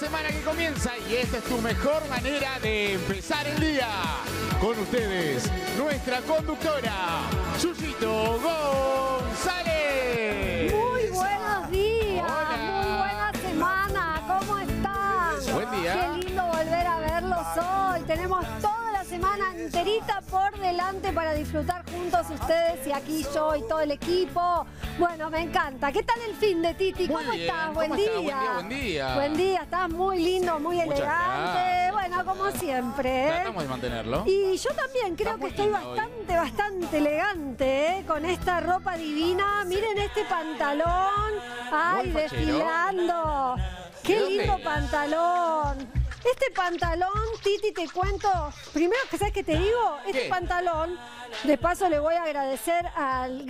semana que comienza y esta es tu mejor manera de empezar el día. Con ustedes, nuestra conductora, Yuyito González. Muy buenos días. Hola. Muy buena semana. ¿Cómo están? Buen día. Qué lindo volver a verlos hoy. Tenemos toda la semana enterita por delante para disfrutar juntos ustedes y aquí yo y todo el equipo. Bueno, me encanta. ¿Qué tal el fin de Titi? Muy ¿Cómo bien. estás? ¿Cómo Buen estás? día. Buen día. Buen día. Estás muy lindo, muy Muchas elegante. gracias. Bueno, como siempre. Tratamos de mantenerlo. Y yo también creo Está muy que estoy linda hoy. bastante elegante, con esta ropa divina. Miren este pantalón. Ay, Muy fachero. desfilando. Qué ¿De dónde lindo es? pantalón. Este pantalón, Titi, te cuento. Primero que sabes que te digo, este ¿Qué? pantalón, de paso le voy a agradecer al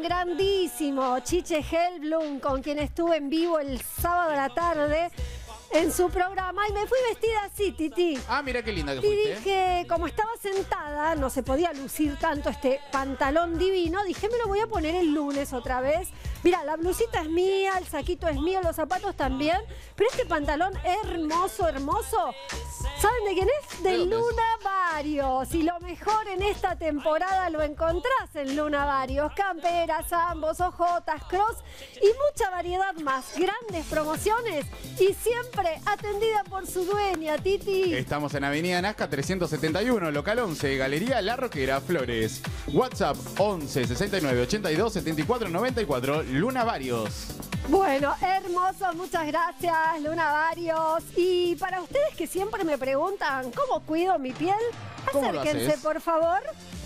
grandísimo Chiche Helblum, con quien estuve en vivo el sábado a la tarde en su programa, y me fui vestida así, Titi. Ah, mira qué linda que Y fuiste. dije, como estaba sentada, no se podía lucir tanto este pantalón divino, dije, me lo voy a poner el lunes otra vez. Mira, la blusita es mía, el saquito es mío, los zapatos también, pero este pantalón hermoso, hermoso. ¿Saben de quién es? ¿De De dónde es? Luna Varios. Y lo mejor en esta temporada lo encontrás en Luna Varios. Camperas, ambos, ojotas, cross y mucha variedad más. Grandes promociones y siempre atendida por su dueña, Titi. Estamos en Avenida Nazca 371, local 11, Galería La Roquera, Flores. WhatsApp 11 69 82 74 94, Luna Varios. Bueno, hermoso, muchas gracias, Luna Varios. Y para ustedes que siempre me preguntan cómo cuido mi piel, ¿Cómo lo acérquense, haces? por favor.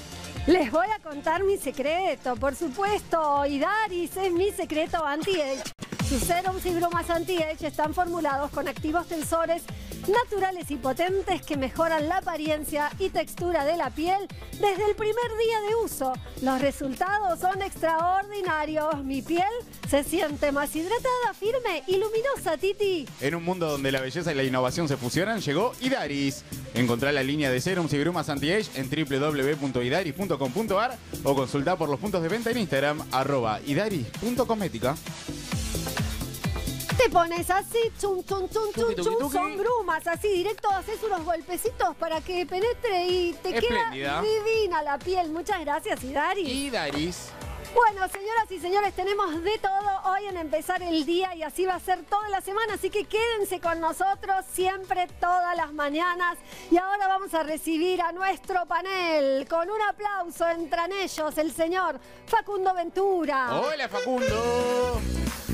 Les voy a contar mi secreto, por supuesto. Idaris es mi secreto anti-age. Sus serums y bromas anti-age están formulados con activos tensores naturales y potentes que mejoran la apariencia y textura de la piel desde el primer día de uso. Los resultados son extraordinarios. Mi piel se siente más hidratada, firme y luminosa, Titi. En un mundo donde la belleza y la innovación se fusionan, llegó Idaris. Encontrá la línea de serums y brumas anti-age en www.idaris.com.ar o consultá por los puntos de venta en Instagram, @idaris.cosmética. Te pones así, chum, chum, chum, chum, Tuki, tuki, chum, tuki. son brumas, así directo haces unos golpecitos para que penetre y te Espléndida. queda divina la piel. Muchas gracias, Idaris. Idaris. Bueno, señoras y señores, tenemos de todo hoy en empezar el día y así va a ser toda la semana, así que quédense con nosotros siempre, todas las mañanas. Y ahora vamos a recibir a nuestro panel. Con un aplauso entran ellos, el señor Facundo Ventura, Hola, Facundo.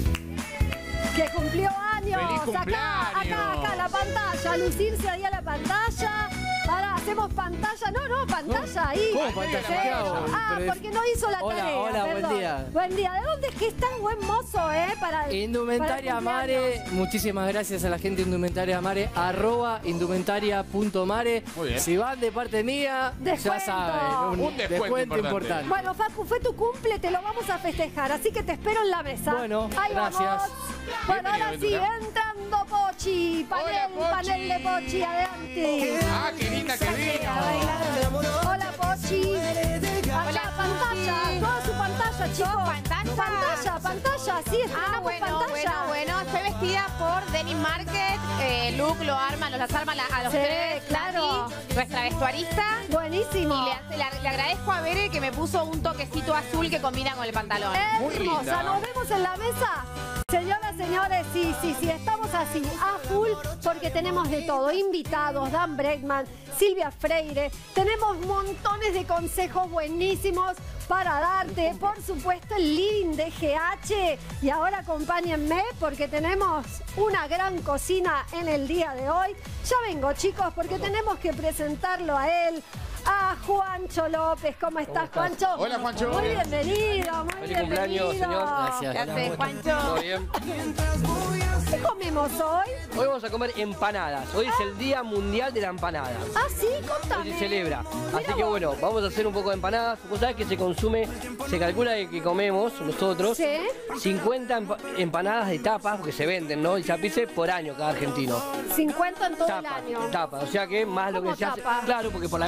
que cumplió años. ¡Feliz Acá, cumpleaños! la pantalla, lucirse ahí a la pantalla. Ahora hacemos pantalla, no, pantalla ahí. ¿Cómo Sí. pantalla? ¿Qué hago? Ah, Pero- porque no hizo la Hola, tarea. hola, buen perdón. día. Buen día. ¿De dónde es que estás, buen mozo, para Indumentaria para Mare, cumpleaños? muchísimas gracias a la gente de Indumentaria Mare, @indumentaria.mare. Muy bien. Si van de parte mía, Descuento. ya saben, Un descuento importante. Bueno, Facu, fue tu cumple, te lo vamos a festejar, así que te espero en la mesa. Bueno, ahí gracias. Vamos. Bueno, ahora sí, Bienvenido, entrando Pochi. Panel, Hola, Pochi. panel de Pochi, adelante. Ah, qué linda que vino. Hola, Pochi. Hola, pantalla. Toda su pantalla, chicos. Pantalla. Sí, estrenamos pantalla. Bueno. Estoy vestida por Denim Market. Luke lo arma, los arma a los Sí, tres. claro. Nati, nuestra vestuarista. Buenísimo. Y le agradezco a Bere que me puso un toquecito azul que combina con el pantalón. Muy Hermosa, linda. nos vemos en la mesa. Señoras, señores, sí, estamos así, a full, porque tenemos de todo. Invitados, Dan Bregman, Silvia Freire. Tenemos montones de consejos buenísimos para darte. Por supuesto, el living de GH. Y ahora acompáñenme porque tenemos una gran cocina en el día de hoy. Ya vengo, chicos, porque tenemos que presentarlo a él. A Juancho López. ¿Cómo estás, Juancho? Hola, Juancho. Muy bienvenido, muy Feliz bienvenido. cumpleaños, señor. Gracias. ¿Qué haces, Juancho? ¿Todo bien? ¿Qué comemos hoy? Hoy vamos a comer empanadas. Hoy es el Día Mundial de la Empanada. Ah, sí, Hoy contame. se celebra. Mira Así que vos. bueno, vamos a hacer un poco de empanadas. Vos sabés que se consume, se calcula que comemos nosotros Sí. 50 empanadas de tapas que se venden, ¿no? Y chapices por año cada argentino. 50 en todo el Tapa, año. tapa. O sea que más lo ¿Cómo que se hace. tapa? Claro, porque por la venta de tapas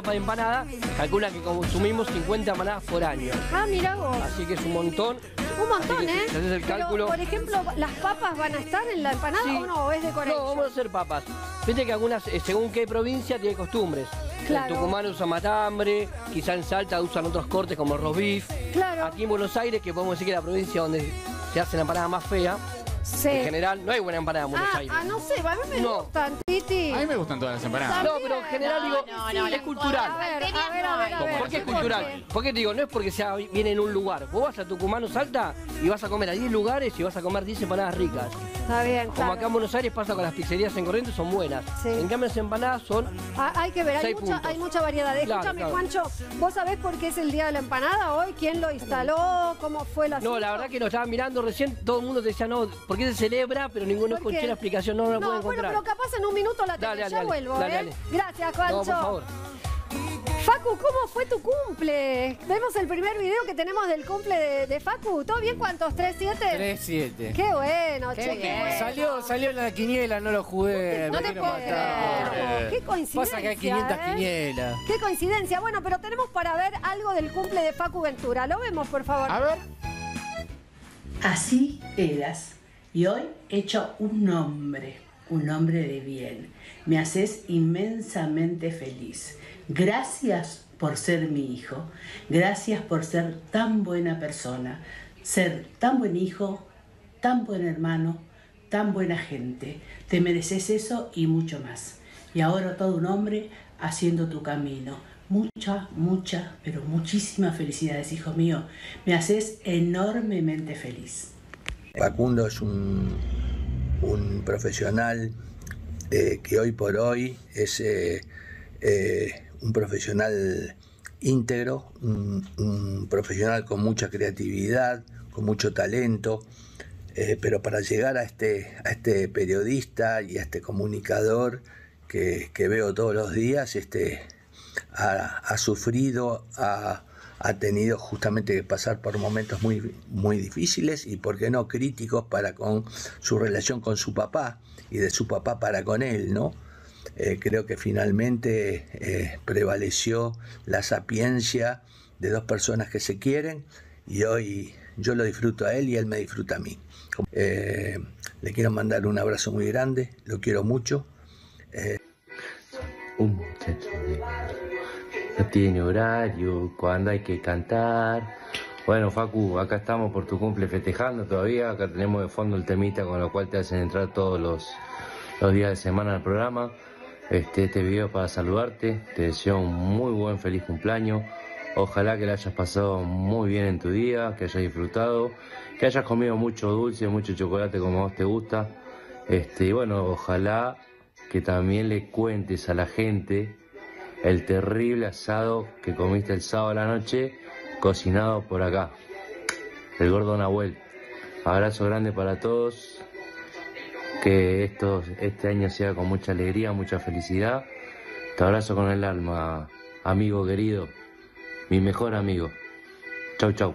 tapa de empanada, calcula que consumimos 50 empanadas por año. Ah, mira vos. Así que es un montón. Un montón, Así que ¿eh? si haces el cálculo... Pero, por ejemplo, ¿las papas van a estar en la empanada Sí. o no? ¿O es No, decoración? vamos a hacer papas. Viste que algunas, según qué provincia, tiene costumbres. Claro. En Tucumán usan matambre, quizá en Salta usan otros cortes como roast beef. Claro. Aquí en Buenos Aires, que podemos decir que es la provincia donde se hace la empanada más fea, Sí. en general no hay buena empanada en Buenos Aires. No sé, a mí me No. gustan, Titi. A mí me gustan todas las empanadas. No, pero en general digo, es cultural. A ver. ¿Por qué es ¿por cultural? Porque te digo, no es porque viene en un lugar. Vos vas a Tucumán o Salta y vas a comer a 10 lugares y vas a comer 10 empanadas ricas. Está bien, Como claro. acá en Buenos Aires pasa con las pizzerías en Corrientes, son buenas. Sí. En cambio las empanadas son... Hay que ver, hay 6 mucha, puntos. hay mucha variedad. Claro, Escúchame, claro. Juancho, ¿vos sabés por qué es el Día de la Empanada hoy? ¿Quién lo instaló? ¿Cómo fue la No, la verdad que lo estaba mirando recién, todo el mundo te decía, no, ¿por qué se celebra? Pero ninguno ¿Por qué? escuché la explicación, no la puedo bueno, encontrar. pero capaz en un minuto la tengo. Dale, Ya dale, vuelvo, dale, ¿eh? dale. Gracias, Juancho. No, por favor. Facu, ¿cómo fue tu cumple? Vemos el primer video que tenemos del cumple de Facu. ¿Todo bien? ¿Cuántos? ¿3-7? 3-7. Qué bueno, Qué che, bien. qué bueno. Salió en la quiniela, no lo jugué. No me te quiero puedo matar. creer. Qué coincidencia. Pasa que hay 500 ¿eh? quinielas. Qué coincidencia. Bueno, pero tenemos para ver algo del cumple de Facu Ventura. Lo vemos, por favor. A ver. Así eras, y hoy hecho un hombre de bien. Me haces inmensamente feliz. Gracias por ser mi hijo, gracias por ser tan buena persona, ser tan buen hijo, tan buen hermano, tan buena gente. Te mereces eso y mucho más. Y ahora todo un hombre haciendo tu camino. Mucha, pero muchísimas felicidades, hijo mío. Me haces enormemente feliz. Facundo es un profesional que hoy por hoy es un profesional íntegro, un profesional con mucha creatividad, con mucho talento, pero para llegar a este periodista y a este comunicador que veo todos los días, ha sufrido, ha tenido justamente que pasar por momentos muy difíciles y, por qué no, críticos para con su relación con su papá y de su papá para con él, ¿no? Creo que finalmente prevaleció la sapiencia de dos personas que se quieren y hoy yo lo disfruto a él y él me disfruta a mí. Le quiero mandar un abrazo muy grande, lo quiero mucho. Un muchacho no tiene horario, cuando hay que cantar. Bueno, Facu, acá estamos por tu cumple festejando todavía. Acá tenemos de fondo el temita con lo cual te hacen entrar todos los días de semana al programa. Este video es para saludarte. Te deseo un muy buen feliz cumpleaños. Ojalá que la hayas pasado muy bien en tu día, que hayas disfrutado, que hayas comido mucho dulce, mucho chocolate como a vos te gusta. Y bueno, ojalá que también le cuentes a la gente el terrible asado que comiste el sábado a la noche, cocinado por acá, el gordo Nahuel. Abrazo grande para todos, que este año sea con mucha alegría, mucha felicidad. Te abrazo con el alma, amigo querido, mi mejor amigo. Chau, chau.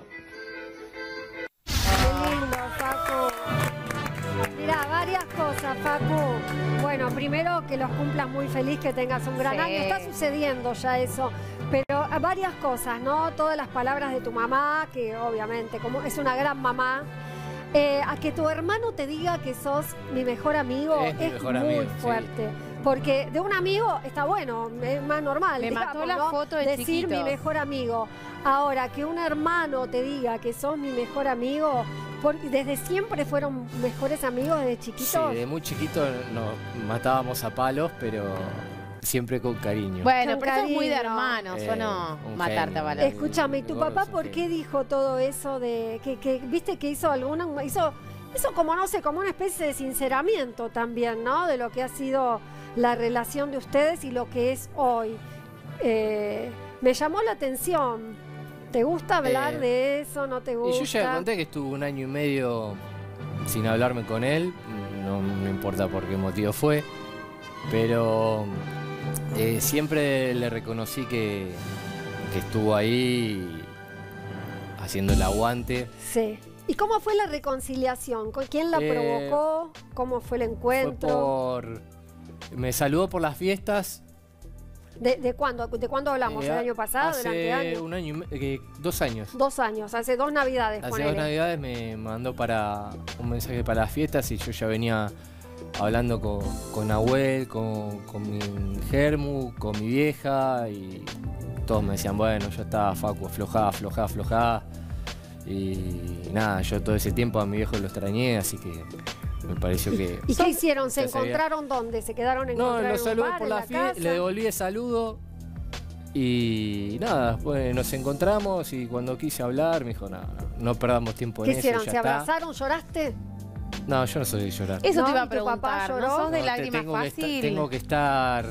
Qué lindo, Facu. Mirá, varias cosas, Facu. Bueno, primero que los cumplas muy feliz, que tengas un gran Sí. año. Está sucediendo ya eso. Pero varias cosas, ¿no? Todas las palabras de tu mamá, que obviamente como es una gran mamá. A que tu hermano te diga que sos mi mejor amigo Es mi mejor muy amigo, sí. fuerte. Porque de un amigo está bueno, es más normal. Me mató digamos, la ¿no? foto de decir chiquitos. mi mejor amigo. Ahora, que un hermano te diga que sos mi mejor amigo, porque desde siempre fueron mejores amigos desde chiquitos. Sí, de muy chiquito nos matábamos a palos, pero siempre con cariño. Bueno, Con pero eso es muy de cariño. hermanos, ¿o no? Un Matarte genio. a balazos. Escúchame, ¿y tu Gordo papá es un por qué genio. dijo todo eso de que viste que hizo hizo como no sé, como una especie de sinceramiento también, ¿no? De lo que ha sido la relación de ustedes y lo que es hoy. Me llamó la atención. ¿Te gusta hablar de eso? ¿No te Y gusta? yo ya conté que estuve 1 año y medio sin hablarme con él, no me importa por qué motivo fue, pero siempre le reconocí que estuvo ahí haciendo el aguante. Sí. ¿Y cómo fue la reconciliación? ¿Con quién la provocó? ¿Cómo fue el encuentro? Me saludó por las fiestas ¿De cuándo? ¿De cuándo hablamos? ¿El año pasado? ¿Del anteaño? Hace un año, 2 años. 2 años, hace 2 navidades. Hace ponele. 2 navidades me mandó un mensaje para las fiestas y yo ya venía hablando con Nahuel, con mi Germu, con mi vieja y todos me decían, bueno, ya está, Facu, aflojá. Y nada, yo todo ese tiempo a mi viejo lo extrañé, así que me pareció que... ¿Y qué hicieron? ¿Se encontraron dónde? ¿Se quedaron en No, lo saludé por la fiesta, le devolví el saludo y nada, después nos encontramos y cuando quise hablar me dijo, no perdamos tiempo en eso. ¿Qué hicieron? Ya ¿Se está. abrazaron? ¿Lloraste? No, yo no soy de llorar. Eso ¿No? te iba a ¿Y tu papá preguntar, lloró? ¿no sos de No, lágrimas fácil? tengo que estar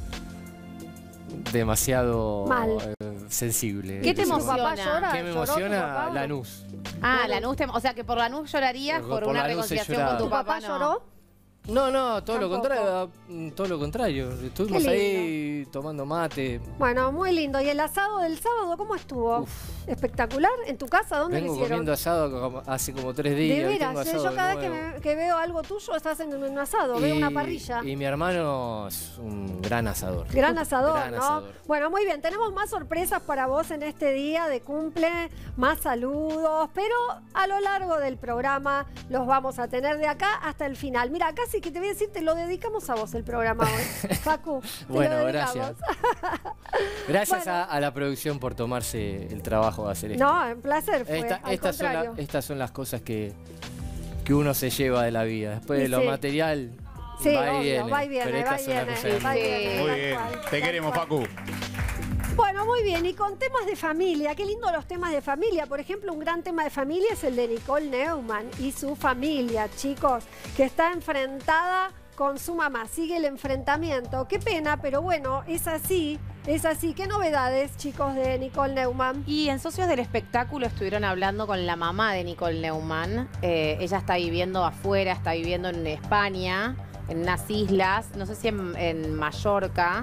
demasiado Mal. sensible. ¿Qué te ¿Tu emociona? papá llora? ¿Qué me ¿Lloró tu emociona? papá? Lanús. Ah, Lanús, o sea que por Lanús llorarías por una Lanús he reconciliación llorado. con tu ¿Tu papá papá, lloró? No, todo lo Tampoco. contrario. Todo lo contrario. Estuvimos Qué ahí tomando mate. Bueno, muy lindo. ¿Y el asado del sábado cómo estuvo? ¿Espectacular? ¿En tu casa? ¿Dónde Vengo lo hicieron? comiendo asado hace como 3 días. De hoy veras, tengo yo asado cada de vez nuevo. que veo algo tuyo estás en un asado, veo una parrilla. Y mi hermano es un gran asador. Gran asador, Gran ¿no? asador. Bueno, muy bien, tenemos más sorpresas para vos en este día de cumple, más saludos, pero a lo largo del programa los vamos a tener de acá hasta el final. Mira, casi que te voy a decir, te lo dedicamos a vos el programa hoy, Facu. te Bueno, lo dedicamos. gracias. Gracias Bueno. a la producción por tomarse el trabajo de hacer esto. No, en placer fue, al contrario. Estas son las cosas que uno se lleva de la vida. Después Y de lo sí. material, Sí, va y obvio, viene. va y viene, Pero va estas y son las viene, cosas va y que- viene. Muy tal bien, cual, te tal queremos, cual. Facu. Bueno, muy bien, y con temas de familia, qué lindo los temas de familia. Por ejemplo, un gran tema de familia es el de Nicole Neumann y su familia, chicos, que está enfrentada con su mamá. Sigue el enfrentamiento. Qué pena, pero bueno, es así, es así. ¿Qué novedades, chicos, de Nicole Neumann? Y en Socios del Espectáculo estuvieron hablando con la mamá de Nicole Neumann. Ella está viviendo afuera, está viviendo en España, en unas islas, no sé si en Mallorca.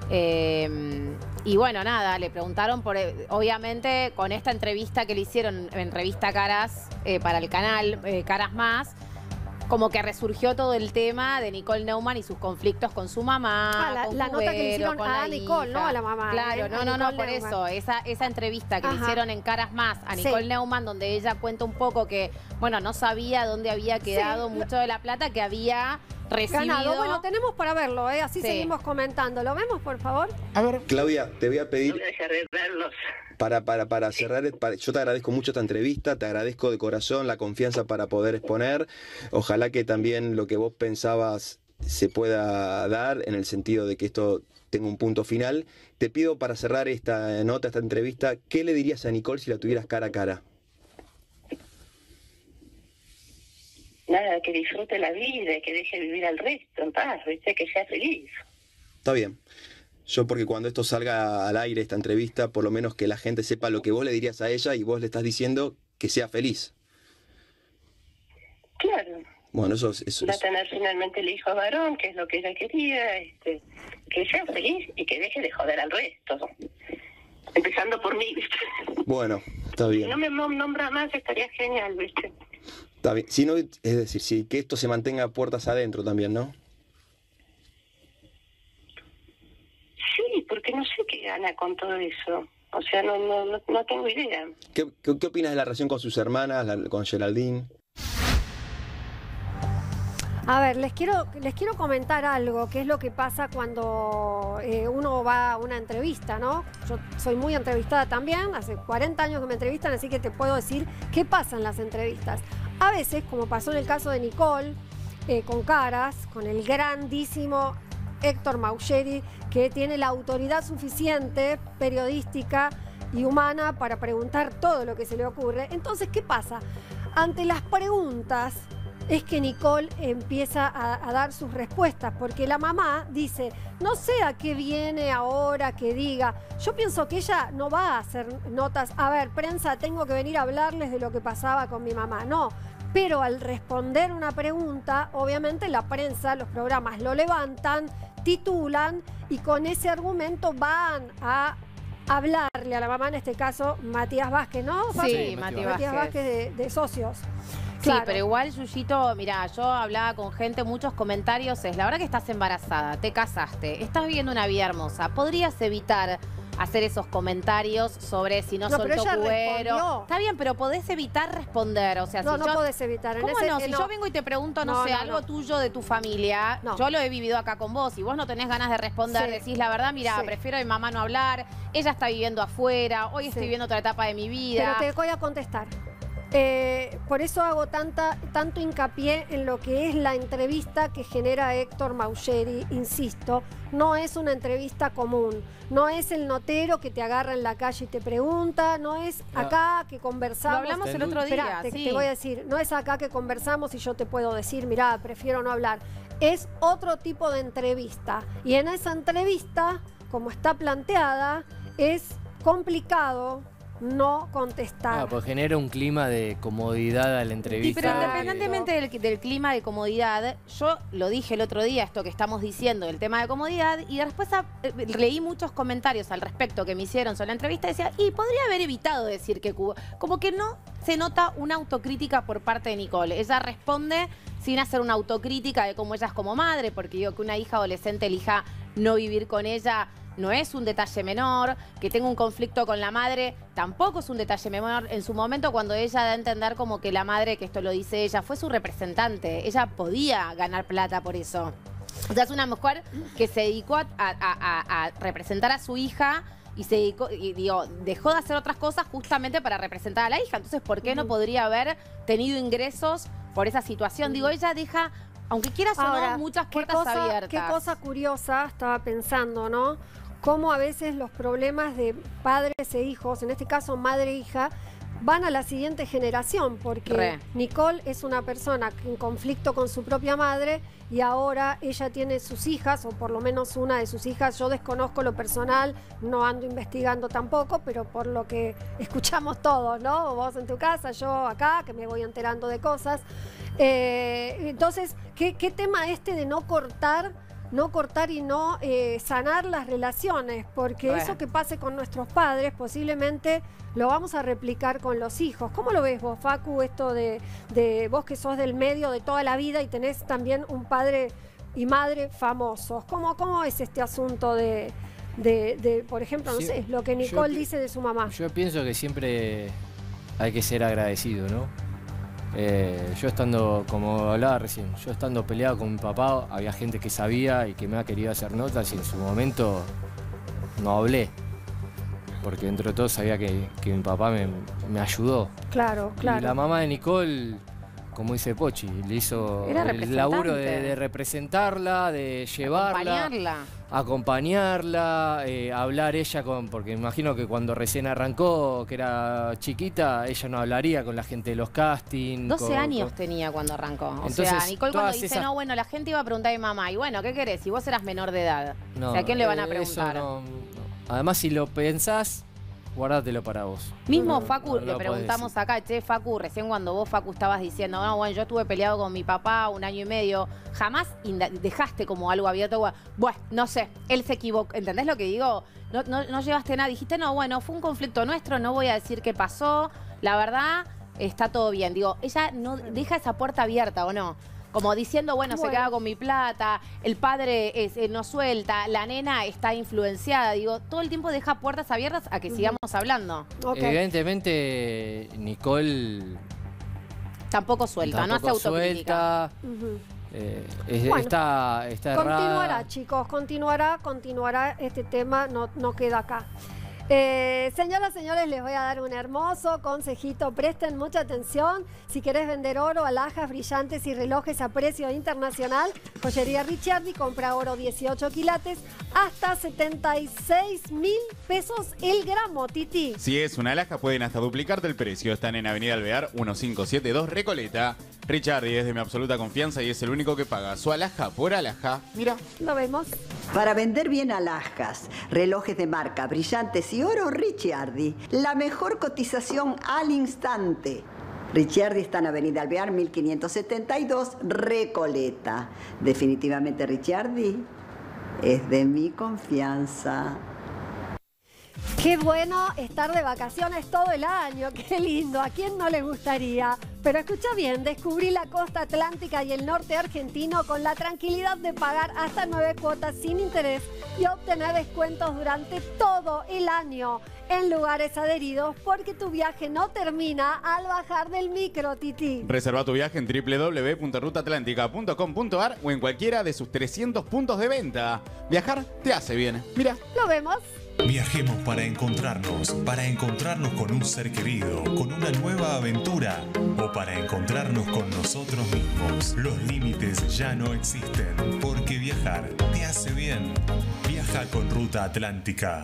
Y bueno, nada, le preguntaron por, obviamente, con esta entrevista que le hicieron en revista Caras, para el canal Caras Más, como que resurgió todo el tema de Nicole Neumann y sus conflictos con su mamá. con la nota que le Cubero, hicieron con a la Nicole, hija. no a la mamá. Claro, a no, Nicole por Neumann. eso. Esa entrevista que le Ajá. hicieron en Caras Más a Nicole Sí. Neumann, donde ella cuenta un poco que, bueno, no sabía dónde había quedado mucho de la plata que había recibido. Ganado. Bueno, tenemos para verlo, así Sí. seguimos comentando. ¿Lo vemos, por favor? A ver. Claudia, te voy a pedir para cerrar, yo te agradezco mucho esta entrevista, te agradezco de corazón la confianza para poder exponer. Ojalá que también lo que vos pensabas se pueda dar en el sentido de que esto tenga un punto final. Te pido para cerrar esta nota, esta entrevista, ¿qué le dirías a Nicole si la tuvieras cara a cara? Nada, que disfrute la vida, que deje vivir al resto en paz, ¿viste? Que sea feliz. Está bien. Yo porque cuando esto salga al aire, esta entrevista, por lo menos que la gente sepa lo que vos le dirías a ella y vos le estás diciendo que sea feliz. Claro, Bueno, eso va a tener finalmente el hijo varón, que es lo que ella quería, que sea feliz y que deje de joder al resto. Empezando por mí, ¿viste? Bueno, está Si bien. no me nombra más, estaría genial, ¿viste? Está bien. Si no, es decir, sí, que esto se mantenga puertas adentro también, ¿no? Sí, porque no sé qué gana con todo eso. O sea, no tengo idea. ¿Qué opinas de la relación con sus hermanas, con Geraldine? A ver, les quiero comentar algo, que es lo que pasa cuando uno va a una entrevista, ¿no? Yo soy muy entrevistada también, hace 40 años que me entrevistan, así que te puedo decir qué pasa en las entrevistas. A veces, como pasó en el caso de Nicole, con Caras, con el grandísimo Héctor Maucheri, que tiene la autoridad suficiente, periodística y humana, para preguntar todo lo que se le ocurre. Entonces, ¿qué pasa? Ante las preguntas es que Nicole empieza a dar sus respuestas, porque la mamá dice, no sé a qué viene ahora que diga. Yo pienso que ella no va a hacer notas, a ver, prensa, tengo que venir a hablarles de lo que pasaba con mi mamá. No, pero al responder una pregunta, obviamente la prensa, los programas lo levantan, titulan y con ese argumento van a hablarle a la mamá, en este caso Matías Vázquez, ¿no? Sí, Matías Vázquez de Socios. Claro. Sí, pero igual, Yuyito, mira, yo hablaba con gente, muchos comentarios es, la verdad que estás embarazada, te casaste, estás viviendo una vida hermosa, podrías evitar hacer esos comentarios sobre si no soltó pero ella cuero. respondió. Está bien, pero podés evitar responder. O sea, No, si no yo, podés evitar. En ¿cómo ese- no? Si no. yo vengo y te pregunto, no, No, sé, no, algo no. tuyo de tu familia, No. yo lo he vivido acá con vos y vos no tenés ganas de responder, Sí. decís la verdad, mira, Sí. prefiero a mi mamá no hablar, ella está viviendo afuera, hoy estoy Sí. viviendo otra etapa de mi vida. Pero te voy a contestar. Por eso hago tanto hincapié en lo que es la entrevista que genera Héctor Maugieri, insisto, no es una entrevista común, no es el notero que te agarra en la calle y te pregunta, no es No. acá que conversamos. Lo hablamos el otro día, Esperá, sí. te voy a decir, no es acá que conversamos y yo te puedo decir, mirá, prefiero no hablar. Es otro tipo de entrevista. Y en esa entrevista, como está planteada, es complicado no contestar. Pues genera un clima de comodidad a la Sí, entrevista. pero Exacto. independientemente del clima de comodidad, yo lo dije el otro día, esto que estamos diciendo, el tema de comodidad, y después leí muchos comentarios al respecto que me hicieron sobre la entrevista y decía, y podría haber evitado decir que Cuba, como que no se nota una autocrítica por parte de Nicole. Ella responde sin hacer una autocrítica de cómo ella es como madre, porque digo que una hija adolescente elija no vivir con ella no es un detalle menor, que tenga un conflicto con la madre tampoco es un detalle menor. En su momento, cuando ella da a entender como que la madre, que esto lo dice ella, fue su representante, ella podía ganar plata por eso. O sea, es una mujer que se dedicó a representar a su hija y se dedicó, y digo, dejó de hacer otras cosas justamente para representar a la hija. Entonces, ¿por qué no podría haber tenido ingresos por esa situación? Digo, ella deja, aunque quieras o Ahora, no, muchas qué puertas cosa- abiertas. Qué cosa curiosa, estaba pensando, ¿no? Cómo a veces los problemas de padres e hijos, en este caso madre e hija, van a la siguiente generación, porque Re. Nicole es una persona en conflicto con su propia madre y ahora ella tiene sus hijas, o por lo menos una de sus hijas. Yo desconozco lo personal, no ando investigando tampoco, pero por lo que escuchamos todos, ¿no? Vos en tu casa, yo acá, que me voy enterando de cosas. Entonces, ¿qué tema este de no cortar y no sanar las relaciones? Porque Bueno. eso que pase con nuestros padres posiblemente lo vamos a replicar con los hijos. ¿Cómo lo ves vos, Facu, esto de vos que sos del medio de toda la vida y tenés también un padre y madre famosos? ¿Cómo es este asunto de por ejemplo, no Sí, sé, lo que yo Nicole pi- dice de su mamá? Yo pienso que siempre hay que ser agradecido, ¿no? Yo estando, como hablaba recién, yo estando peleado con mi papá, había gente que sabía y que me ha querido hacer notas y en su momento no hablé. Porque dentro de todo sabía que mi papá me ayudó. Claro, Y la claro. mamá de Nicole, como dice Pochi, le hizo Era el laburo representante. de representarla, de llevarla, acompañarla, hablar ella porque me imagino que cuando recién arrancó, que era chiquita, ella no hablaría con la gente de los castings. 12 años tenía cuando arrancó. O Entonces, sea, Nicole cuando todas dice, esas- no, bueno, la gente iba a preguntar a mi mamá, y bueno, ¿qué querés? Si vos eras menor de edad. No, o sea, ¿a quién le van a eso preguntar? no. Además, si lo pensás, guardátelo para vos. Mismo Facu, no le lo podés preguntamos acá, che, Facu, recién cuando vos, Facu, estabas diciendo, no, bueno, yo estuve peleado con mi papá 1 año y medio, jamás dejaste como algo abierto, bueno, no sé, él se equivocó, ¿entendés lo que digo? No llevaste nada, dijiste, no, bueno, fue un conflicto nuestro, no voy a decir qué pasó, la verdad, está todo bien. Digo, ella no deja esa puerta abierta, ¿o no? Como diciendo, bueno, se queda con mi plata, el padre no suelta, la nena está influenciada. Digo, todo el tiempo deja puertas abiertas a que sigamos hablando. Evidentemente, Nicole Tampoco suelta, no hace tampoco autocrítica. Bueno, está continuará, errada. chicos, continuará este tema, no queda acá. Señoras, señores, les voy a dar un hermoso consejito. Presten mucha atención. Si querés vender oro, alhajas, brillantes y relojes a precio internacional, Joyería Ricciardi compra oro 18 quilates hasta 76.000 pesos el gramo, Titi. Si es una alhaja, pueden hasta duplicarte el precio. Están en Avenida Alvear 1572 Recoleta. Richardi es de mi absoluta confianza y es el único que paga su alhaja por alhaja. Mira. Lo vemos. Para vender bien alhajas, relojes de marca, brillantes y oro, Ricciardi. La mejor cotización al instante. Ricciardi está en Avenida Alvear 1572 Recoleta. Definitivamente Ricciardi es de mi confianza. Qué bueno estar de vacaciones todo el año, qué lindo, ¿a quién no le gustaría? Pero escucha bien, descubrí la costa atlántica y el norte argentino con la tranquilidad de pagar hasta 9 cuotas sin interés y obtener descuentos durante todo el año en lugares adheridos, porque tu viaje no termina al bajar del micro, Titi. Reserva tu viaje en www.rutaatlántica.com.ar o en cualquiera de sus 300 puntos de venta. Viajar te hace bien. Mira. Lo vemos. Viajemos para encontrarnos con un ser querido, con una nueva aventura o para encontrarnos con nosotros mismos. Los límites ya no existen, porque viajar te hace bien. Viaja con Ruta Atlántica.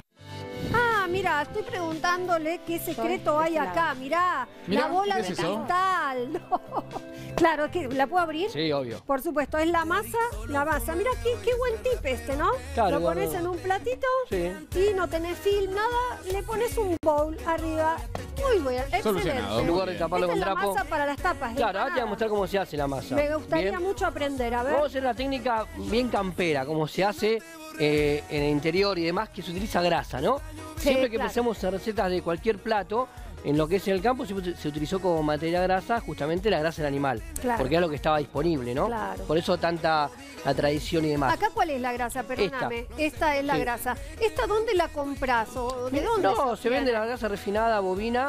Ah, mira, estoy preguntándole qué secreto hay acá. Mirá, la bola de cristal. No. Claro, ¿la puedo abrir? Sí, obvio. Por supuesto, es la masa. Mirá, qué buen tip este, ¿no? Claro, lo pones en un platito y no tenés film, nada, le pones un bowl arriba. Muy bien, excelente. En lugar de taparlo con trapo. La masa para las tapas. Claro, ahora te voy a mostrar cómo se hace la masa. Me gustaría ¿Bien? mucho aprender, a ver. Vamos a hacer una técnica bien campera, como se hace en el interior y demás, que se utiliza grasa, ¿no? Sí, Siempre que claro. pensemos en recetas de cualquier plato, en lo que es en el campo, siempre se utilizó como materia grasa justamente la grasa del animal. Claro. Porque era lo que estaba disponible, ¿no? Claro. Por eso tanta la tradición y demás. ¿Acá cuál es la grasa? Perdóname. Esta es la grasa. ¿Esta dónde la compras? ¿O de dónde? No, se vende la grasa refinada bovina,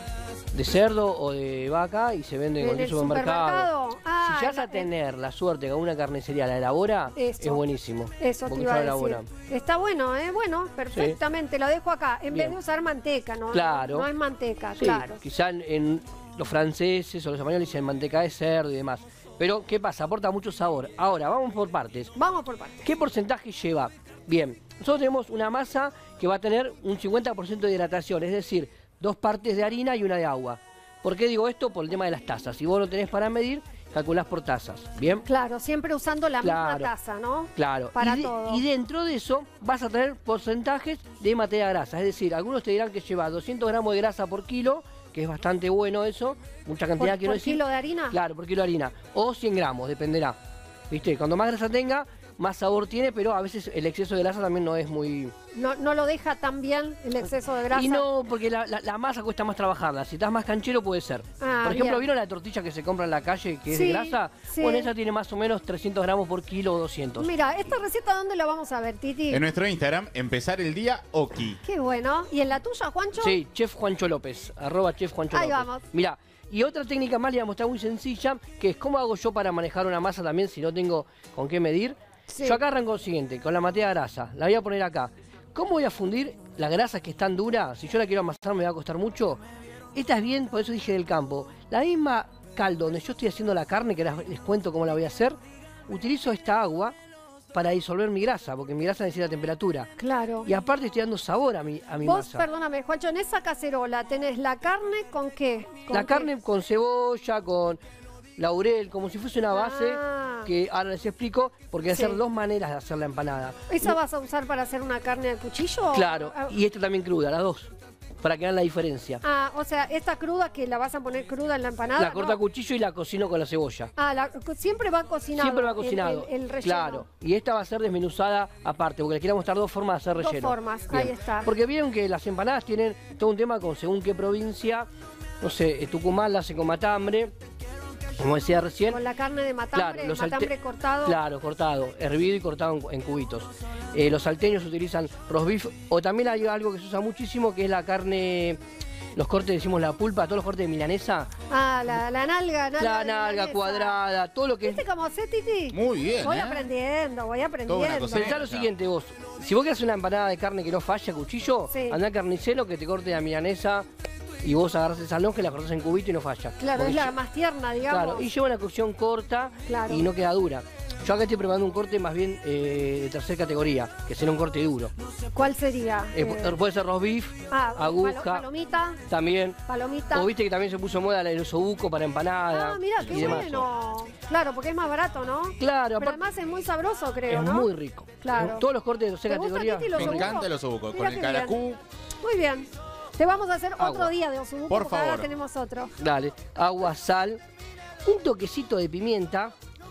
de cerdo o de vaca, y se vende en cualquier supermercado. Ah, si ya vas a tener la suerte que una carnicería la elabora, es buenísimo. Eso te porque iba a ya la decir. elaboran. Está bueno, ¿eh? Bueno, perfectamente. Lo dejo acá. En vez Bien. de usar manteca, ¿no? Claro. No es manteca, Sí, claro. quizá en los franceses o los españoles dicen manteca de cerdo y demás. Pero, ¿qué pasa? Aporta mucho sabor. Ahora, vamos por partes. Vamos por partes. ¿Qué porcentaje lleva? Bien, nosotros tenemos una masa que va a tener un 50% de hidratación, es decir, 2 partes de harina y 1 de agua. ¿Por qué digo esto? Por el tema de las tazas. Si vos no tenés para medir, calculás por tazas. ¿Bien? Claro, siempre usando la misma taza, ¿no? Claro. Para todo. Y dentro de eso vas a tener porcentajes de materia grasa. Es decir, algunos te dirán que lleva 200 gramos de grasa por kilo, que es bastante bueno eso. Mucha cantidad, quiero decir. ¿Por kilo de harina? Claro, por kilo de harina. O 100 gramos, dependerá. ¿Viste? Cuando más grasa tenga, más sabor tiene, pero a veces el exceso de grasa también no es muy... No lo deja tan bien el exceso de grasa. Y no, porque la masa cuesta más trabajarla. Si estás más canchero puede ser. Ah, por ejemplo, bien. ¿vieron la tortilla que se compra en la calle que es Sí, de grasa? sí. Bueno, esa tiene más o menos 300 gramos por kilo o 200. Mira, ¿esta receta dónde la vamos a ver, Titi? En nuestro Instagram, empezar el día Oki. Qué bueno. ¿Y en la tuya, Juancho? Sí, Chef Juancho López, @Chef Juancho Ahí López. vamos. Mira, y otra técnica más le voy a mostrar muy sencilla, que es cómo hago yo para manejar una masa también si no tengo con qué medir. Sí. Yo acá arranco lo siguiente, con la materia grasa, la voy a poner acá. ¿Cómo voy a fundir la grasa que es tan dura? Si yo la quiero amasar me va a costar mucho. Esta es bien, por eso dije del campo. La misma caldo donde yo estoy haciendo la carne, que ahora les cuento cómo la voy a hacer, utilizo esta agua para disolver mi grasa, porque mi grasa necesita temperatura. Claro. Y aparte estoy dando sabor a mi Vos, masa. perdóname, Juancho, en esa cacerola tenés la carne con qué? ¿Con La qué? carne con cebolla, con laurel, como si fuese una base, que ahora les explico, porque hay que Sí. hacer 2 maneras de hacer la empanada. ¿Esa vas a usar para hacer una carne al cuchillo? Claro, Ah, y esta también cruda, las 2, para que vean la diferencia. Ah, o sea, esta cruda que la vas a poner cruda en la empanada. La corto a ¿no? cuchillo y la cocino con la cebolla. Ah, siempre va cocinado. Siempre va cocinado. El relleno. Claro. Y esta va a ser desmenuzada aparte, porque les quiero mostrar 2 formas de hacer Dos relleno. formas, Bien. ahí está. Porque vieron que las empanadas tienen todo un tema con según qué provincia. No sé, Tucumán la hace con matambre, como decía recién. Con la carne de matambre, los matambre cortado. Claro, cortado, hervido y cortado en cubitos. Los salteños utilizan roast beef, o también hay algo que se usa muchísimo, que es la carne, los cortes, decimos la pulpa, todos los cortes de milanesa. Ah, la nalga. La de nalga milanesa. cuadrada, todo lo que es... ¿Viste cómo sé, Titi? Muy bien, Voy ¿eh? aprendiendo, voy aprendiendo. Pensá lo siguiente vos, si vos querés una empanada de carne que no falle a cuchillo, Sí. andá al carnicero que te corte la milanesa y vos agarrás esa lonja y la cortás en cubito y no falla. Claro, Porque es la más tierna, digamos. Claro, y lleva una cocción corta Claro. y no queda dura. Yo acá estoy preparando un corte más bien de tercera categoría, que será un corte duro. ¿Cuál sería? Puede ser roast beef, aguja, palomita. También. Palomita. O viste que también se puso moda el osobuco para empanada. Ah, mira, y qué demás. bueno. Claro, porque es más barato, ¿no? Claro, Pero además es muy sabroso, creo, es ¿no? muy rico. Claro. Todos los cortes de tercera ¿Te gusta, categoría. Titi, los Me osobuco? encanta el osobuco. Mira Con el qué caracú. Muy bien. Te vamos a hacer Agua. otro día de osobuco, Por porque ahora favor. tenemos otro. Dale, agua, sal, un toquecito de pimienta.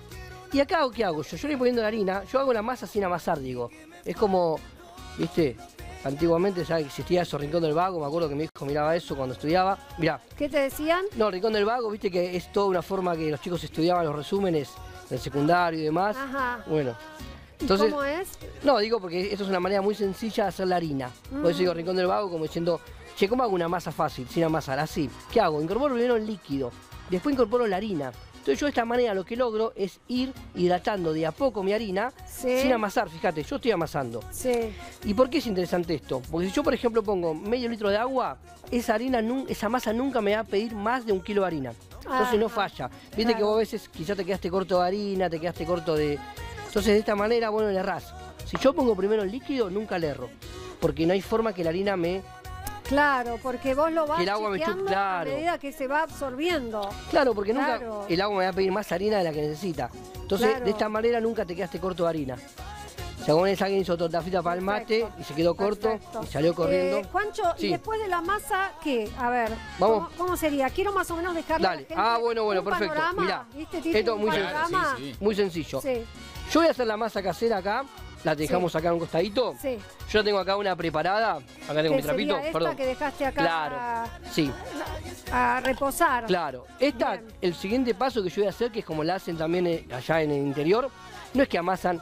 Y acá, ¿qué hago yo? Yo le voy poniendo la harina, yo hago la masa sin amasar, digo. Es como, ¿viste? antiguamente ya existía eso, Rincón del Vago, me acuerdo que mi hijo miraba eso cuando estudiaba. Mirá. ¿Qué te decían? No, Rincón del Vago, viste que es toda una forma que los chicos estudiaban los resúmenes del secundario y demás. Ajá. Bueno. ¿Y Entonces, cómo es? No, digo porque esto es una manera muy sencilla de hacer la harina. Por eso digo Rincón del Vago como diciendo, che, ¿cómo hago una masa fácil, sin amasar? Así. ¿Qué hago? Incorporo primero el líquido, después incorporo la harina. Entonces yo de esta manera lo que logro es ir hidratando de a poco mi harina sin amasar. Fíjate, yo estoy amasando. Sí. ¿Y por qué es interesante esto? Porque si yo, por ejemplo, pongo medio litro de agua, esa masa nunca me va a pedir más de 1 kilo de harina. Entonces no falla. Viste que vos a veces quizás te quedaste corto de harina, te quedaste corto de... Entonces de esta manera, bueno, le errás. Si yo pongo primero el líquido, nunca le erro. Porque no hay forma que la harina me... Claro, porque vos lo vas el agua chequeando a medida que se va absorbiendo. Claro, porque nunca el agua me va a pedir más harina de la que necesita. Entonces, de esta manera nunca te quedaste corto de harina. Si alguien hizo torta frita para el mate y se quedó corto y salió corriendo. Juancho, y después de la masa, ¿qué? A ver, vamos. ¿cómo sería? Quiero más o menos dejarle Dale. Bueno, perfecto. Mirá, esto es muy sencillo. Sí. Yo voy a hacer la masa casera acá. La dejamos acá en un costadito. Sí. Yo tengo acá una preparada. Acá tengo mi trapito. Esta Perdón. que dejaste acá claro. Sí. A reposar. Claro. El siguiente paso que yo voy a hacer, que es como la hacen también allá en el interior, no es que amasan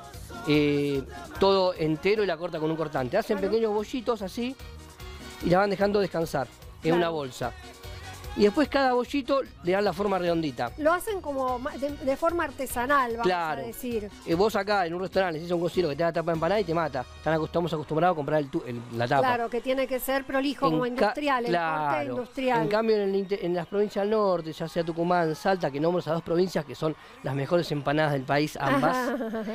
todo entero y la cortan con un cortante. Hacen pequeños bollitos así y la van dejando descansar en una bolsa. Y después cada bollito le dan la forma redondita. Lo hacen como de forma artesanal, vamos a decir. Vos acá en un restaurante decís a un cocinero que te da la tapa de empanada y te mata. Estamos acostumbrados a comprar la tapa. Claro, que tiene que ser prolijo como industrial, el corte industrial. En cambio en las provincias del norte, ya sea Tucumán, Salta, que nombro a 2 provincias que son las mejores empanadas del país, ambas,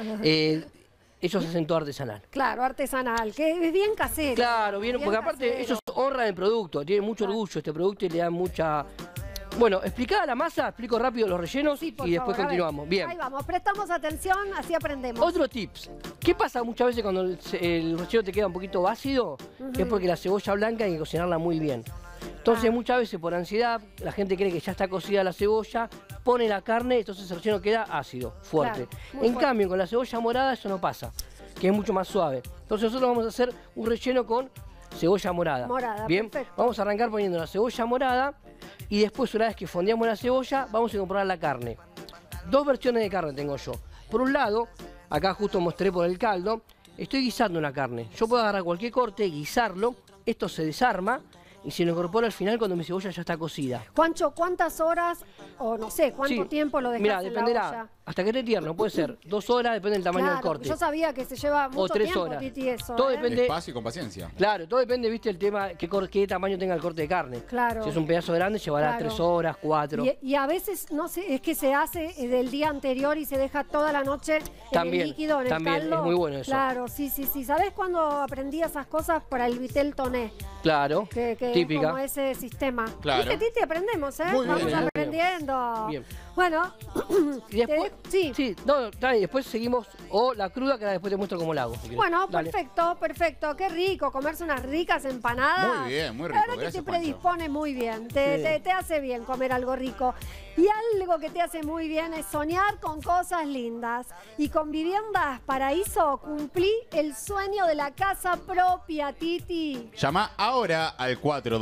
ellos hacen todo artesanal. Claro, artesanal, que es bien casero. Claro, bien porque aparte casero. Ellos honran el producto, tienen mucho orgullo este producto y le dan mucha... Bueno, explicada la masa, explico rápido los rellenos y después continuamos. Bien. Ahí vamos, prestamos atención, así aprendemos. Otro tips. ¿Qué pasa muchas veces cuando el relleno te queda un poquito ácido? Es porque la cebolla blanca hay que cocinarla muy bien. Entonces muchas veces por ansiedad la gente cree que ya está cocida la cebolla, pone la carne, entonces el relleno queda ácido, fuerte. En cambio con la cebolla morada eso no pasa, que es mucho más suave. Entonces nosotros vamos a hacer un relleno con cebolla morada. Bien, perfecto. Vamos a arrancar poniendo la cebolla morada y después una vez que fondeamos la cebolla vamos a incorporar la carne. 2 versiones de carne tengo yo. Por un lado, acá justo mostré por el caldo, estoy guisando una carne. Yo puedo agarrar cualquier corte, guisarlo, esto se desarma y se lo incorporo al final cuando mi cebolla ya está cocida. Juancho, ¿cuántas horas o no sé, cuánto tiempo lo dejas en la olla? Hasta que esté tierno, puede ser 2 horas, depende del tamaño del corte. Yo sabía que se lleva mucho o 3 tiempo, horas. Titi, eso. Todo depende. Despacio y con paciencia. Claro, todo depende, viste, el tema, qué tamaño tenga el corte de carne. Claro. Si es un pedazo grande, llevará 3 horas, 4. Y a veces, no sé, es que se hace del día anterior y se deja toda la noche en el líquido, en el caldo. Es muy bueno eso. Claro, sí. ¿Sabés cuándo aprendí esas cosas para el vitel toné? Claro, que típica. Es como ese sistema. Claro. ¿Viste, Titi? Aprendemos, ¿eh? Muy Vamos bien, aprendiendo. Bien. Bueno, y después, después seguimos, o la cruda, que después te muestro cómo la hago. Si bueno, perfecto. Qué rico, comerse unas ricas empanadas. Muy bien, muy rico. La verdad que te predispone muy bien, te hace bien comer algo rico. Y algo que te hace muy bien es soñar con cosas lindas. Y con Viviendas Paraíso cumplí el sueño de la casa propia, Titi. Llama ahora al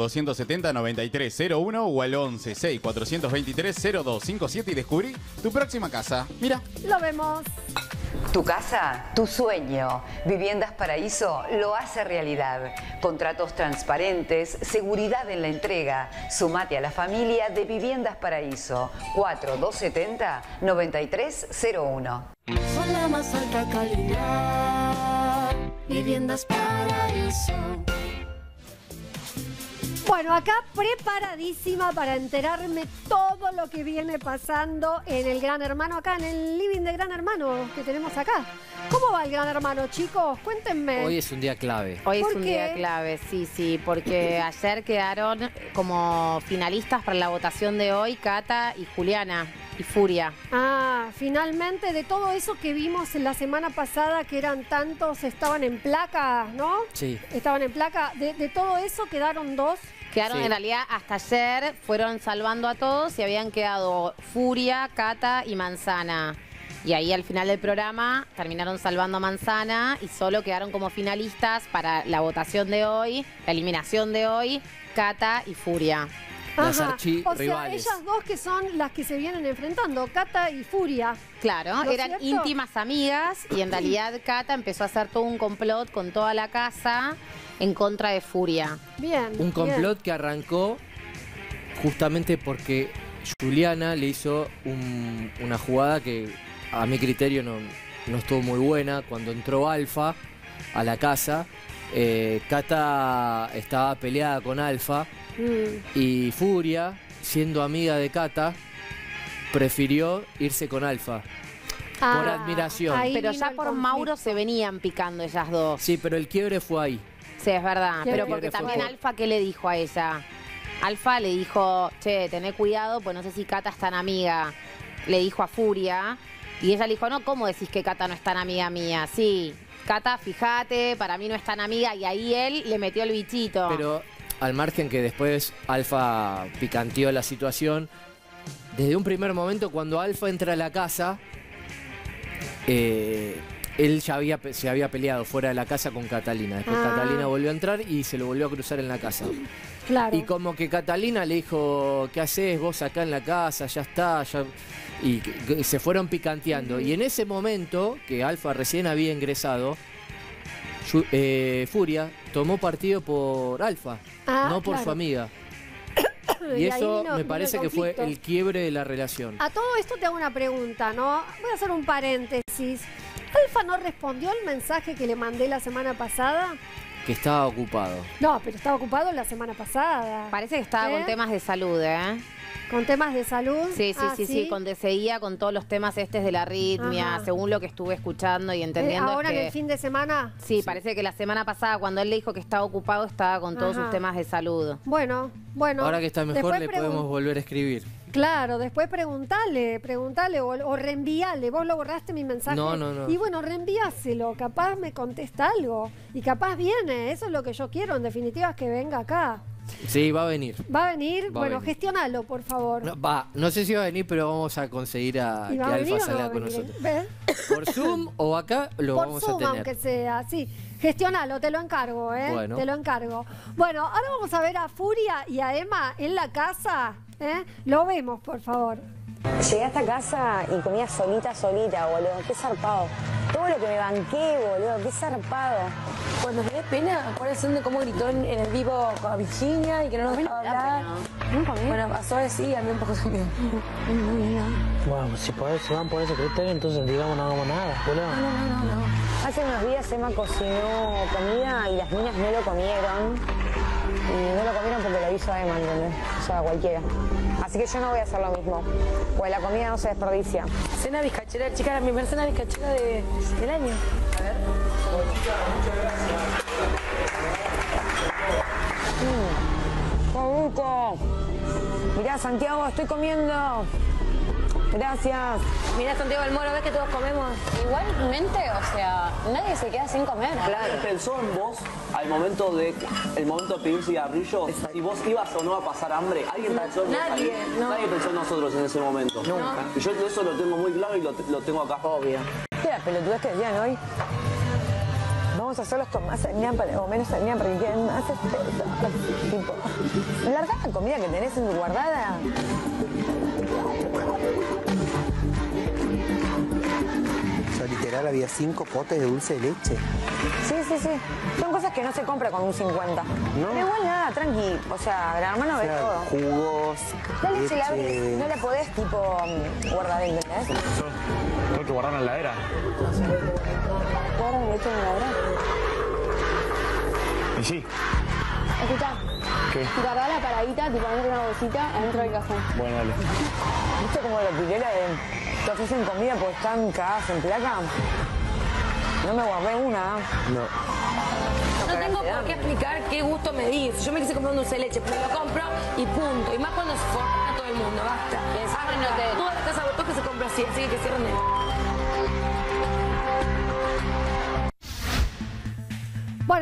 4270-9301 o al 11-6423-0257 y descubrí tu próxima casa. Mira. Lo vemos. Tu casa, tu sueño. Viviendas Paraíso lo hace realidad. Contratos transparentes, seguridad en la entrega. Sumate a la familia de Viviendas Paraíso. 4270-9301. Son la más alta calidad. Viviendas Paraíso. Bueno, acá preparadísima para enterarme todo lo que viene pasando en el Gran Hermano, acá en el living de Gran Hermano que tenemos acá. ¿Cómo va el Gran Hermano, chicos? Cuéntenme. Hoy es un día clave. Hoy es un día clave, sí, porque ayer quedaron como finalistas para la votación de hoy Cata y Juliana y Furia. Ah, finalmente de todo eso que vimos la semana pasada, que eran tantos, estaban en placa, ¿no? Sí. Estaban en placa. De todo eso quedaron 2. Quedaron en realidad hasta ayer, fueron salvando a todos y habían quedado Furia, Cata y Manzana. Y ahí al final del programa terminaron salvando a Manzana y solo quedaron como finalistas para la votación de hoy, la eliminación de hoy, Cata y Furia. Las Ajá. archirrivales. O sea, ellas dos que son las que se vienen enfrentando, Cata y Furia. Claro, ¿No es eran cierto? íntimas amigas y en realidad Cata empezó a hacer todo un complot con toda la casa en contra de Furia. Bien. Un complot que arrancó justamente porque Juliana le hizo una jugada que a mi criterio no estuvo muy buena. Cuando entró Alfa a la casa, Cata estaba peleada con Alfa y Furia, siendo amiga de Cata, prefirió irse con Alfa. Por admiración. Pero ya por Mauro se venían picando ellas dos. Sí, pero el quiebre fue ahí. Sí, es verdad. Qué Pero bien. porque Fue también por- Alfa, ¿qué le dijo a ella? Alfa le dijo, che, tené cuidado, pues no sé si Cata es tan amiga. Le dijo a Furia. Y ella le dijo, no, ¿cómo decís que Cata no es tan amiga mía? Sí, Cata, fíjate, para mí no es tan amiga. Y ahí él le metió el bichito. Pero al margen que después Alfa picanteó la situación, desde un primer momento cuando Alfa entra a la casa, él ya se había peleado fuera de la casa con Catalina. Después Catalina volvió a entrar y se lo volvió a cruzar en la casa. Claro. Y como que Catalina le dijo, ¿qué haces vos acá en la casa? Ya está, ya... Y se fueron picanteando. Y en ese momento, que Alfa recién había ingresado, Furia tomó partido por Alfa, no por su amiga. Y Y eso ahí vino me el parece que fue conflicto. el quiebre de la relación. A todo esto te hago una pregunta, ¿no? Voy a hacer un paréntesis. ¿Alfa no respondió al mensaje que le mandé la semana pasada? Que estaba ocupado. No, pero estaba ocupado la semana pasada. Parece que estaba con temas de salud, ¿eh? ¿Con temas de salud? Sí, sí, Ah, sí, seguía con todos los temas de la arritmia, Ajá. según lo que estuve escuchando y entendiendo. ¿Ahora es en que, el fin de semana? Sí, parece que la semana pasada, cuando él le dijo que estaba ocupado, estaba con todos Ajá. sus temas de salud. Bueno. Ahora que está mejor, después le podemos volver a escribir. Claro, después preguntale o reenvíale. Vos lo borraste mi mensaje. No. Y bueno, reenvíaselo. Capaz me contesta algo. Y capaz viene. Eso es lo que yo quiero. En definitiva, es que venga acá. Sí, va a venir. ¿Va a venir? Va a Bueno, venir. gestionalo, por favor. No sé si va a venir, pero vamos a conseguir a ¿Y que va a venir Alfa o no va salga a con venir? nosotros. ¿Ves? Por Zoom o acá lo Por vamos a Zoom, tener. aunque sea, sí. Gestionalo, te lo encargo, ¿eh? Bueno. Te lo encargo. Bueno, ahora vamos a ver a Furia y a Emma en la casa, ¿eh? Lo vemos, por favor. Llegué a esta casa y comía solita, boludo. Qué zarpado. Todo lo que me banqué, boludo. Qué zarpado. Cuando me dé pena, acuérdense de cómo gritó en el vivo con Virginia y que no nos dejaba hablar. Bueno, pasó así y a mí un poco también. Bueno, si van por ese criterio, entonces digamos no hagamos nada, boludo. No. Hace unos días Emma cocinó comida y las niñas no lo comieron. Y no lo comieron porque lo hizo Emma, ¿entendés? O sea, cualquiera. Así que yo no voy a hacer lo mismo. Pues la comida no se desperdicia. Cena bizcachera, chica, la primera cena bizcachera del año. A ver. ¡Qué rico! Mirá, Santiago, estoy comiendo. Gracias. Mirá, Santiago del Moro, ves que todos comemos. Igualmente, o sea, nadie se queda sin comer. ¿Alguien pensó en vos al momento de pedir cigarrillo? Si vos ibas o no a pasar hambre. ¿Alguien pensó en vos? Nadie, no. Nadie pensó en nosotros en ese momento. Nunca. Y yo eso lo tengo muy claro y lo tengo acá. Obvio. ¿Qué era pelotudez que decían hoy? Vamos a hacerlos con más harina o menos harina para que queden más espesas. Tipo, larga la comida que tenés guardada. O sea, literal había 5 potes de dulce de leche. Sí. Son cosas que no se compra con un 50. Pero igual nada, tranqui. O sea, la hermana ve todo. Jugos, La leche leche. no la podés tipo guardar, ¿entendés? Tengo que guardar en la heladera. ¿Guardas la leche en la heladera? Y sí. Escuchá. ¿Qué? Guardá la paradita, tipo, dentro de una bolsita, adentro del cajón. Bueno, dale. ¿Viste como la pilera te ofrecen comida porque están cagadas en placa? No me guardé una. No tengo por qué explicar qué gusto me di. Yo me quise comprar un dulce de leche, pero lo compro y punto. Y más cuando se forma a todo el mundo, basta. Toda la casa votó que se compra así que cierren de... Bueno,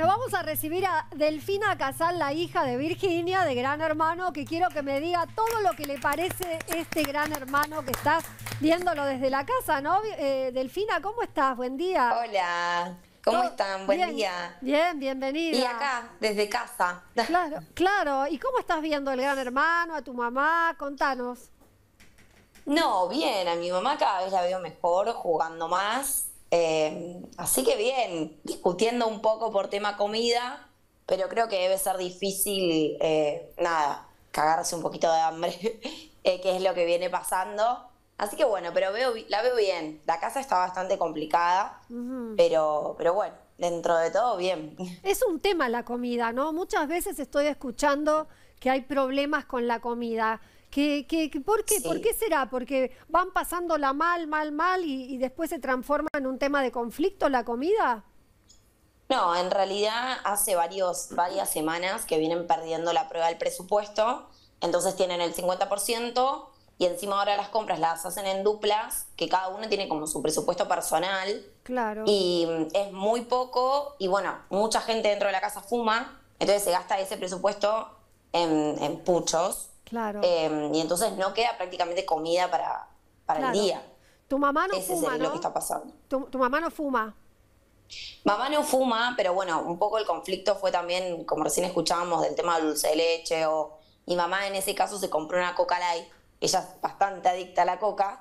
Bueno, vamos a recibir a Delfina Casal, la hija de Virginia, de Gran Hermano, que quiero que me diga todo lo que le parece este Gran Hermano que estás viéndolo desde la casa, ¿no? Delfina, ¿cómo estás? Buen día. Hola, ¿cómo están? Buen día. Bien, bienvenida. Y acá, desde casa. Claro, claro. ¿Y cómo estás viendo el Gran Hermano, a tu mamá? Contanos. No, bien, a mi mamá cada vez la veo mejor, jugando más. Así que bien, discutiendo un poco por tema comida, pero creo que debe ser difícil, cagarse un poquito de hambre, que es lo que viene pasando. Así que bueno, pero la veo bien. La casa está bastante complicada, pero bueno, dentro de todo bien. Es un tema la comida, ¿no? Muchas veces estoy escuchando que hay problemas con la comida. ¿Por qué? Sí. ¿Por qué será? ¿Porque van pasándola mal y después se transforma en un tema de conflicto la comida? No, en realidad hace varias semanas que vienen perdiendo la prueba del presupuesto, entonces tienen el 50% y encima ahora las compras las hacen en duplas, que cada uno tiene como su presupuesto personal. Claro. Y es muy poco y bueno, mucha gente dentro de la casa fuma, entonces se gasta ese presupuesto en puchos. Claro. Y entonces no queda prácticamente comida para el día. Tu mamá no Ese fuma, es ¿no? lo que está pasando. Tu mamá no fuma. Mamá no fuma, pero bueno, un poco el conflicto fue también, como recién escuchábamos, del tema del dulce de leche. Mi mamá en ese caso se compró una Coca Light. Ella es bastante adicta a la coca.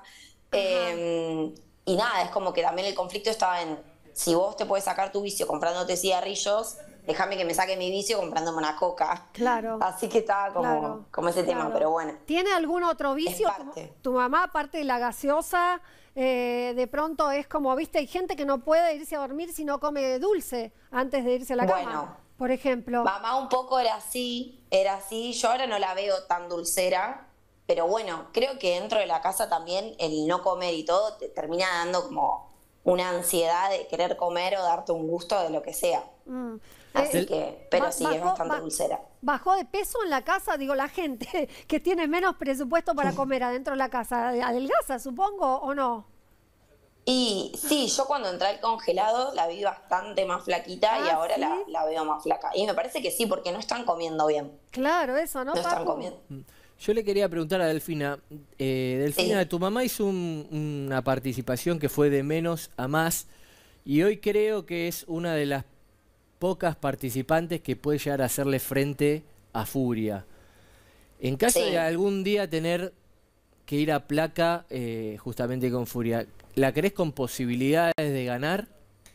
Y nada, es como que también el conflicto estaba en, si vos te puedes sacar tu vicio comprándote cigarrillos, déjame que me saque mi vicio comprándome una coca. Claro. Así que estaba como ese tema, pero bueno. ¿Tiene algún otro vicio? Tu mamá, aparte de la gaseosa, de pronto es como, viste, hay gente que no puede irse a dormir si no come dulce antes de irse a la cama. Bueno, por ejemplo. Mamá un poco era así. Yo ahora no la veo tan dulcera, pero bueno, creo que dentro de la casa también el no comer y todo te termina dando como una ansiedad de querer comer o darte un gusto de lo que sea. Así que, pero sí, es bastante dulcera. ¿Bajó de peso en la casa? Digo, la gente que tiene menos presupuesto para comer adentro de la casa, ¿adelgaza, supongo, o no? Y sí, yo cuando entré al congelado la vi bastante más flaquita y ahora ¿sí? la veo más flaca. Y me parece que sí, porque no están comiendo bien. Claro, eso, ¿no? No están comiendo. Yo le quería preguntar a Delfina. Delfina, Sí. tu mamá hizo una participación que fue de menos a más y hoy creo que es una de las pocas participantes que puede llegar a hacerle frente a Furia. En caso Sí. de algún día tener que ir a placa justamente con Furia, ¿la crees con posibilidades de ganar?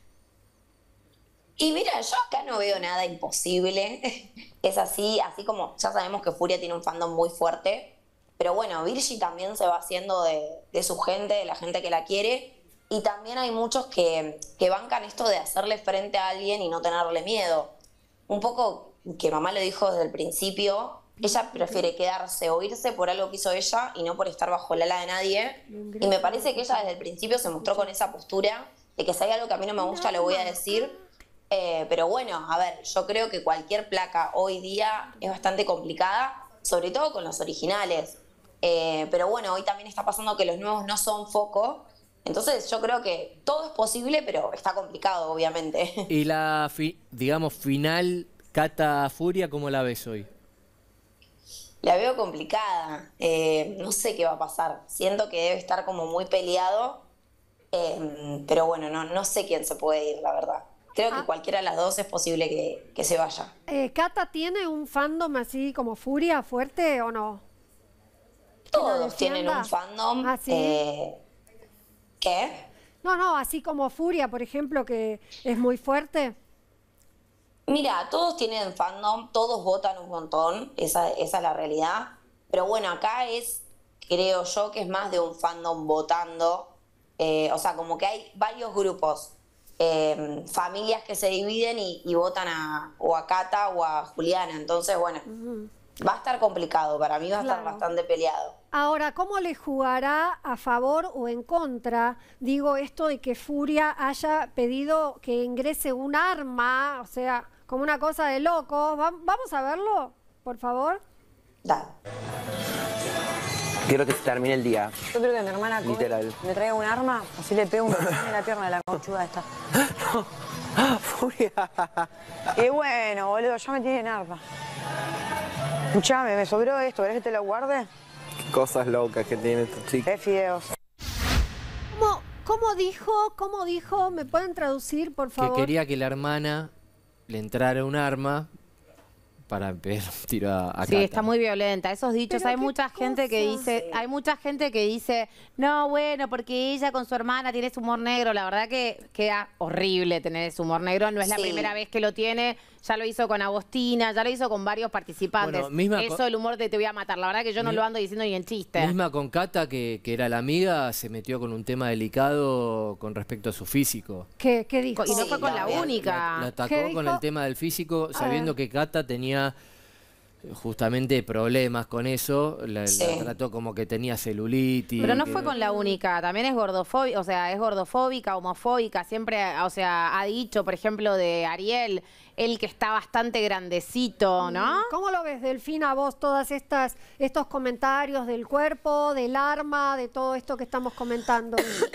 Y mira, yo acá no veo nada imposible. Es así como ya sabemos que Furia tiene un fandom muy fuerte. Pero bueno, Virgi también se va haciendo de su gente, de la gente que la quiere. Y también hay muchos que bancan esto de hacerle frente a alguien y no tenerle miedo. Un poco que mamá lo dijo desde el principio, ella prefiere quedarse o irse por algo que hizo ella y no por estar bajo el ala de nadie. Y me parece que ella desde el principio se mostró con esa postura de que si hay algo que a mí no me gusta lo voy a decir. Pero bueno, a ver, yo creo que cualquier placa hoy día es bastante complicada, sobre todo con los originales. Pero bueno, hoy también está pasando que los nuevos no son foco. Entonces yo creo que todo es posible, pero está complicado, obviamente. Y la, digamos, final Cata Furia, ¿cómo la ves hoy? La veo complicada. No sé qué va a pasar. Siento que debe estar como muy peleado. Pero bueno, no sé quién se puede ir, la verdad. Creo que cualquiera de las dos es posible que se vaya. ¿Cata tiene un fandom así como Furia fuerte o no? Todos tienen un fandom. ¿Ah, sí? ¿Qué? No, así como Furia, por ejemplo, que es muy fuerte. Mira, todos tienen fandom, todos votan un montón, esa es la realidad. Pero bueno, acá creo yo que es más de un fandom votando. O sea, como que hay varios grupos, familias que se dividen y votan o a Cata o a Juliana. Entonces, bueno, va a estar complicado, para mí va a estar bastante peleado. Ahora, ¿cómo le jugará a favor o en contra? Digo, esto de que Furia haya pedido que ingrese un arma, o sea, como una cosa de locos. ¿Vamos a verlo, por favor? Dale. Quiero que se termine el día. Yo creo que mi hermana literal. me traiga un arma, así le pego un en la pierna de la conchuda esta. Furia. Y bueno, boludo, ya me tienen harta. Escuchame, me sobró esto, ¿querés que te lo guarde? Qué cosas locas que tiene estos chicos. Es fideos. ¿Cómo dijo? ¿Me pueden traducir, por favor? Que quería que la hermana le entrara un arma para pegar un tiro a Cata. Sí, está muy violenta. Esos dichos, Pero hay mucha gente que dice, no, bueno, porque ella con su hermana tiene ese humor negro. La verdad que queda horrible tener ese humor negro. No es la primera vez que lo tiene. Ya lo hizo con Agostina, ya lo hizo con varios participantes. Bueno, eso, el humor de te voy a matar. La verdad que yo no lo ando diciendo ni en chiste. Misma con Cata, que era la amiga, se metió con un tema delicado con respecto a su físico. ¿Qué dijo? Y no fue con la única. La atacó con el tema del físico, sabiendo que Cata tenía justamente problemas con eso. La trató como que tenía celulitis. Pero no fue con la única, también es gordofóbica, o sea, es gordofóbica, homofóbica, siempre, o sea, ha dicho, por ejemplo, de Ariel, él que está bastante grandecito, ¿no? ¿Cómo lo ves, Delfina, vos, todas estos comentarios del cuerpo, del arma, de todo esto que estamos comentando?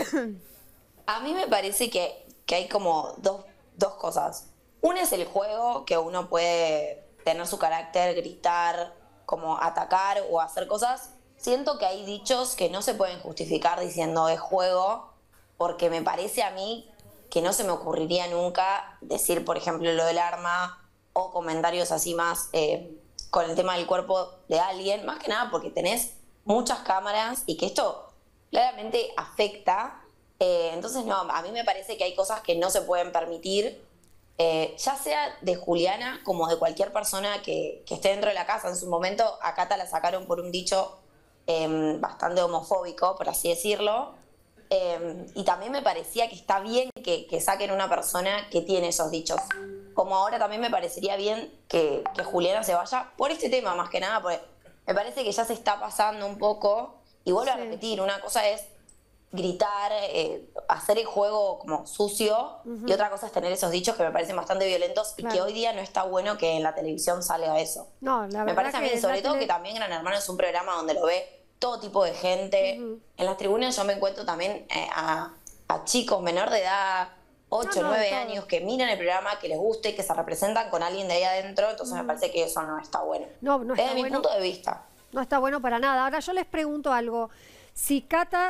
A mí me parece que hay como dos cosas. Una es el juego, que uno puede tener su carácter, gritar, como atacar o hacer cosas. Siento que hay dichos que no se pueden justificar diciendo es juego, porque me parece a mí que no se me ocurriría nunca decir, por ejemplo, lo del arma o comentarios así más con el tema del cuerpo de alguien, más que nada porque tenés muchas cámaras y que esto claramente afecta. Entonces, no, a mí me parece que hay cosas que no se pueden permitir, ya sea de Juliana como de cualquier persona que esté dentro de la casa. En su momento a Cata la sacaron por un dicho bastante homofóbico, por así decirlo, y también me parecía que está bien que saquen una persona que tiene esos dichos. Como ahora también me parecería bien que Juliana se vaya por este tema, más que nada, porque me parece que ya se está pasando un poco. Y vuelvo a repetir, una cosa es gritar, hacer el juego como sucio, y otra cosa es tener esos dichos que me parecen bastante violentos y que hoy día no está bueno que en la televisión salga eso. No, la verdad me parece a mí, que sobre todo que también Gran Hermano es un programa donde lo ve todo tipo de gente. En las tribunas yo me encuentro también a chicos menor de edad, 8, 9 años, que miran el programa, que les guste, que se representan con alguien de ahí adentro. Entonces me parece que eso no está bueno. No está desde mi punto de vista. No está bueno para nada. Ahora yo les pregunto algo. Si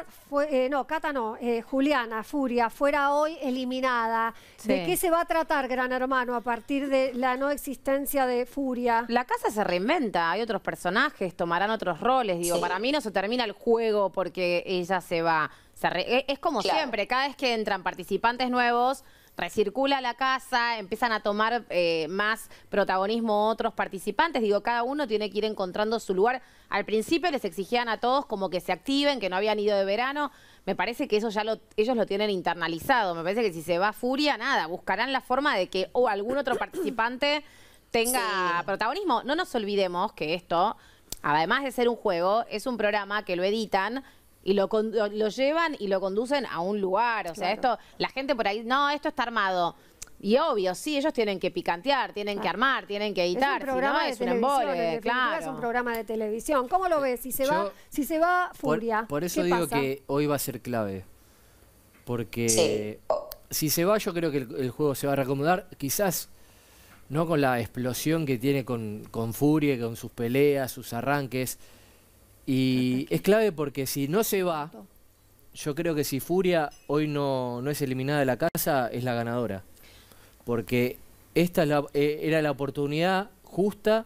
Juliana Furia fuera hoy eliminada, ¿de qué se va a tratar Gran Hermano a partir de la no existencia de Furia? La casa se reinventa, hay otros personajes, tomarán otros roles. Digo, para mí no se termina el juego porque ella se va. Es como siempre, cada vez que entran participantes nuevos, recircula la casa, empiezan a tomar más protagonismo otros participantes. Digo, cada uno tiene que ir encontrando su lugar. Al principio les exigían a todos como que se activen, que no habían ido de verano. Me parece que eso ya ellos lo tienen internalizado. Me parece que si se va Furia, nada, buscarán la forma de que algún otro participante tenga protagonismo. No nos olvidemos que esto, además de ser un juego, es un programa que lo editan y lo llevan y lo conducen a un lugar. O sea, esto, la gente por ahí, no, esto está armado. Y obvio, sí, ellos tienen que picantear, tienen que armar, tienen que editar. Es un programa es un embole, es un programa de televisión. ¿Cómo lo ves? Si se va Furia, por eso digo que hoy va a ser clave. Porque si se va, yo creo que el juego se va a reacomodar. Quizás no con la explosión que tiene con Furia, con sus peleas, sus arranques. Y es clave porque si no se va, yo creo que si Furia hoy no es eliminada de la casa, es la ganadora. Porque esta era la oportunidad justa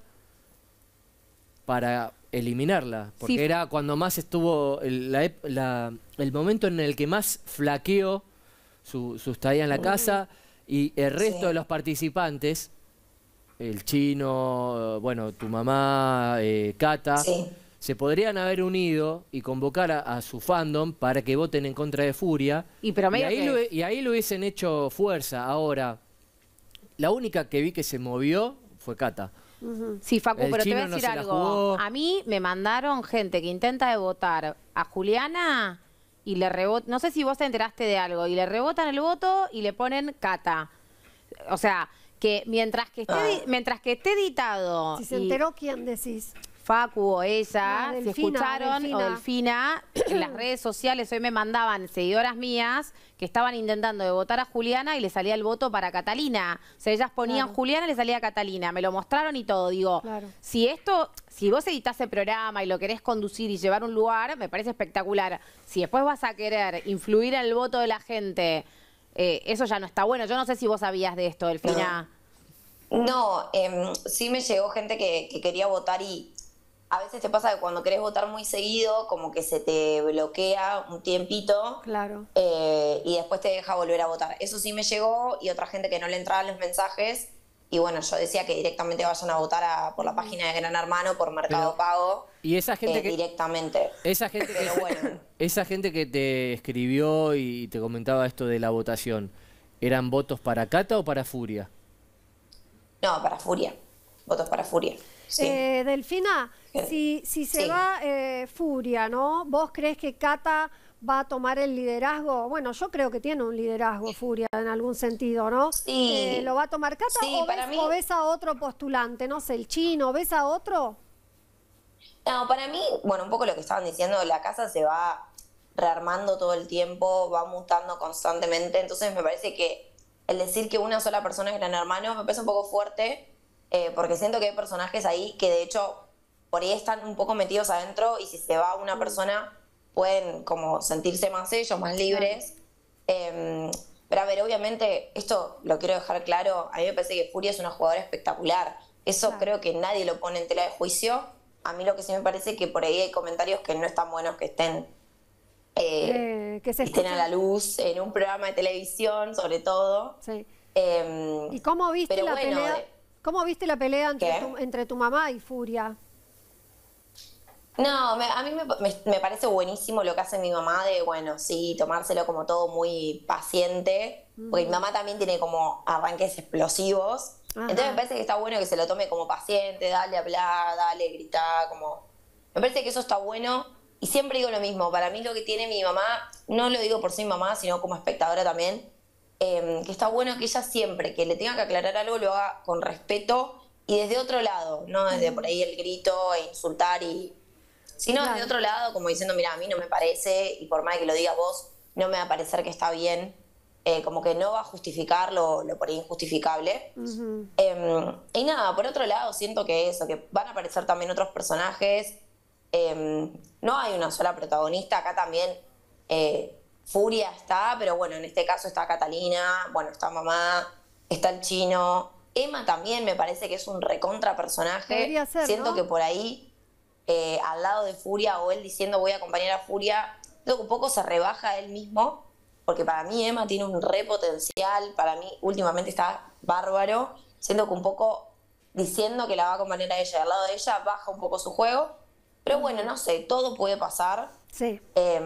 para eliminarla. Porque era cuando más estuvo, el momento en el que más flaqueó su estadía en la casa, y el resto de los participantes, el chino, bueno, tu mamá, Cata, se podrían haber unido y convocar a su fandom para que voten en contra de Furia. Y ahí lo hubiesen hecho fuerza. Ahora, la única que vi que se movió fue Cata. Sí, Facu, pero te voy a decir algo. A mí me mandaron gente que intenta de votar a Juliana y le rebota. No sé si vos te enteraste de algo. Y le rebotan el voto y le ponen Cata. O sea, que mientras que esté editado. Si se enteró, ¿quién decís? Facu o ella, Delfina, si escucharon, Delfina. o Delfina, en las redes sociales hoy me mandaban seguidoras mías que estaban intentando de votar a Juliana y le salía el voto para Catalina. O sea, ellas ponían Juliana y le salía Catalina. Me lo mostraron y todo. Digo, si vos editás el programa y lo querés conducir y llevar a un lugar, me parece espectacular. Si después vas a querer influir en el voto de la gente, eso ya no está bueno. Yo no sé si vos sabías de esto, Delfina. No, sí me llegó gente que quería votar y a veces te pasa que cuando querés votar muy seguido, como que se te bloquea un tiempito. Claro. Y después te deja volver a votar. Eso sí me llegó y otra gente que no le entraban los mensajes. Y bueno, yo decía que directamente vayan a votar por la página de Gran Hermano, por Mercado Pago. Y esa gente que... Directamente. Esa gente Pero bueno. Esa gente que te escribió y te comentaba esto de la votación, ¿eran votos para Cata o para Furia? No, para Furia. Votos para Furia. Sí. Delfina, si se va Furia, ¿no? ¿Vos crees que Cata va a tomar el liderazgo? Bueno, yo creo que tiene un liderazgo Furia en algún sentido, ¿no? Sí. ¿Lo va a tomar Cata o ves a otro postulante? No sé, el Chino, ¿ves a otro? No, para mí, bueno, un poco lo que estaban diciendo, la casa se va rearmando todo el tiempo, va mutando constantemente, entonces me parece que el decir que una sola persona es Gran Hermano me parece un poco fuerte, porque siento que hay personajes ahí que de hecho por ahí están un poco metidos adentro y si se va una persona pueden como sentirse más ellos, más libres. Pero a ver, obviamente, esto lo quiero dejar claro, a mí me parece que Furia es una jugadora espectacular. Eso creo que nadie lo pone en tela de juicio. A mí lo que sí me parece que por ahí hay comentarios que no están buenos que estén, estén a la luz en un programa de televisión, sobre todo. Sí. ¿Y cómo viste la pelea? ¿Cómo viste la pelea entre tu mamá y Furia? No, a mí me parece buenísimo lo que hace mi mamá de, bueno, sí, tomárselo como todo muy paciente, porque mi mamá también tiene como arranques explosivos. Ajá. Entonces me parece que está bueno que se lo tome como paciente, dale, hablar, dale, gritar, como... Me parece que eso está bueno y siempre digo lo mismo, para mí lo que tiene mi mamá, no lo digo por ser mi mamá, sino como espectadora también, que está bueno que ella siempre que le tenga que aclarar algo lo haga con respeto y desde otro lado, no desde por ahí el grito e insultar sino desde otro lado, como diciendo, mira, a mí no me parece, y por más que lo digas vos, no me va a parecer que está bien, como que no va a justificar lo por ahí injustificable. Y nada, por otro lado, siento que eso, que van a aparecer también otros personajes, no hay una sola protagonista, acá también Furia está, pero bueno, en este caso está Catalina, bueno, está mamá, está el Chino, Emma también me parece que es un recontra personaje. Debería ser, siento ¿no? que por ahí... al lado de Furia o él diciendo voy a acompañar a Furia, creo que un poco se rebaja a él mismo, porque para mí Emma tiene un re potencial, para mí últimamente está bárbaro, siento que un poco diciendo que la va a acompañar a ella y al lado de ella baja un poco su juego, pero bueno, no sé, todo puede pasar. Sí.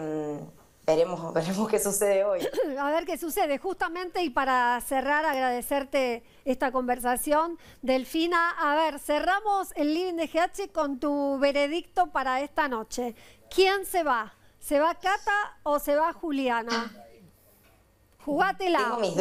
Veremos qué sucede hoy. A ver qué sucede. Justamente, y para cerrar, agradecerte esta conversación. Delfina, a ver, cerramos el Living de GH con tu veredicto para esta noche. ¿Quién se va? ¿Se va Cata o se va Juliana? Jugátela.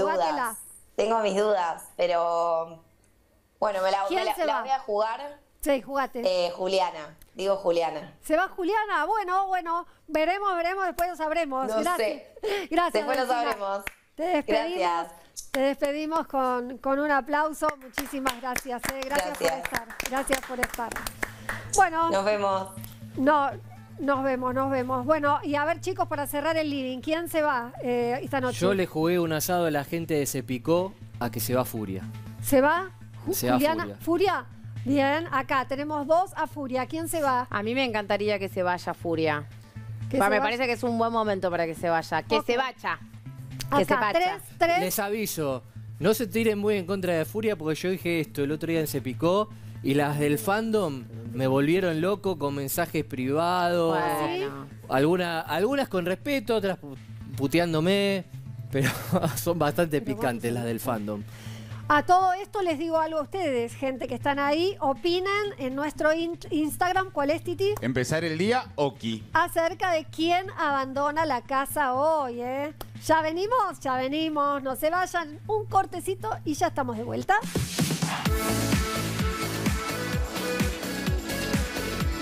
Tengo mis dudas, pero bueno, me la voy a jugar. Sí, jugate. Juliana. Digo Juliana. ¿Se va Juliana? Bueno, veremos, después lo sabremos. No Gracias. sé. Gracias. Después lo Delfina. sabremos. Te despedimos. Gracias. Te despedimos con un aplauso. Muchísimas gracias. Gracias por estar. Gracias por estar. Bueno. Nos vemos. No, nos vemos. Bueno, y a ver, chicos, para cerrar el living, ¿quién se va esta noche? Yo le jugué un asado a la gente de Se Picó a que se va Furia. ¿Se va? Se va Juliana. ¿Furia? Bien, acá tenemos 2 a Furia. ¿Quién se va? A mí me encantaría que se vaya Furia. Me parece que es un buen momento para que se vaya. Que se vaya. Que se vaya. 3. Les aviso, no se tiren muy en contra de Furia porque yo dije esto el otro día en Se Picó y las del fandom me volvieron loco con mensajes privados. Bueno. Algunas con respeto, otras puteándome, pero son bastante picantes las del fandom. A todo esto les digo algo a ustedes, gente que están ahí, opinen en nuestro Instagram, ¿cuál es, Titi? Empezar el día, Oki. Acerca de quién abandona la casa hoy, ¿eh? ¿Ya venimos? No se vayan, un cortecito y ya estamos de vuelta.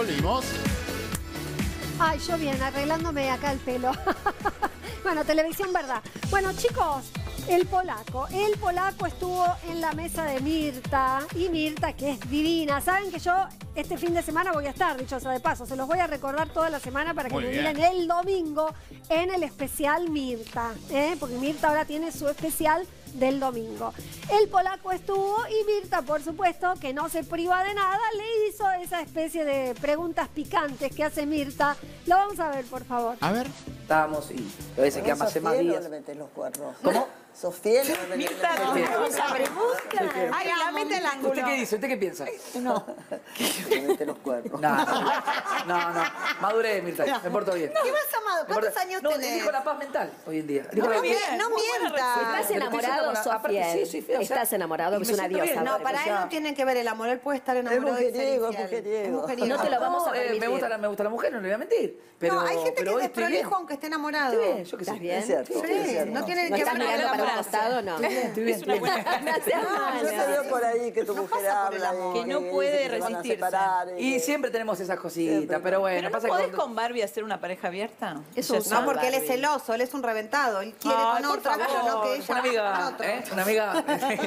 volvimos. Ay, yo bien, arreglándome acá el pelo. Bueno, televisión, ¿verdad? Bueno, chicos, el polaco estuvo en la mesa de Mirta, y Mirta, que es divina. Saben que yo este fin de semana voy a estar, dicho sea de paso, se los voy a recordar toda la semana para que Muy me bien. miren el domingo en el especial Mirta, porque Mirta ahora tiene su especial del domingo. El polaco estuvo y Mirta, por supuesto, que no se priva de nada, le hizo esa especie de preguntas picantes que hace Mirta. Lo vamos a ver, por favor. A ver. Estábamos y a veces que hace más días. le metes los cuernos? ¿Cómo? ¿Sos fiel o le metes Mirta, los cuernos? esa pregunta. Ay, la mete el ángulo. ¿Usted qué dice? ¿Usted qué piensa? No. Le mete los cuernos. No. Madurez, Mirta. Me porto bien. ¿Qué vas amado? ¿Cuántos años no, tenés? Elijo la paz mental hoy en día. No mientas. ¿Estás enamorado, Sofía? ¿Estás enamorado? Es una diosa. No, para él no tiene que ver el amor. Él puede estar enamorado de mujeriego. No te lo vamos a permitir. Me gusta la mujer, no le voy a mentir. Pero, no, hay gente que es desprolijo bien. aunque esté enamorado. Estoy bien, yo que sé. ¿Estás bien? Es cierto, Sí, es cierto. No tiene ¿No que estás ver mirando con para la un costado? No. Estoy bien. No, yo te veo por ahí que tu mujer habla que no puede resistirse. Y siempre tenemos esas cositas, pero bueno. ¿Pero no pasa podés que con Barbie hacer una pareja abierta? No, porque él es celoso, él es un reventado. Él quiere con otra, pero no que ella una amiga, con otro. Una amiga.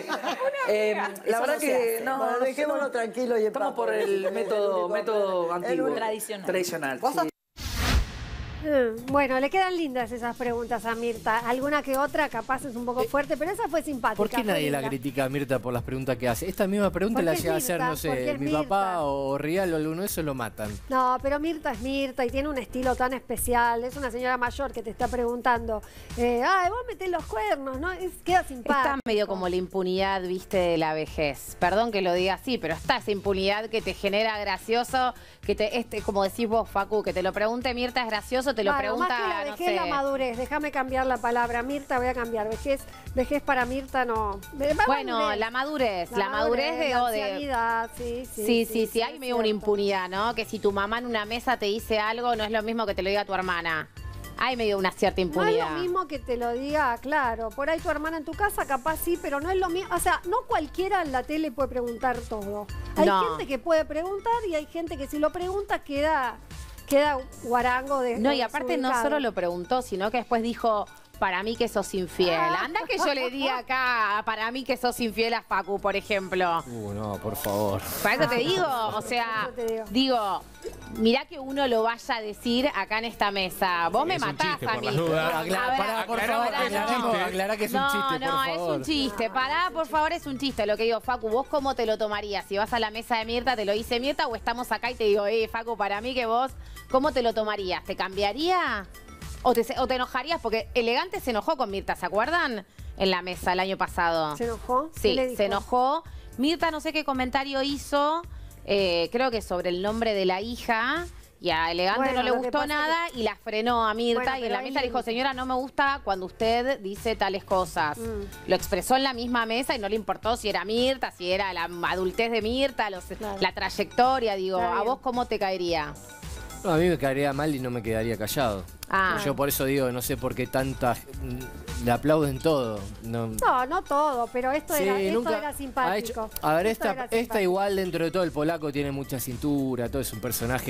La verdad que no, dejémoslo tranquilo y en estamos por el método antiguo. Tradicional. Sí. Bueno, le quedan lindas esas preguntas a Mirta. Alguna que otra capaz es un poco fuerte, pero esa fue simpática. ¿Por qué fue nadie la linda. critica a Mirta por las preguntas que hace? Esta misma pregunta la Porque llega a es hacer, Mirta, no sé, porque es mi Mirta. papá o Rial o alguno de esos lo matan. No, pero Mirta es Mirta y tiene un estilo tan especial. Es una señora mayor que te está preguntando, ay, vos metés los cuernos, ¿no? Queda simpático. Está medio como la impunidad, viste, de la vejez. Perdón que lo diga así, pero está esa impunidad que te genera gracioso, que como decís vos, Facu, que te lo pregunte Mirta es gracioso, te lo Bueno, pregunta, más que la no vejez, sé. la madurez. Déjame cambiar la palabra. Mirta, voy a cambiar. Vejez para Mirta no. Bueno, la madurez La de... la o de ancianidad, sí. Hay medio una impunidad, ¿no? Que si tu mamá en una mesa te dice algo, no es lo mismo que te lo diga tu hermana. Hay medio una cierta No impunidad. es lo mismo que te lo diga, claro. Por ahí tu hermana en tu casa, capaz sí, pero no es lo mismo. O sea, no cualquiera en la tele puede preguntar todo. Hay No. gente que puede preguntar y hay gente que si lo pregunta queda guarango de. No, y aparte no desubicado. solo lo preguntó, sino que después dijo, para mí que sos infiel. Anda que yo le diga acá, para mí que sos infiel a Facu, por ejemplo. No, por favor. Para eso te digo, o sea, digo, mirá que uno lo vaya a decir acá en esta mesa. Vos me Es un matás chiste, a por mí. las dudas. A ver, Pará, por favor, aclará que es un chiste, por No, es favor. un chiste. Pará, por favor, es un chiste. Lo que digo, Facu, ¿vos cómo te lo tomarías? Si vas a la mesa de Mirta, te lo dice Mirta, o estamos acá y te digo, Facu, para mí que vos, ¿cómo te lo tomarías? ¿Te cambiaría? ¿O te enojarías? Porque Elegante se enojó con Mirta, ¿se acuerdan? En la mesa el año pasado. ¿Se enojó? ¿Qué Sí, le dijo? se enojó. Mirta no sé qué comentario hizo, creo que sobre el nombre de la hija. Y a Elegante Bueno, no le lo que gustó pasa nada y la frenó a Mirta. Bueno, y en pero la ahí- mesa le dijo, señora, no me gusta cuando usted dice tales cosas. Lo expresó en la misma mesa y no le importó si era Mirta, si era la adultez de Mirta, la trayectoria. Digo, Está ¿a bien. vos cómo te caería? No, a mí me caería mal y no me quedaría callado. Ah. Yo por eso digo, no sé por qué le aplauden todo. No, No todo, pero esto Sí, era nunca simpático. A ver, Esto era esta simpático. igual dentro de todo el polaco tiene mucha cintura, todo es un personaje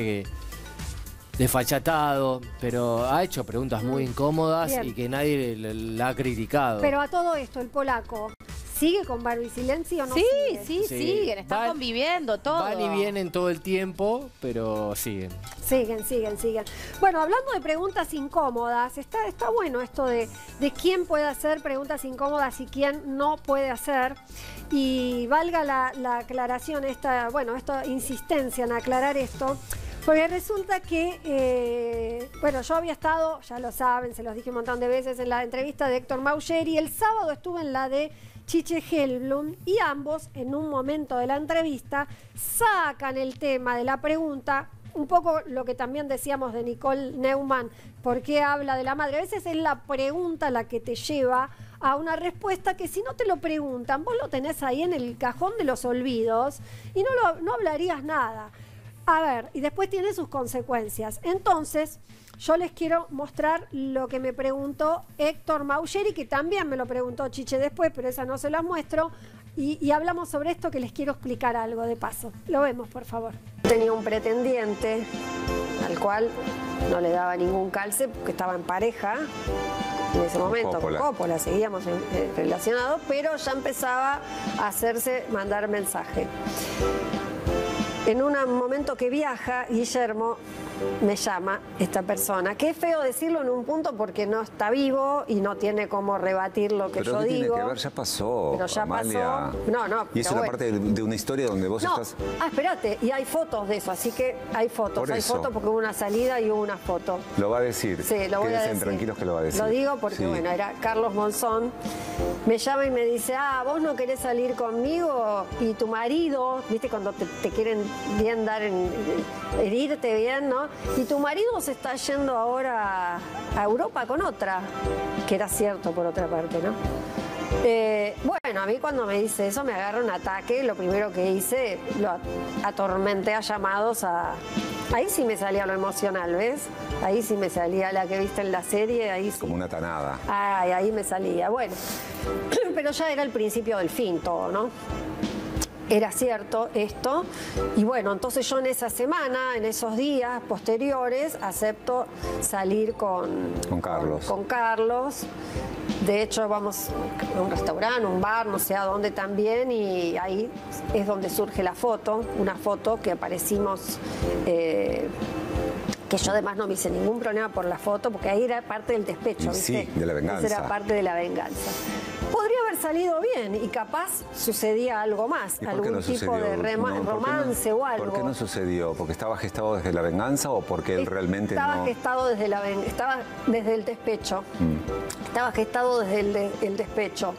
desfachatado, pero ha hecho preguntas muy incómodas Bien. y que nadie la ha criticado. Pero a todo esto, el polaco, ¿sigue con Barbie Silencio o no Sí, sigue? sí, Sí. siguen, están Van- conviviendo todo. Van y vienen todo el tiempo, pero siguen. Siguen. Bueno, hablando de preguntas incómodas, está bueno esto de quién puede hacer preguntas incómodas y quién no puede hacer. Y valga la aclaración, esta insistencia en aclarar esto, porque resulta que, yo había estado, ya lo saben, se los dije un montón de veces, en la entrevista de Héctor Mauger y el sábado estuve en la de Chiche Hellblum y ambos, en un momento de la entrevista, sacan el tema de la pregunta, un poco lo que también decíamos de Nicole Neumann, ¿por qué habla de la madre? A veces es la pregunta la que te lleva a una respuesta que si no te lo preguntan, vos lo tenés ahí en el cajón de los olvidos y no hablarías nada. A ver, y después tiene sus consecuencias. Entonces, yo les quiero mostrar lo que me preguntó Héctor Mauger, que también me lo preguntó Chiche después, pero esa no se las muestro. Y hablamos sobre esto que les quiero explicar algo de paso. Lo vemos, por favor. Tenía un pretendiente al cual no le daba ningún calce porque estaba en pareja en ese momento con Coppola, seguíamos relacionados, pero ya empezaba a hacerse mandar mensaje. En un momento que viaja, Guillermo me llama esta persona, que es feo decirlo en un punto porque no está vivo y no tiene cómo rebatir lo que yo ¿qué digo. tiene que ver? Ya pasó, pero ya Amalia. pasó. No, y es una parte de una historia donde vos estás... espérate, y hay fotos de eso, así que hay fotos. Hay fotos porque hubo una salida y hubo una foto. Lo va a decir. Sí, lo voy a Quédense decir. tranquilos que lo va a decir. Lo digo porque, bueno, era Carlos Monzón. Me llama y me dice, vos no querés salir conmigo y tu marido, viste cuando te quieren bien dar herirte bien, ¿no? Y tu marido se está yendo ahora a Europa con otra, que era cierto por otra parte, ¿no? Bueno, a mí cuando me dice eso me agarra un ataque. Lo primero que hice, lo atormenté a llamados a... Ahí sí me salía lo emocional, ¿ves? Ahí sí me salía la que viste en la serie, ahí sí. Como una tanada. Ay, ahí me salía, bueno. Pero ya era el principio del fin todo, ¿no? Era cierto esto, y bueno, entonces yo en esa semana, en esos días posteriores, acepto salir con Carlos. Con Carlos. De hecho, vamos a un restaurante, un bar, no sé a dónde también, y ahí es donde surge la foto, una foto que aparecimos... que yo además no me hice ningún problema por la foto, porque ahí era parte del despecho, ¿viste? Sí, de la venganza. Esa era parte de la venganza. Podría haber salido bien y capaz sucedía algo más, algún tipo de romance o algo. ¿Por qué no sucedió? ¿Porque estaba gestado desde la venganza o porque él realmente estaba gestado desde estaba desde el despecho. Estaba gestado desde el despecho.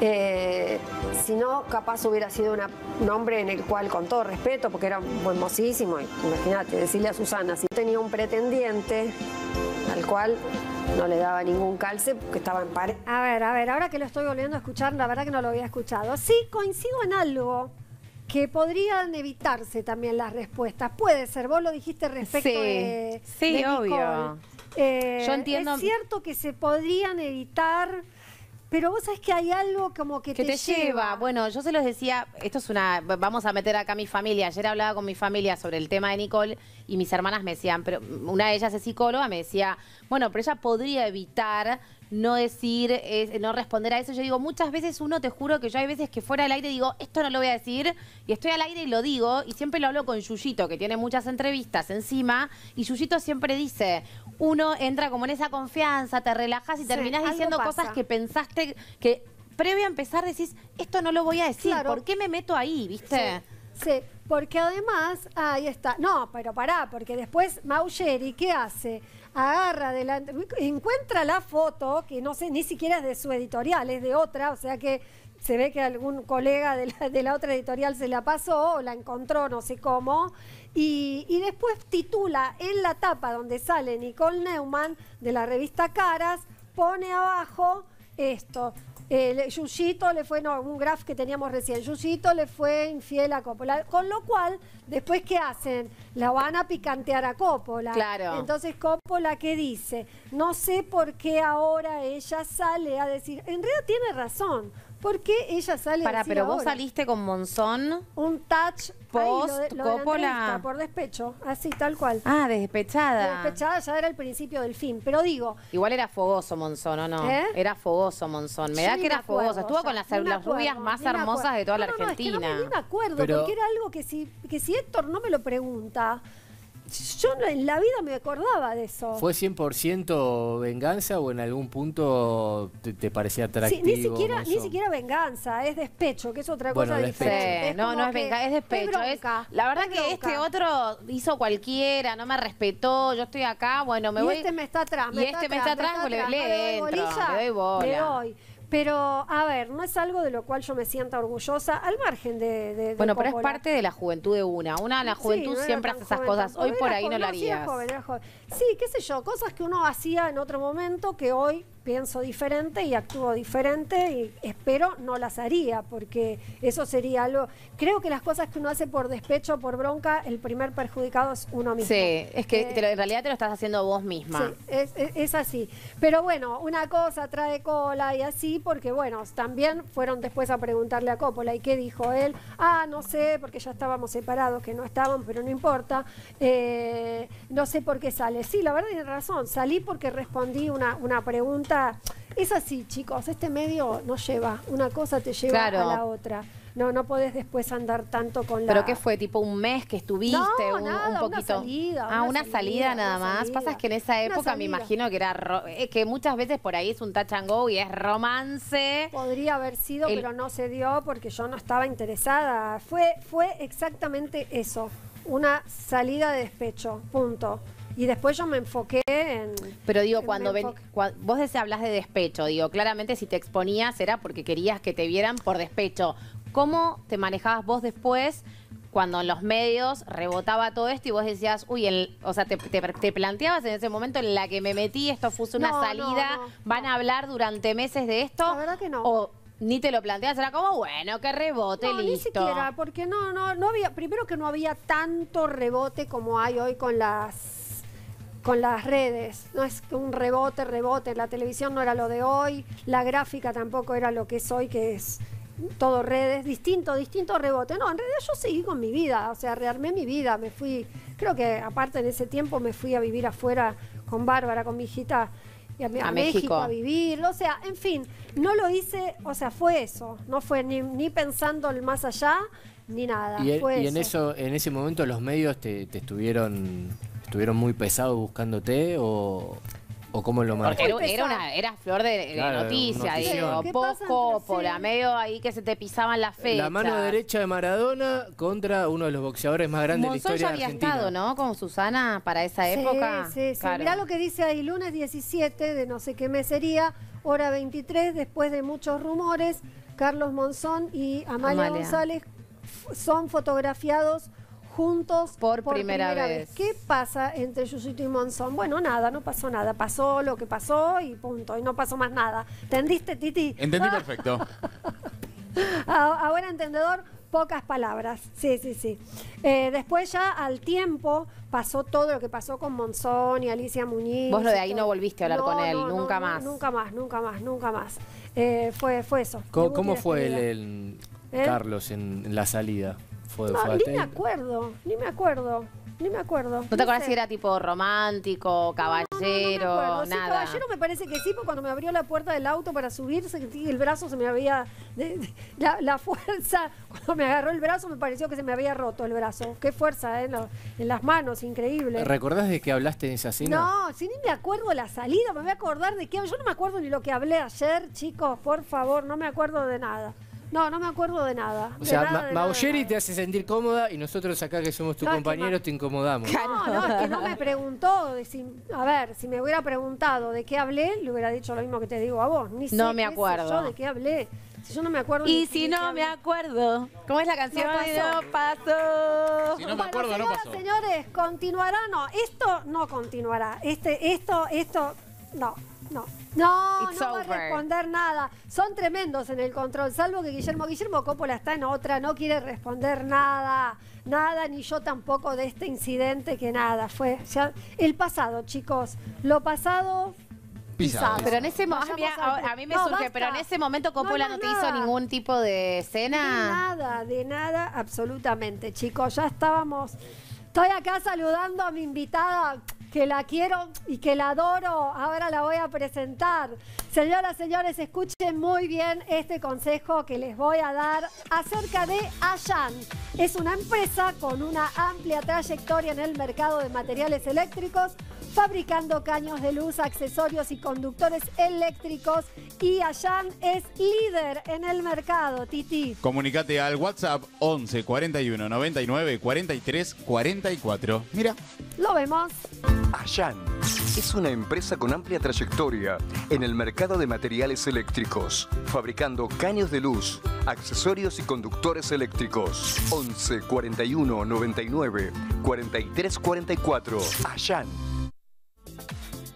Si no, capaz hubiera sido un hombre en el cual, con todo respeto, porque era hermosísimo, imagínate, decirle a Susana, si tenía un pretendiente al cual no le daba ningún calce porque estaba en pareja. A ver, ahora que lo estoy volviendo a escuchar, la verdad que no lo había escuchado. Sí, coincido en algo, que podrían evitarse también las respuestas. Puede ser, vos lo dijiste respecto de obvio. Yo entiendo. Es cierto que se podrían evitar... Pero vos sabés que hay algo como que te lleva. Bueno, yo se los decía, esto es vamos a meter acá a mi familia. Ayer hablaba con mi familia sobre el tema de Nicole y mis hermanas me decían, pero una de ellas es psicóloga, me decía, bueno, pero ella podría evitar no decir, no responder a eso. Yo digo, muchas veces te juro que yo hay veces que fuera del aire digo, esto no lo voy a decir, y estoy al aire y lo digo, y siempre lo hablo con Yuyito, que tiene muchas entrevistas encima, y Yuyito siempre dice, uno entra como en esa confianza, te relajas y terminás diciendo cosas que pensaste que previo a empezar decís, esto no lo voy a decir, ¿por qué me meto ahí, viste? Sí, porque además, ahí está, no, pero pará, porque después Maucheri, ¿qué hace? Agarra adelante, encuentra la foto, que no sé, ni siquiera es de su editorial, es de otra, o sea que se ve que algún colega de la otra editorial se la pasó o la encontró, no sé cómo, y después titula en la tapa donde sale Nicole Neumann de la revista Caras, pone abajo esto. Yuyito le fue, un graph que teníamos recién, Yuyito le fue infiel a Coppola, con lo cual, después ¿qué hacen? La van a picantear a Coppola. Claro. Entonces Coppola, ¿qué dice? No sé por qué ahora ella sale a decir, en realidad tiene razón, ¿por qué ella sale a decir pero vos ahora? saliste con Monzón. Un touch post Coppola. Por despecho, así, tal cual. Ah, despechada. Despechada ya era el principio del fin, pero digo... Igual era fogoso Monzón, ¿o no? Era fogoso Monzón. Me da que era fogoso. Estuvo con las rubias más hermosas de toda la Argentina. Es que no me acuerdo, porque era algo que si Héctor no me lo pregunta... Yo en la vida me acordaba de eso. ¿Fue 100% venganza o en algún punto te parecía atractivo? Sí, ni siquiera venganza, es despecho, que es otra cosa diferente. No es venganza, es despecho. La verdad que este otro hizo cualquiera, no me respetó, yo estoy acá, bueno, me voy... Y este me está atrás, le doy bola. Le doy. Pero, a ver, no es algo de lo cual yo me sienta orgullosa, al margen de bueno, pero es parte de la juventud de una. La juventud siempre hace esas cosas. Hoy por ahí no lo harías. Sí, qué sé yo, cosas que uno hacía en otro momento que hoy pienso diferente y actúo diferente y espero no las haría, porque eso sería algo... Creo que las cosas que uno hace por despecho, por bronca, el primer perjudicado es uno mismo. Sí, es que en realidad te lo estás haciendo vos misma. Sí, es así. Pero bueno, una cosa trae cola y así, porque bueno, también fueron después a preguntarle a Coppola, ¿y qué dijo él? No sé, porque ya estábamos separados, que no estaban, pero no importa. No sé por qué sale. Sí, la verdad tiene razón, salí porque respondí una pregunta. Es así, chicos, este medio no lleva, una cosa te lleva a la otra. No podés después andar tanto con la... ¿Pero qué fue? ¿Tipo un mes que estuviste? Nada, un poquito. Una salida nada más. Pasa es que en esa época me imagino que era... que muchas veces por ahí es un touch and go y es romance. Podría haber sido, pero no se dio porque yo no estaba interesada. Fue exactamente eso. Una salida de despecho, punto. Y después yo me enfoqué en... Pero digo, cuando vos hablas de despecho, digo, claramente si te exponías era porque querías que te vieran por despecho. ¿Cómo te manejabas vos después cuando en los medios rebotaba todo esto y vos decías, uy, o sea, te planteabas en ese momento en la que me metí, esto fue una salida, van a hablar durante meses de esto? La verdad que no. O ni te lo planteabas, era como, bueno, que rebote, listo. Ni siquiera, porque no había, primero que no había tanto rebote como hay hoy con las redes. No es un rebote, la televisión no era lo de hoy, la gráfica tampoco era lo que es hoy, que es todo redes, distinto rebote. No, en realidad yo seguí con mi vida, o sea, rearmé mi vida, me fui, creo que aparte en ese tiempo me fui a vivir afuera con Bárbara, con mi hijita, y a México a vivir, o sea, en fin, no lo hice, o sea, fue eso, no fue ni pensando el más allá, ni nada. Y fue en ese momento los medios te estuvieron muy pesados buscándote o cómo lo manejaste. Porque era flor de noticia, digo, poco por la medio ahí que se te pisaban las fechas. La mano derecha de Maradona contra uno de los boxeadores más grandes de la historia de Argentina. Argentina. Había estado, ¿no? Con Susana para esa época. Sí. Claro. Mirá lo que dice ahí, lunes 17 de no sé qué mes sería, hora 23, después de muchos rumores, Carlos Monzón y Amalia González son fotografiados juntos por primera vez. ¿Qué pasa entre Yuyito y Monzón? Bueno, nada, no pasó nada. Pasó lo que pasó y punto. Y no pasó más nada. ¿Entendiste, Titi? Entendí perfecto. Ahora entendedor, pocas palabras. Sí. Después ya al tiempo pasó todo lo que pasó con Monzón y Alicia Muñiz. Vos lo de ahí no volviste a hablar con él, nunca más. Nunca más. Fue eso. ¿Cómo fue el Carlos en la salida? Ni me acuerdo. ¿No te acuerdas si era tipo romántico, caballero, Sí, nada? Caballero me parece que sí, porque cuando me abrió la puerta del auto para subir, sentí el brazo se me había... la fuerza, cuando me agarró el brazo me pareció que se me había roto el brazo. Qué fuerza, en las manos, increíble. ¿Recordás de qué hablaste en esa cena? No, si ni me acuerdo la salida, me voy a acordar de qué... Yo no me acuerdo ni lo que hablé ayer, chicos, por favor, no me acuerdo de nada. No me acuerdo de nada. O sea, Maugeri te hace sentir cómoda y nosotros acá que somos tus compañeros te incomodamos. No, es que no me preguntó. A ver, si me hubiera preguntado de qué hablé, le hubiera dicho lo mismo que te digo a vos. Ni sé no me acuerdo. Yo de qué hablé. Si yo no me acuerdo. Y si no me acuerdo. ¿Cómo es la canción? No pasó. Si no me acuerdo, no pasó. Señores, ¿continuará? No, esto no continuará. Esto, no. No va a responder nada. Son tremendos en el control, salvo que Guillermo Coppola está en otra, no quiere responder nada, ni yo tampoco de este incidente, que nada, fue ya el pasado, chicos, lo pasado pisado. Pero en ese momento, a mí me surge, pero en ese momento Coppola no te hizo ningún tipo de escena. De nada, absolutamente, chicos, ya estábamos. Estoy acá saludando a mi invitada, que la quiero y que la adoro. Ahora la voy a presentar. Señoras, señores, escuchen muy bien este consejo que les voy a dar acerca de Ayan. Es una empresa con una amplia trayectoria en el mercado de materiales eléctricos, fabricando caños de luz, accesorios y conductores eléctricos. Y Ayan es líder en el mercado, Titi. Comunicate al WhatsApp 11 41 99 43 44. Mira. Lo vemos. Ayan es una empresa con amplia trayectoria en el mercado de materiales eléctricos, fabricando caños de luz, accesorios y conductores eléctricos. 11 41 99 43 44. Ayan.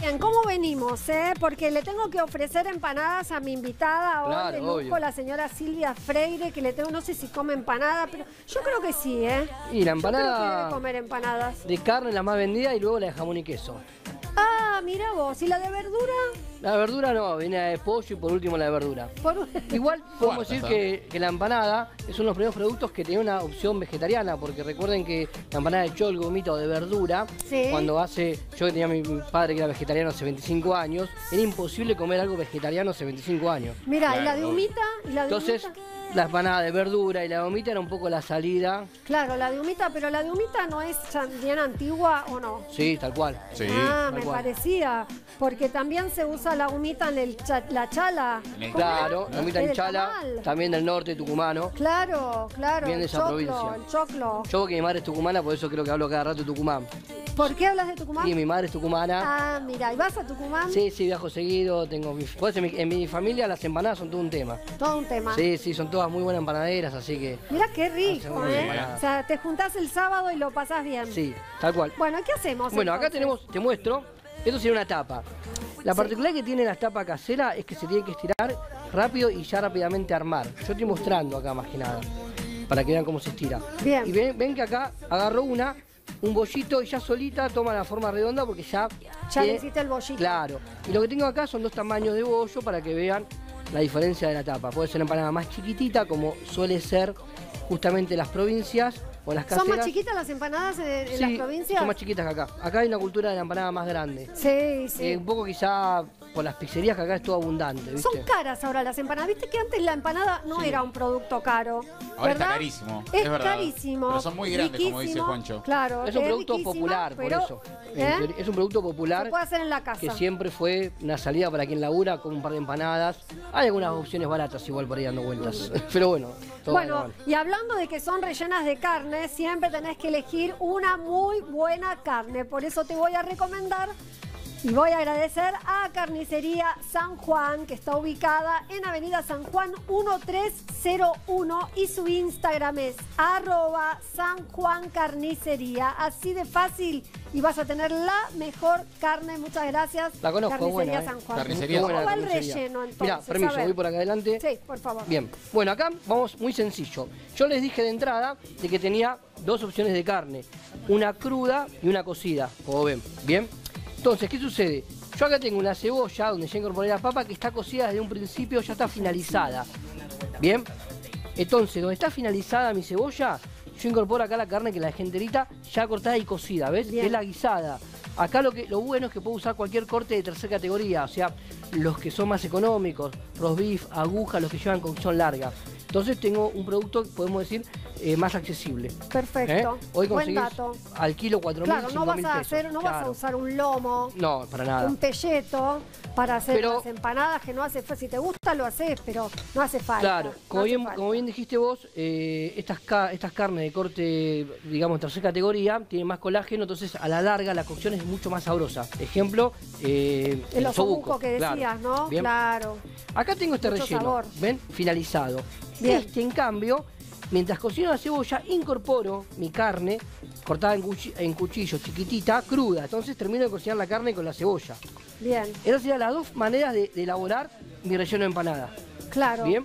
Bien, ¿cómo venimos, Porque le tengo que ofrecer empanadas a mi invitada hoy de lujo, obvio. la señora Silvia Freire, que le tengo, no sé si come empanada, pero yo creo que sí, Y la Yo creo que empanada debe comer empanadas. de carne, la más vendida, y luego la de jamón y queso. Ah, mira vos, ¿y la de verdura? La de verdura no, viene de pollo y por último la de verdura. Igual podemos decir Cuarta, que la empanada es uno de los primeros productos que tenía una opción vegetariana, porque recuerden que la empanada de chol, gomita o de verdura, Sí. cuando yo que tenía a mi padre que era vegetariano hace 25 años, era imposible comer algo vegetariano hace 25 años. Mira, ¿y la de humita? ¿Y la de Entonces, humita? la empanada de verdura y la gomita era un poco la salida. Claro, la de humita, pero la de humita no es bien antigua, ¿o no? Sí, tal cual. Ah, Tal me cual. parecía, porque también se usa la humita en la chala. Claro, la humita En en el chala, tamal. también del norte tucumano. Claro, Bien de el esa choclo, provincia. el choclo. Yo que mi madre es tucumana, por eso creo que hablo cada rato de Tucumán. ¿Por qué hablas de Tucumán? Y mi madre es tucumana. Ah, mira, ¿y vas a Tucumán? Sí, viajo seguido, pues en mi familia las empanadas son todo un tema. Todo un tema. Sí, son todas muy buenas empanaderas, así que Mira qué rico, Hacemos muy bien. O sea, te juntás el sábado y lo pasás bien. sí, tal cual. Bueno, ¿qué hacemos? Bueno, acá entonces? te muestro, esto sería una tapa. La Sí. particularidad que tiene la tapa casera es que se tiene que estirar rápido y ya rápidamente armar. Yo estoy mostrando acá más que nada, para que vean cómo se estira. Bien. Y ven que acá agarro un bollito y ya solita toma la forma redonda porque ya... Ya le hiciste el bollito. Claro. Y lo que tengo acá son dos tamaños de bollo para que vean la diferencia de la tapa. Puede ser una empanada más chiquitita, como suele ser justamente las provincias o las caseras. ¿Son más chiquitas las empanadas en las provincias? Son más chiquitas que acá. Acá hay una cultura de la empanada más grande. Sí, sí. Un poco quizá por las pizzerías que acá es todo abundante, ¿viste? Son caras ahora las empanadas. Viste que antes la empanada no era un producto caro. Ahora está ¿verdad? carísimo. Es verdad. carísimo. Pero son muy grandes, como dice riquísimo. Juancho. Claro. Es un producto riquísima, popular, por pero, eso. ¿eh? Es un producto Se popular puede hacer en la casa. que siempre fue una salida para quien labura con un par de empanadas. Hay algunas opciones baratas igual por ahí dando vueltas. Pero bueno, todo Bueno, vale. y hablando de que son rellenas de carne, siempre tenés que elegir una muy buena carne. Por eso te voy a recomendar y voy a agradecer a Carnicería San Juan, que está ubicada en Avenida San Juan 1301 y su Instagram es @sanjuancarnicería. Así de fácil y vas a tener la mejor carne. Muchas gracias. La conozco, Carnicería buena, San Juan. Carnicería ¿Cómo buena, va el carnicería. relleno entonces? Mira, permiso, A ver. voy por acá adelante. Sí, por favor. Bien, bueno, acá vamos muy sencillo. Yo les dije de entrada de que tenía dos opciones de carne, una cruda y una cocida, como ven. Bien, entonces, ¿qué sucede? Yo acá tengo una cebolla donde ya incorporé la papa que está cocida desde un principio, ya está finalizada. Bien, entonces, donde está finalizada mi cebolla, yo incorporo acá la carne que la dejé enterita, ya cortada y cocida, ¿ves? Bien. Es la guisada. Acá lo bueno es que puedo usar cualquier corte de tercera categoría, o sea, los que son más económicos, roast beef, aguja, los que llevan cocción larga. Entonces tengo un producto, podemos decir, más accesible. Perfecto. Hoy Buen conseguís dato. al kilo 4.000, Claro, no vas 5.000 a pesos. hacer, no vas a Claro. usar un lomo, No, para nada. un pelleto para hacer Pero- las empanadas que no hace falta. Si te gusta lo haces, pero no hace falta. Claro, no como hace bien, falta. como bien dijiste vos, estas carnes de corte, digamos, tercera categoría, tienen más colágeno, entonces a la larga la cocción es mucho más sabrosa. Ejemplo, El osobuco que claro. decías, ¿no? Bien. Claro. Acá tengo este Mucho relleno, sabor. ¿ven? Finalizado. Bien. En cambio, mientras cocino la cebolla, incorporo mi carne cortada en cuchillo, chiquitita, cruda. Entonces termino de cocinar la carne con la cebolla. Bien, Esas serían las dos maneras de elaborar mi relleno de empanada. claro. ¿Bien?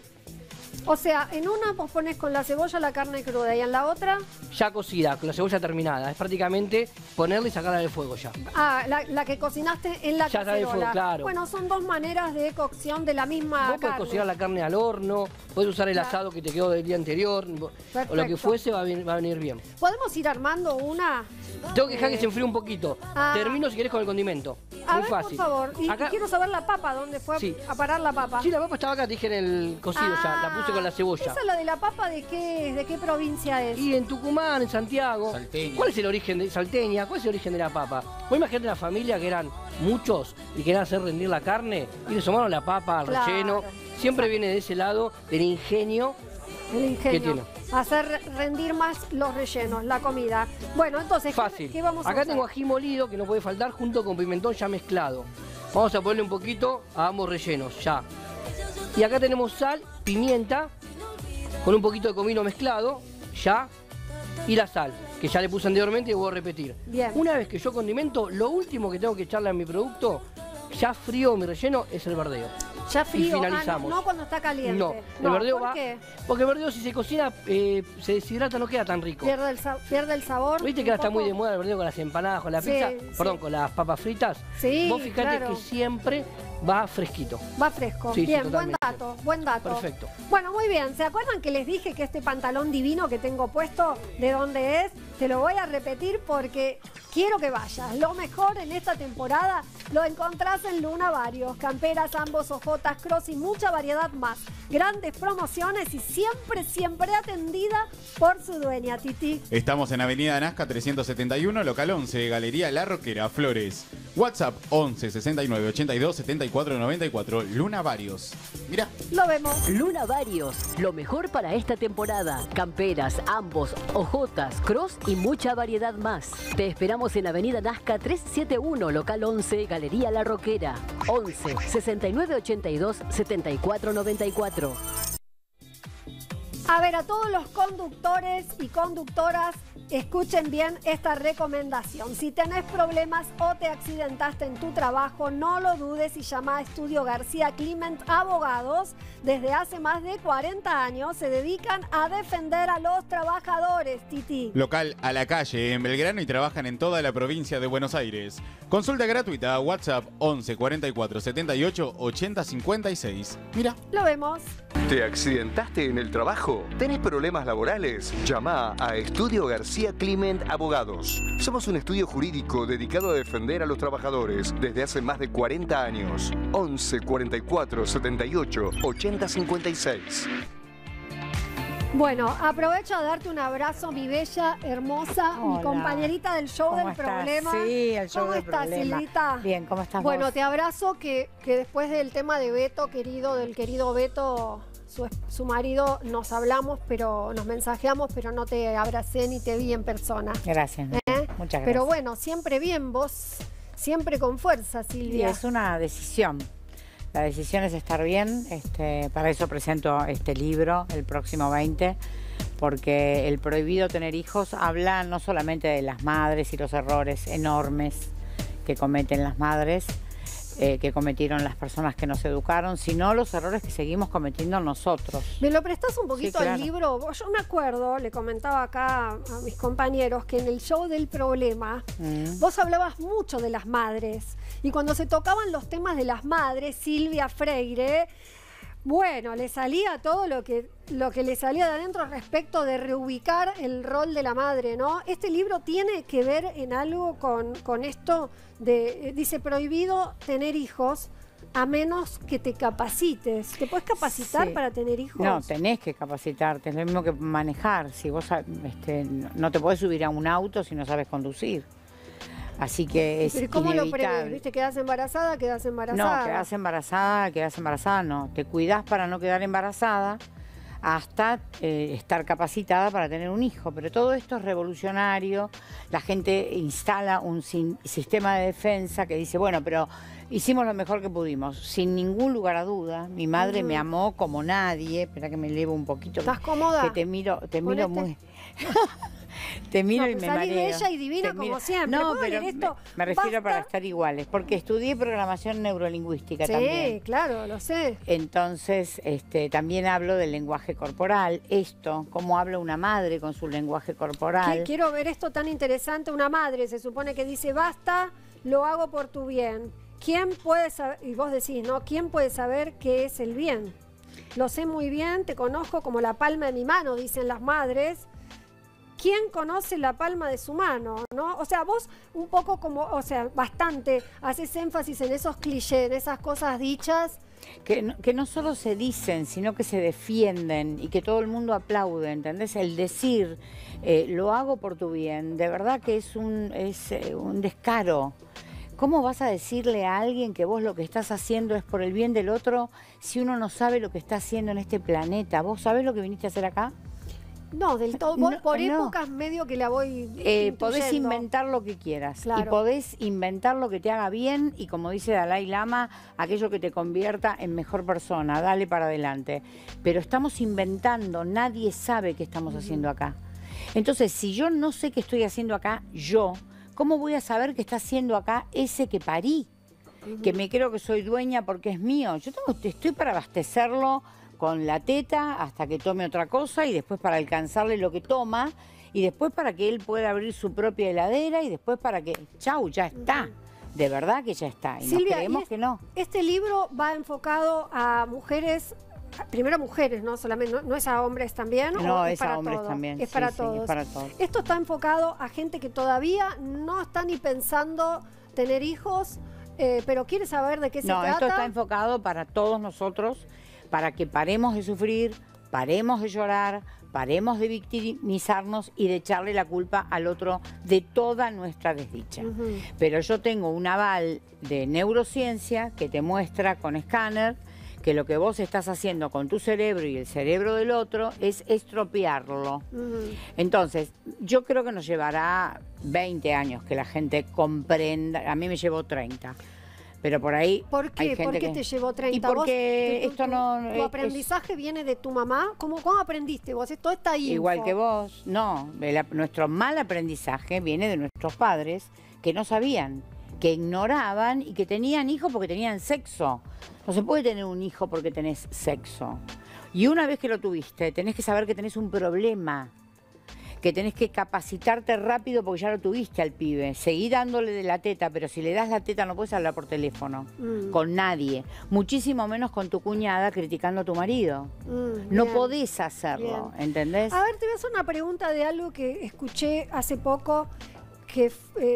O sea, en una vos pones con la cebolla la carne cruda y en la otra, Ya cocida, con la cebolla terminada. Es prácticamente ponerla y sacarla del fuego ya. la que cocinaste en la Ya está del cacerola. fuego, claro. Bueno, son dos maneras de cocción de la misma Vos podés carne. cocinar la carne al horno, podés usar el Claro. asado que te quedó del día anterior, o lo que Perfecto. fuese va a venir bien. ¿Podemos ir armando una? Tengo que dejar que se enfríe un poquito. Ah. Termino si querés con el condimento. A Muy ver, fácil. por favor. Y Acá, quiero saber la papa, ¿dónde fue Sí. a parar la papa? sí, la papa estaba acá, te dije en el cocido ya, la puse con la cebolla. ¿Esa la de la papa de qué provincia es? Y en Tucumán, en Santiago. Salteña. ¿Cuál es el origen de Salteña? ¿Cuál es el origen de la papa? Vos imaginate una familia que eran muchos y querían hacer rendir la carne y le sumaron la papa al Claro. relleno. Siempre viene de ese lado del ingenio. El ingenio. ¿Qué tiene? Hacer rendir más los rellenos, la comida. Bueno, entonces, Fácil. ¿qué vamos a Acá usar? tengo ají molido que no puede faltar junto con pimentón ya mezclado. Vamos a ponerle un poquito a ambos rellenos, ya. Y acá tenemos sal, pimienta, con un poquito de comino mezclado, ya. y la sal, que ya le puse anteriormente y voy a repetir. Bien. Una vez que yo condimento, lo último que tengo que echarle a mi producto, ya frío mi relleno, es el verdeo. Ya frío, y finalizamos. No cuando está caliente. No, el verdeo ¿por va. qué? Porque el verdeo, si se cocina, se deshidrata, no queda tan rico. Pierde el sabor. ¿Viste que ahora está muy de moda el verdeo con las empanadas, con la pizza? Perdón, con las papas fritas. Sí, vos fijate claro. que siempre va fresquito. Va fresco. Sí, bien, sí, buen totalmente. dato, buen dato. Perfecto. Bueno, muy bien. ¿Se acuerdan que les dije que este pantalón divino que tengo puesto, de dónde es? Te lo voy a repetir porque quiero que vayas. Lo mejor en esta temporada lo encontrás en Luna Varios. Camperas, ambos, ojotas, cross y mucha variedad más. Grandes promociones y siempre, siempre atendida por su dueña, Titi. Estamos en Avenida Nazca 371, local 11, Galería La Roquera, Flores. WhatsApp 11 69 82 74 94, Luna Varios. Mirá. Lo vemos. Luna Varios, lo mejor para esta temporada. Camperas, ambos, ojotas, cross y mucha variedad más. Te esperamos en Avenida Nazca 371, local 11, Galería La Roquera. 11 69 82 74 94. A ver, a todos los conductores y conductoras, escuchen bien esta recomendación. Si tenés problemas o te accidentaste en tu trabajo, no lo dudes y llama a Estudio García Climent Abogados. Desde hace más de 40 años se dedican a defender a los trabajadores, Titi. Local a la calle en Belgrano y trabajan en toda la provincia de Buenos Aires. Consulta gratuita, WhatsApp 11 44 78 80 56. Mira. Lo vemos. ¿Te accidentaste en el trabajo? ¿Tenés problemas laborales? Llama a Estudio García Climent Abogados. Somos un estudio jurídico dedicado a defender a los trabajadores desde hace más de 40 años. 11 44 78 80 56. Bueno, aprovecho a darte un abrazo, mi bella, hermosa, mi Hola. compañerita del show ¿Cómo del estás? problema. Sí, el show ¿Cómo del estás, problema. Silvita? Bien, ¿cómo estás Bueno, vos? te abrazo que después del tema de Beto, del querido Beto, su marido, nos hablamos, pero nos mensajeamos, pero no te abracé ni te vi en persona. Gracias. Muchas gracias. Pero bueno, siempre bien, vos siempre con fuerza, Sí, Silvia. es una decisión. La decisión es estar bien. Para eso presento este libro el próximo 20, porque el prohibido tener hijos habla no solamente de las madres y los errores enormes que cometen las madres, que cometieron las personas que nos educaron, sino los errores que seguimos cometiendo nosotros. ¿Me lo prestás un poquito Sí, claro. al libro? Yo me acuerdo, le comentaba acá a mis compañeros, que en el show del problema vos hablabas mucho de las madres. Y cuando se tocaban los temas de las madres, Silvia Freire, bueno, le salía todo lo que le salía de adentro respecto de reubicar el rol de la madre, ¿no? Este libro tiene que ver en algo con esto de, dice, prohibido tener hijos a menos que te capacites. ¿Te puedes capacitar Sí. para tener hijos? No, tenés que capacitarte, es lo mismo que manejar. Si vos no te podés subir a un auto si no sabes conducir. Así que es Pero ¿cómo lo prevés? inevitable. ¿Viste? ¿Quedás embarazada? No, quedás embarazada, no. Te cuidás para no quedar embarazada hasta estar capacitada para tener un hijo. Pero todo esto es revolucionario. La gente instala un sistema de defensa que dice, bueno, pero hicimos lo mejor que pudimos. Sin ningún lugar a duda. Mi madre me amó como nadie. Espera que me elevo un poquito. ¿Estás cómoda? Que te miro Ponete. muy... Te miro No, y pues me salí mareo. bella y divina Te como miro. siempre. No, ¿Puedo pero leer esto? me refiero Basta. para estar iguales, porque estudié programación neurolingüística Sí, también. claro, lo sé. Entonces, también hablo del lenguaje corporal. Esto, cómo habla una madre con su lenguaje corporal. Quiero ver esto tan interesante. Una madre se supone que dice, basta, lo hago por tu bien. ¿Quién puede saber? Y vos decís, ¿no? ¿Quién puede saber qué es el bien? Lo sé muy bien, te conozco como la palma de mi mano, dicen las madres. ¿Quién conoce la palma de su mano? ¿No? O sea, vos un poco como, o sea, bastante haces énfasis en esos clichés, en esas cosas dichas. Que no solo se dicen, sino que se defienden y que todo el mundo aplaude, ¿entendés? El decir, lo hago por tu bien, de verdad que es un descaro. ¿Cómo vas a decirle a alguien que vos lo que estás haciendo es por el bien del otro si uno no sabe lo que está haciendo en este planeta? ¿Vos sabés lo que viniste a hacer acá? No, del todo. No, Por no. épocas medio que la voy Podés intuyendo. inventar lo que quieras Claro. y podés inventar lo que te haga bien y, como dice Dalai Lama, aquello que te convierta en mejor persona. Dale para adelante. Pero estamos inventando, nadie sabe qué estamos haciendo acá. Entonces, si yo no sé qué estoy haciendo acá, ¿cómo voy a saber qué está haciendo acá ese que parí? Que me creo que soy dueña porque es mío. Yo estoy para abastecerlo con la teta hasta que tome otra cosa y después para alcanzarle lo que toma y después para que él pueda abrir su propia heladera y después para que, chau, ya está. De verdad que ya está. Y Silvia, nos creemos que no. Este libro va enfocado a mujeres, primero mujeres, no solamente, no es a hombres también. No, es es para a hombres todos? también. Es Sí, para sí, todos. es para todos. Esto está enfocado a gente que todavía no está ni pensando tener hijos, pero quiere saber de qué se trata. No, esto está enfocado para todos nosotros, para que paremos de sufrir, paremos de llorar, paremos de victimizarnos y de echarle la culpa al otro de toda nuestra desdicha. Pero yo tengo un aval de neurociencia que te muestra con escáner que lo que vos estás haciendo con tu cerebro y el cerebro del otro es estropearlo. Entonces, yo creo que nos llevará 20 años que la gente comprenda. A mí me llevó 30. Pero por ahí ¿Por qué? hay gente ¿Por qué que... te llevó 30? Y porque ¿Vos, esto no... ¿Tu aprendizaje viene de tu mamá? ¿Cómo aprendiste vos? Esto está ahí. Igual que vos. No, nuestro mal aprendizaje viene de nuestros padres que no sabían, que ignoraban y que tenían hijos porque tenían sexo. No se puede tener un hijo porque tenés sexo. Y una vez que lo tuviste, tenés que saber que tenés un problema, que tenés que capacitarte rápido porque ya lo tuviste al pibe. Seguí dándole de la teta, pero si le das la teta no puedes hablar por teléfono con nadie. Muchísimo menos con tu cuñada criticando a tu marido. No bien, podés hacerlo, bien. ¿entendés? A ver, te voy a hacer una pregunta de algo que escuché hace poco, que,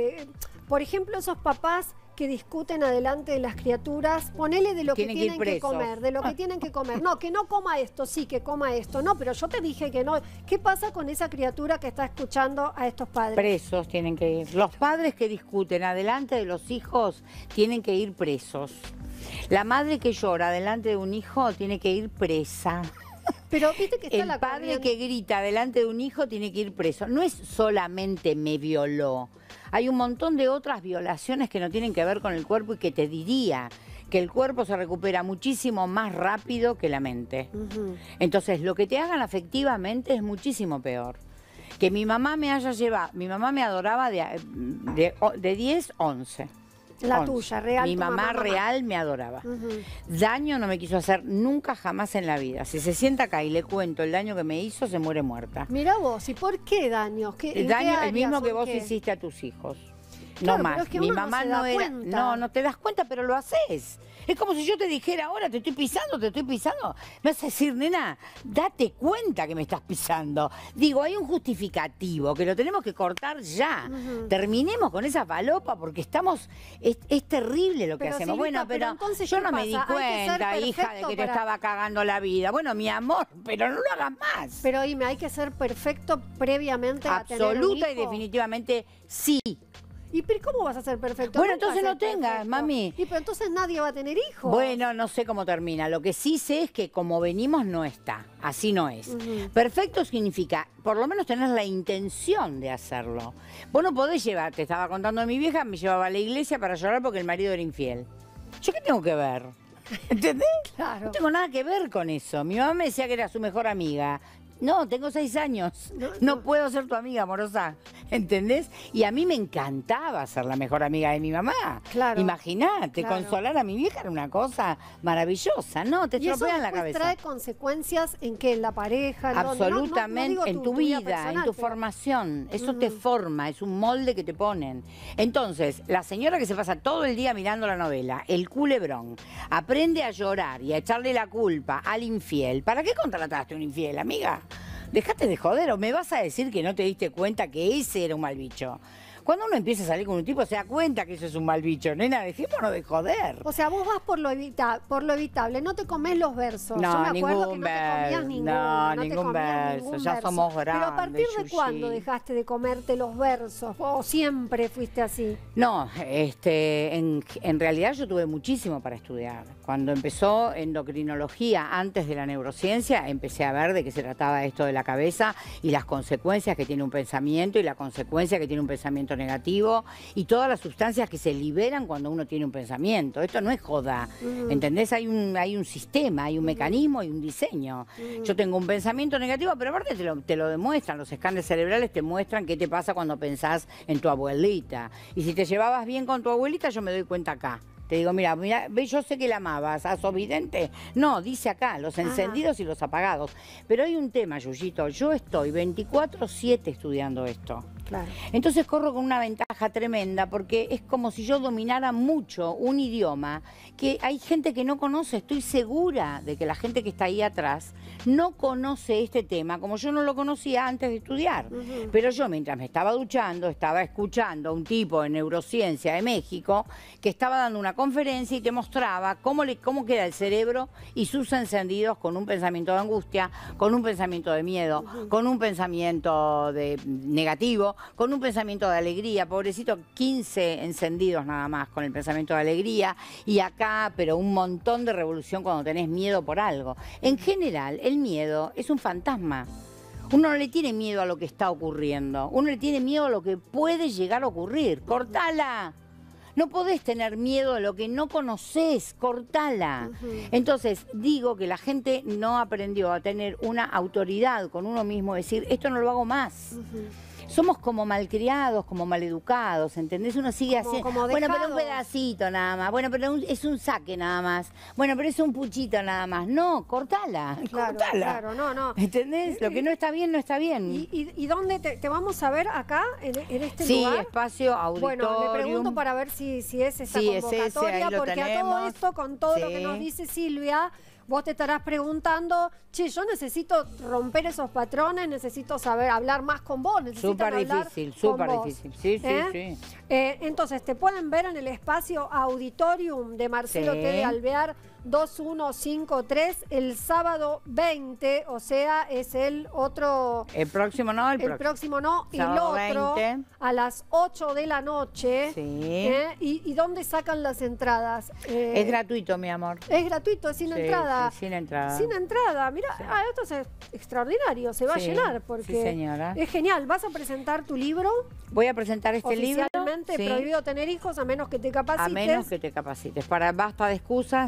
por ejemplo, esos papás que discuten adelante de las criaturas, ponele de lo que tienen que comer, de lo que tienen que comer. No, que no coma esto, sí, que coma esto. No, pero yo te dije que no. ¿Qué pasa con esa criatura que está escuchando a estos padres? Presos tienen que ir. Los padres que discuten adelante de los hijos tienen que ir presos. La madre que llora adelante de un hijo tiene que ir presa. Pero viste que está el padre que grita delante de un hijo tiene que ir preso. No es solamente me violó. Hay un montón de otras violaciones que no tienen que ver con el cuerpo y que te diría que el cuerpo se recupera muchísimo más rápido que la mente. Entonces, lo que te hagan afectivamente es muchísimo peor. Que mi mamá me haya llevado, mi mamá me adoraba de 10, 11. La 11. tuya, real. Mi mamá real me adoraba. Daño no me quiso hacer nunca jamás en la vida. Si se sienta acá y le cuento el daño que me hizo, se muere muerta. Mira vos, ¿y por qué daños? El daño, el mismo que vos hiciste a tus hijos. Claro, no más. Pero es que mi uno mamá no no se da era. cuenta. No te das cuenta, pero lo haces. Es como si yo te dijera ahora, te estoy pisando. Me vas a decir, nena, date cuenta que me estás pisando. Digo, hay un justificativo que lo tenemos que cortar ya. Terminemos con esa falopa porque estamos. Es terrible lo que Pero, hacemos. Silvita, Bueno, pero entonces, yo ¿qué no me di pasa? Hay que ser cuenta, hija, de perfecto que te para- estaba cagando la vida. Bueno, mi amor, pero no lo hagas más. Pero dime, ¿hay que ser perfecto previamente a tener un Absoluta y hijo? definitivamente sí. ¿Y pero cómo vas a ser perfecto? Bueno, Nunca entonces ser no tengas, perfecto. mami. Y pero entonces nadie va a tener hijos. Bueno, no sé cómo termina. Lo que sí sé es que como venimos no está. Así no es. Perfecto significa, por lo menos tener la intención de hacerlo. Vos no podés llevar, te estaba contando de mi vieja, me llevaba a la iglesia para llorar porque el marido era infiel. ¿Yo qué tengo que ver? ¿Entendés? Claro. No tengo nada que ver con eso. Mi mamá me decía que era su mejor amiga. No, tengo 6 años. No puedo ser tu amiga, amorosa. ¿Entendés? Y a mí me encantaba ser la mejor amiga de mi mamá. Claro. Imagínate, Claro. consolar a mi vieja era una cosa maravillosa. No, te Y eso estropean la después cabeza. trae consecuencias en qué, en la pareja, en dónde? Absolutamente, No digo en tu vida, en personal, tu pero- formación. Eso te forma, es un molde que te ponen. Entonces, la señora que se pasa todo el día mirando la novela, El Culebrón, aprende a llorar y a echarle la culpa al infiel. ¿Para qué contrataste a un infiel, amiga? Dejate de joder, o me vas a decir que no te diste cuenta que ese era un mal bicho. Cuando uno empieza a salir con un tipo, se da cuenta que eso es un mal bicho. Nena, dejémonos de joder. O sea, vos vas por lo evitable, no te comés los versos. No, Yo me acuerdo que ningún no te comías verso, ninguno. no, te ningún comías verso, ningún ya verso. somos Pero ¿a partir grandes, de cuándo Yuyi. dejaste de comerte los versos? ¿O siempre fuiste así? No, en realidad yo tuve muchísimo para estudiar. Cuando empezó endocrinología, antes de la neurociencia, empecé a ver de qué se trataba esto de la cabeza y las consecuencias que tiene un pensamiento y la consecuencia que tiene un pensamiento negativo y todas las sustancias que se liberan cuando uno tiene un pensamiento. Esto no es joda, ¿entendés? Hay un sistema, hay un mecanismo y un diseño. Yo tengo un pensamiento negativo, pero aparte te lo demuestran, los escáneres cerebrales te muestran qué te pasa cuando pensás en tu abuelita. Y si te llevabas bien con tu abuelita, yo me doy cuenta acá. Te digo, mira, ve, yo sé que la amabas, ¿sos vidente? No, dice acá, los encendidos y los apagados. Pero hay un tema, Yuyito, yo estoy 24/7 estudiando esto. Claro. Entonces corro con una ventaja tremenda porque es como si yo dominara mucho un idioma que hay gente que no conoce. Estoy segura de que la gente que está ahí atrás no conoce este tema como yo no lo conocía antes de estudiar. Pero yo mientras me estaba duchando estaba escuchando a un tipo de neurociencia de México que estaba dando una conferencia y te mostraba cómo queda el cerebro y sus encendidos con un pensamiento de angustia, con un pensamiento de miedo, con un pensamiento negativo, con un pensamiento de alegría. Pobrecito, 15 encendidos nada más con el pensamiento de alegría y acá, pero un montón de revolución cuando tenés miedo por algo. En general, el miedo es un fantasma. Uno no le tiene miedo a lo que está ocurriendo, uno le tiene miedo a lo que puede llegar a ocurrir. ¡Cortala! No podés tener miedo a lo que no conocés, cortala. Entonces, digo que la gente no aprendió a tener una autoridad con uno mismo, decir, esto no lo hago más. Somos como malcriados, como maleducados, ¿entendés? Uno sigue haciendo, bueno, pero un pedacito nada más, bueno, pero es un saque nada más, bueno, pero es un puchito nada más. No, cortala, cortala. Claro, no. ¿Entendés? Lo que no está bien, no está bien. ¿Y dónde te vamos a ver acá, en este sí, lugar? Sí, espacio, auditorio. Bueno, le pregunto para ver si es esa convocatoria, es ese, ahí lo porque tenemos. A todo esto, con todo lo que nos dice Silvia, vos te estarás preguntando, che, yo necesito romper esos patrones, necesito saber hablar más con vos, necesito Súper difícil, sí. Entonces, te pueden ver en el espacio Auditorium de Marcelo T. de Alvear 2153 el sábado 20, o sea, es el otro... El próximo no, el próximo no, y el sábado otro 20. a las 8 de la noche. ¿Y dónde sacan las entradas? Es gratuito, mi amor. Es gratuito, es sin entrada. Sí, sin entrada. Sin entrada, mira, esto es extraordinario, se va a llenar porque señora. Es genial. ¿Vas a presentar tu libro? Voy a presentar este libro. Oficialmente prohibido tener hijos a menos que te capacites. A menos que te capacites. Para basta de excusas,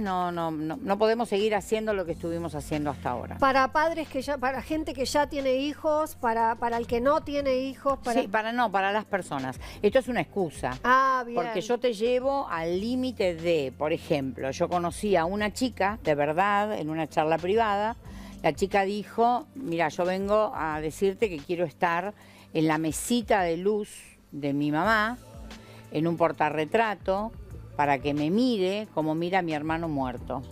no podemos seguir haciendo lo que estuvimos haciendo hasta ahora. Para padres para gente que ya tiene hijos, para el que no tiene hijos, para las personas. Esto es una excusa. Bien. Porque yo te llevo al límite de, por ejemplo, yo conocí a una chica, de verdad, en una charla privada. La chica dijo, mira, yo vengo a decirte que quiero estar en la mesita de luz de mi mamá, en un portarretrato, para que me mire como mira a mi hermano muerto.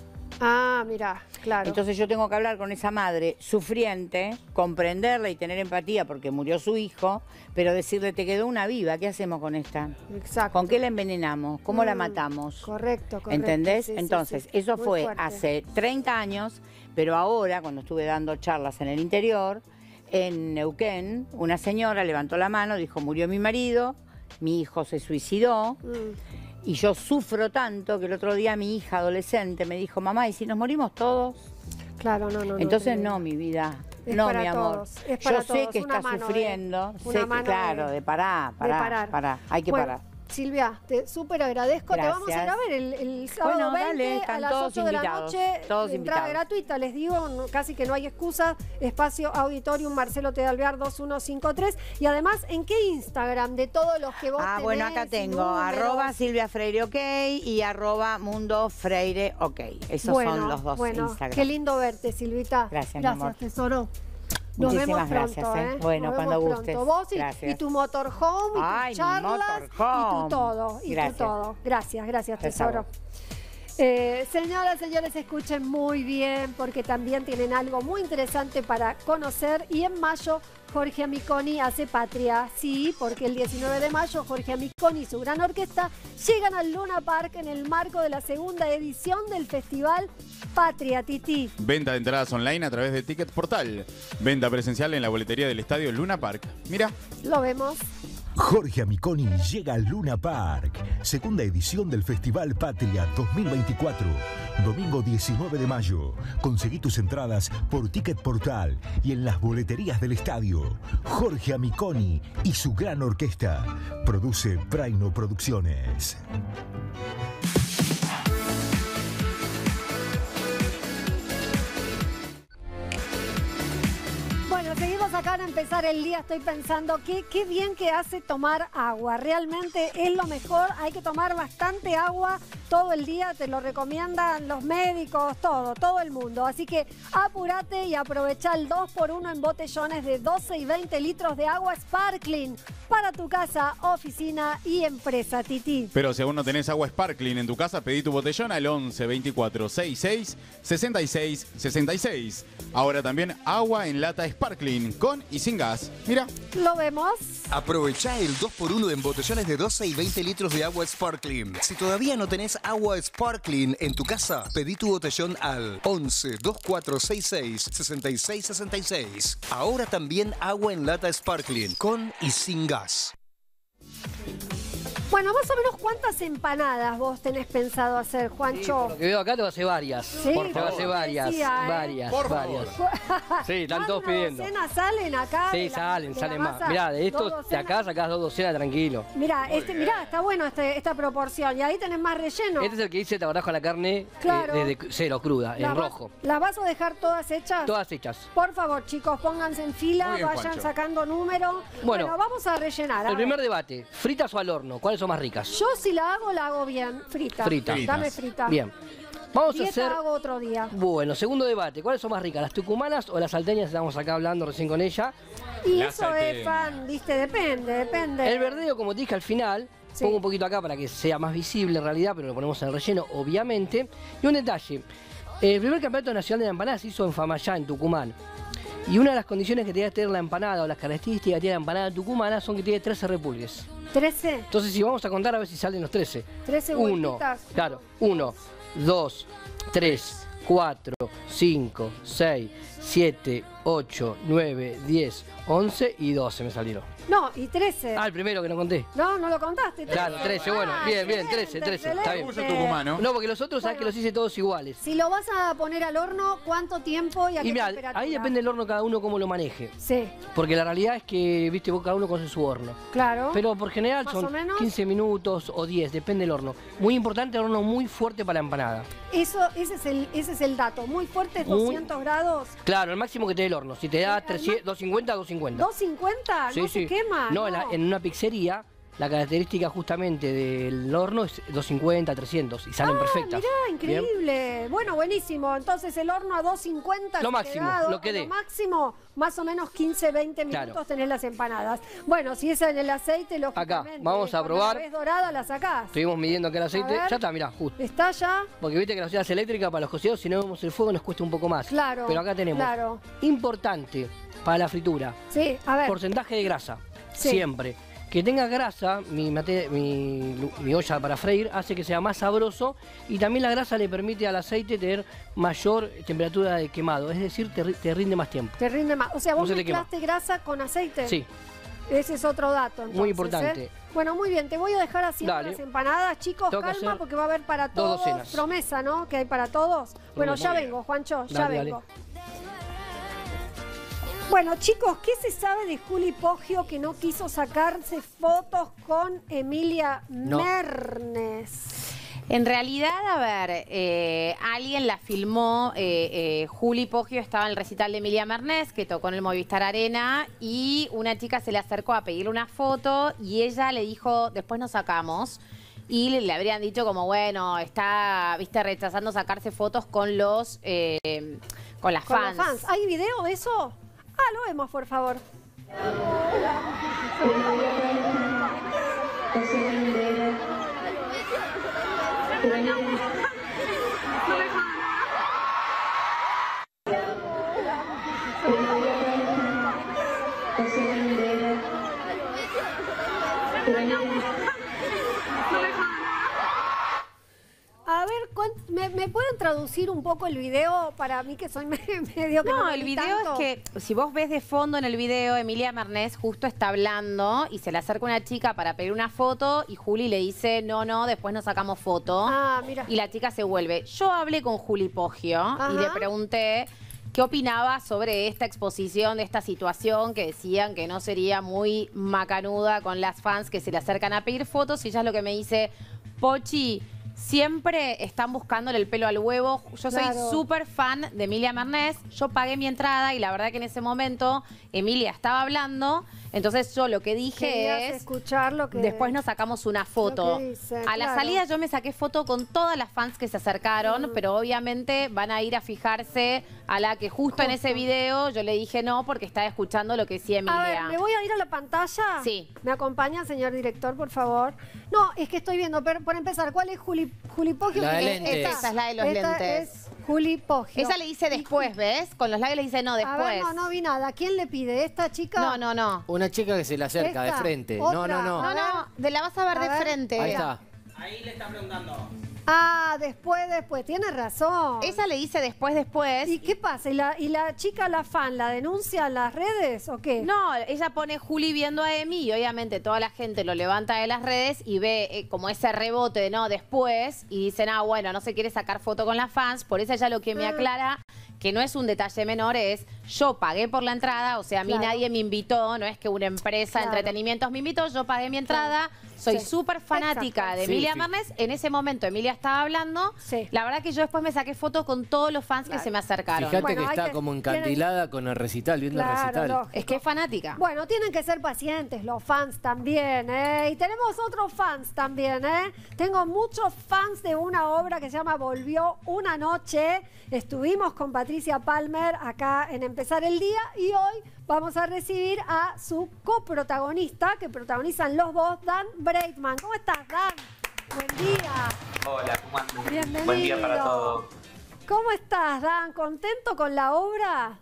Mira, claro. Entonces yo tengo que hablar con esa madre sufriente, comprenderla y tener empatía porque murió su hijo, pero decirle, te quedó una viva, ¿qué hacemos con esta? Exacto. ¿Con qué la envenenamos? ¿Cómo la matamos? Correcto. ¿Entendés? Sí, Entonces, sí. eso Muy fue fuerte. hace 30 años, pero ahora, cuando estuve dando charlas en el interior, en Neuquén, una señora levantó la mano, dijo, murió mi marido, mi hijo se suicidó, y yo sufro tanto que el otro día mi hija adolescente me dijo, mamá, ¿y si nos morimos todos? Claro, no. Entonces no, mi vida. Es no, para mi amor. todos, es para yo sé todos. que Una está mano, sufriendo. una Sé mano que, claro, de parar. Hay que parar. Silvia, te súper agradezco. Gracias. Te vamos a ir a ver el sábado Bueno, 20 dale, a están las todos 8 de la invitados, noche. todos Entrada invitados. gratuita, les digo, casi que no hay excusa. Espacio Auditorium Marcelo T. de Alvear 2153. Y además, ¿en qué Instagram de todos los que vos tenés? Bueno, acá tengo números? @Silvia Freire OK y @Mundo Freire OK. Esos son los dos Instagram. Qué lindo verte, Silvita. Gracias, mi amor. tesoro. Nos Muchísimas vemos pronto, gracias, Bueno, Nos cuando vemos gustes. pronto. Vos Gracias. y tu motorhome, y tus charlas, mi y tu motorhome. todo. Gracias. Tu todo. Gracias, Gracias a tesoro. vos. Señoras, señores, escuchen muy bien porque también tienen algo muy interesante para conocer. Y en mayo, Jorge Amiconi hace patria. Sí, porque el 19 de mayo, Jorge Amiconi y su gran orquesta llegan al Luna Park en el marco de la segunda edición del festival Patria, Titi. Venta de entradas online a través de Ticket Portal. Venta presencial en la boletería del estadio Luna Park. Mira. Lo vemos. Jorge Amiconi llega al Luna Park, segunda edición del Festival Patria 2024, domingo 19 de mayo. Conseguí tus entradas por Ticket Portal y en las boleterías del estadio. Jorge Amiconi y su gran orquesta. Produce Praino Producciones. Bueno, seguimos acá a empezar el día. Estoy pensando qué bien que hace tomar agua. Realmente es lo mejor. Hay que tomar bastante agua todo el día. Te lo recomiendan los médicos, todo el mundo. Así que apúrate y aprovecha el 2x1 en botellones de 12 y 20 litros de agua Sparkling para tu casa, oficina y empresa, Titi. Pero si aún no tenés agua Sparkling en tu casa, pedí tu botellón al 11 24 66 66 66. Ahora también agua en lata Sparkling, con y sin gas. Mira. Lo vemos. Aprovecha el 2x1 en botellones de 12 y 20 litros de agua Sparkling. Si todavía no tenés agua Sparkling en tu casa, pedí tu botellón al 11 2466 66 66. Ahora también agua en lata Sparkling, con y sin gas. Bueno, más o menos, ¿cuántas empanadas vos tenés pensado hacer, Juancho? Sí, por lo que veo acá te va a hacer varias. Sí, te va a hacer varias, decía, varias. Sí, están todos pidiendo. ¿Docenas salen acá? Sí, salen más. Mirá, de estos de acá sacás 2 docenas tranquilo. Mirá, mirá, está bueno esta proporción. Y ahí tenés más relleno. Este es el que dice, te acordás con la carne desde cero, cruda, en rojo. ¿Las vas a dejar todas hechas? Todas hechas. Por favor, chicos, pónganse en fila, bien, vayan Juancho. sacando número. Bueno, vamos a rellenar. El primer debate, ¿fritas o al horno? ¿Cuáles son más ricas? Yo si la hago bien, frita. Frita. Dame frita. Bien. Vamos Dieta a hacer... hago otro día. Bueno, segundo debate, ¿cuáles son más ricas? ¿Las tucumanas o las salteñas? Estamos acá hablando recién con ella. Y eso es fan, viste, depende. El verdeo, como te dije al final, pongo un poquito acá para que sea más visible en realidad, pero lo ponemos en el relleno, obviamente. Y un detalle, el primer campeonato nacional de la empanada se hizo en Famayá, en Tucumán. Y una de las condiciones que tiene que tener la empanada o las características que tiene la empanada tucumana son que tiene 13 repulgues. ¿13? Entonces, si vamos a contar, a ver si salen los 13. 13 vueltitas. Claro, 1, 2, 3, 4, 5, 6, 7, 8, 9, 10, 11 y 12 me salieron. No, y 13. Ah, el primero que no conté. No, no lo contaste. 13. Claro, 13, bueno, bien, 13, está bien. No, porque los otros, sabes que los hice todos iguales. Si lo vas a poner al horno, ¿cuánto tiempo y a qué temperatura? Ahí depende del horno cada uno cómo lo maneje. Sí. Porque la realidad es que, viste, vos cada uno conoce su horno. Claro. Pero por general ¿Más son o menos? 15 minutos o 10, depende del horno. Muy importante, el horno muy fuerte para la empanada. Ese es el dato. Muy fuerte, 200 grados. Claro, el máximo que te dé el horno. Si te da 250, 250. ¿250? Sí, ¿No sí. se quema? No, en una pizzería, la característica justamente del horno es 250, 300 y salen perfectas. Mirá, increíble. Bien. Bueno, buenísimo. Entonces el horno a 250. Lo máximo, lo que dé. Lo máximo, más o menos 15, 20 minutos tenés las empanadas. Bueno, si es en el aceite, lógicamente. Acá, vamos a probar. Una vez dorada la sacás. Estuvimos midiendo acá el aceite. Ya está, mirá, justo. ¿Está ya? Porque viste que la cocina es eléctrica para los cocidos, si no vemos el fuego nos cuesta un poco más. Claro. Pero acá tenemos. Claro. Importante para la fritura. Sí, a ver. Porcentaje de grasa. Sí. Siempre. Que tenga grasa, mi olla para freír, hace que sea más sabroso y también la grasa le permite al aceite tener mayor temperatura de quemado, es decir, te rinde más tiempo. Te rinde más. O sea, vos mezclaste grasa con aceite. Sí. Ese es otro dato, entonces. Muy importante. Bueno, muy bien, te voy a dejar haciendo las empanadas, chicos, calma, porque va a haber para todos. Promesa, ¿no? Que hay para todos. Bueno, ya vengo, Juancho, ya vengo. Bueno, chicos, ¿qué se sabe de Juli Poggio que no quiso sacarse fotos con Emilia Mernes? En realidad, a ver, alguien la filmó, Juli Poggio estaba en el recital de Emilia Mernes, que tocó en el Movistar Arena, y una chica se le acercó a pedirle una foto y ella le dijo, después nos sacamos, y le habrían dicho como, bueno, está, viste, rechazando sacarse fotos con los, con las fans. ¿Hay video de eso? Ah, lo vemos, por favor. A ver, ¿Me pueden traducir un poco el video para mí que soy medio que No, me el vi video tanto? es que, si vos ves de fondo en el video, Emilia Mernés justo está hablando y se le acerca una chica para pedir una foto y Juli le dice, no, después nos sacamos foto. Ah, mira. Y la chica se vuelve. Yo hablé con Juli Poggio y le pregunté qué opinaba sobre esta exposición, de esta situación que decían que no sería muy macanuda con las fans que se le acercan a pedir fotos. Y ella es lo que me dice, Pochi, siempre están buscándole el pelo al huevo. Yo soy súper fan de Emilia Mernés. Yo pagué mi entrada y la verdad que en ese momento Emilia estaba hablando. Entonces yo lo que dije Querías es, escuchar lo que... después nos sacamos una foto. Lo que dice, a la claro. salida yo me saqué foto con todas las fans que se acercaron, pero obviamente van a ir a fijarse a la que justo en ese video yo le dije no porque estaba escuchando lo que decía Emilia. A ver, ¿me voy a ir a la pantalla? Sí. ¿Me acompaña, señor director, por favor? No, es que estoy viendo, pero por empezar, ¿cuál es Juli Poggio? La de lentes. Esa es la de los Esta lentes. Es Juli Poggio. Esa le dice después, ¿ves? Con los labios le dice no, después. A ver, no vi nada. ¿Quién le pide? ¿Esta chica? No. Una chica que se le acerca de Esta, frente. otra. No. No, la vas a ver A de ver. frente. Ahí está. Ahí le está preguntando. Ah, después. Tienes razón. Esa le dice después. ¿Y qué pasa? ¿Y la chica, la fan, la denuncia en las redes o qué? No, ella pone Juli viendo a Emi y obviamente toda la gente lo levanta de las redes y ve como ese rebote de no después y dicen, bueno, no se quiere sacar foto con las fans. Por eso ella lo que me aclara, que no es un detalle menor, es yo pagué por la entrada, o sea, a mí nadie me invitó, no es que una empresa de entretenimientos me invitó, yo pagué mi entrada, soy súper fanática de Emilia Mernés. En ese momento Emilia estaba hablando, la verdad que yo después me saqué fotos con todos los fans que se me acercaron. Fíjate que está como encantilada con el recital, viendo el recital. lógico. Es que es fanática. Bueno, tienen que ser pacientes los fans también, ¿eh? Y tenemos otros fans también, ¿eh? Tengo muchos fans de una obra que se llama Volvió una noche. Estuvimos con Patricia Palmer acá en Empezar el Día y hoy vamos a recibir a su coprotagonista, que protagonizan los dos, Dan Breitman. ¿Cómo estás, Dan? Buen día. Hola, ¿cómo andan? Bienvenido. Buen día para todos. ¿Cómo estás, Dan? ¿Contento con la obra?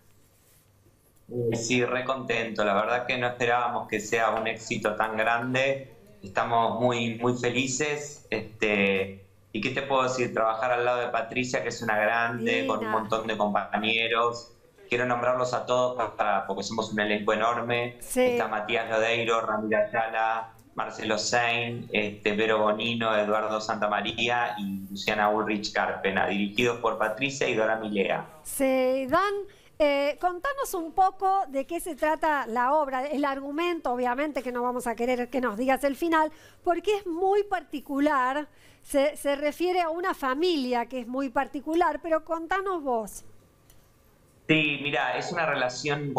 Sí, re contento. La verdad que no esperábamos que sea un éxito tan grande. Estamos muy felices. ¿Y qué te puedo decir? Trabajar al lado de Patricia, que es una grande, con un montón de compañeros. Quiero nombrarlos a todos porque somos un elenco enorme. Sí. Está Matías Lodeiro, Ramiro Ayala, Marcelo Sein, Vero Bonino, Eduardo Santamaría y Luciana Ulrich Carpena, dirigidos por Patricia y Dora Milea. Sí, Dan, contanos un poco de qué se trata la obra, el argumento, obviamente que no vamos a querer que nos digas el final, porque es muy particular, se refiere a una familia que es muy particular, pero contanos vos. Sí, mira, es una relación,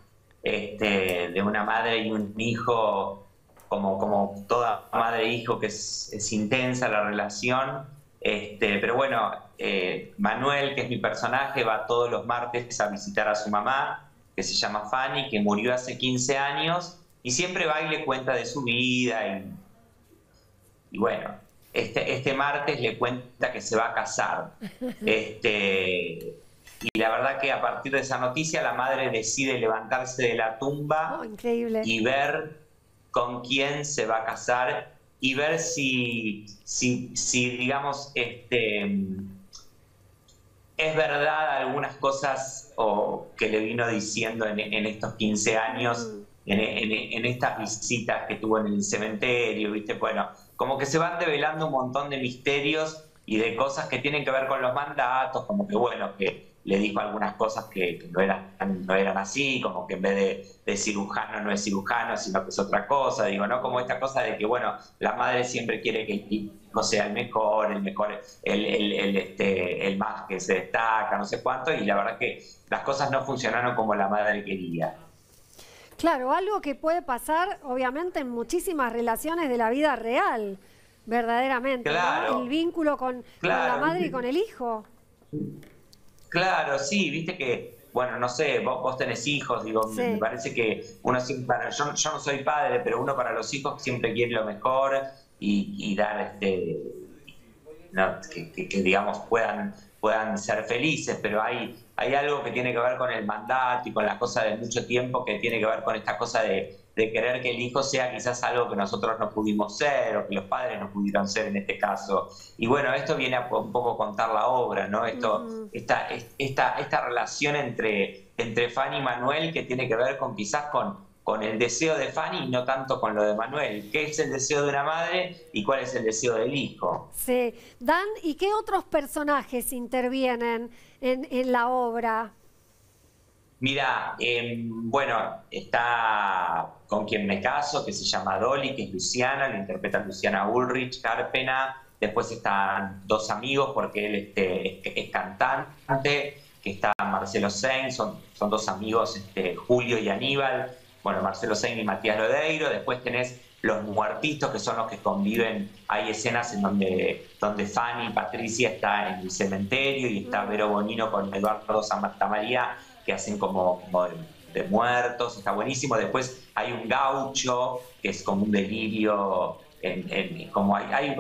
de una madre y un hijo, como toda madre e hijo, que es intensa la relación, pero bueno, Manuel, que es mi personaje, va todos los martes a visitar a su mamá, que se llama Fanny, que murió hace 15 años, y siempre va y le cuenta de su vida, y bueno, este martes le cuenta que se va a casar, y la verdad que a partir de esa noticia la madre decide levantarse de la tumba y ver con quién se va a casar y ver si digamos, es verdad algunas cosas que le vino diciendo en estos 15 años, en estas visitas que tuvo en el cementerio, ¿viste? Bueno, como que se van develando un montón de misterios y de cosas que tienen que ver con los mandatos, como que bueno, que le dijo algunas cosas que no eran así, como que en vez de cirujano no es cirujano, sino que es otra cosa, digo, ¿no? Como esta cosa de que, bueno, la madre siempre quiere que el hijo sea el mejor, el más que se destaca, no sé cuánto, y la verdad que las cosas no funcionaron como la madre quería. Claro, algo que puede pasar, obviamente, en muchísimas relaciones de la vida real, verdaderamente, Claro. ¿no? El vínculo con la madre y con el hijo. Claro, sí, viste que, bueno, no sé, vos tenés hijos, digo, Sí. me parece que uno siempre, yo no soy padre, pero uno para los hijos siempre quiere lo mejor y dar, no, que digamos puedan ser felices, pero hay algo que tiene que ver con el mandato y con la cosa de mucho tiempo que tiene que ver con esta cosa de de querer que el hijo sea quizás algo que nosotros no pudimos ser o que los padres no pudieron ser en este caso. Y bueno, esto viene a un poco contar la obra, ¿no? Esta relación entre Fanny y Manuel, que tiene que ver con quizás con el deseo de Fanny y no tanto con lo de Manuel. ¿Qué es el deseo de una madre y cuál es el deseo del hijo? Sí. Dan, ¿y qué otros personajes intervienen en la obra? Mira, bueno, está Con quien me caso, que se llama Dolly, que es Luciana, la interpreta Luciana Ulrich, Carpena. Después están dos amigos, porque él es cantante, que está Marcelo Sein, son dos amigos, Julio y Aníbal. Bueno, Marcelo Sein y Matías Lodeiro. Después tenés los muertitos, que son los que conviven. Hay escenas en donde Fanny y Patricia está en el cementerio y está Vero Bonino con Eduardo Santamaría, que hacen como de muertos. Está buenísimo. Después hay un gaucho, que es como un delirio, como hay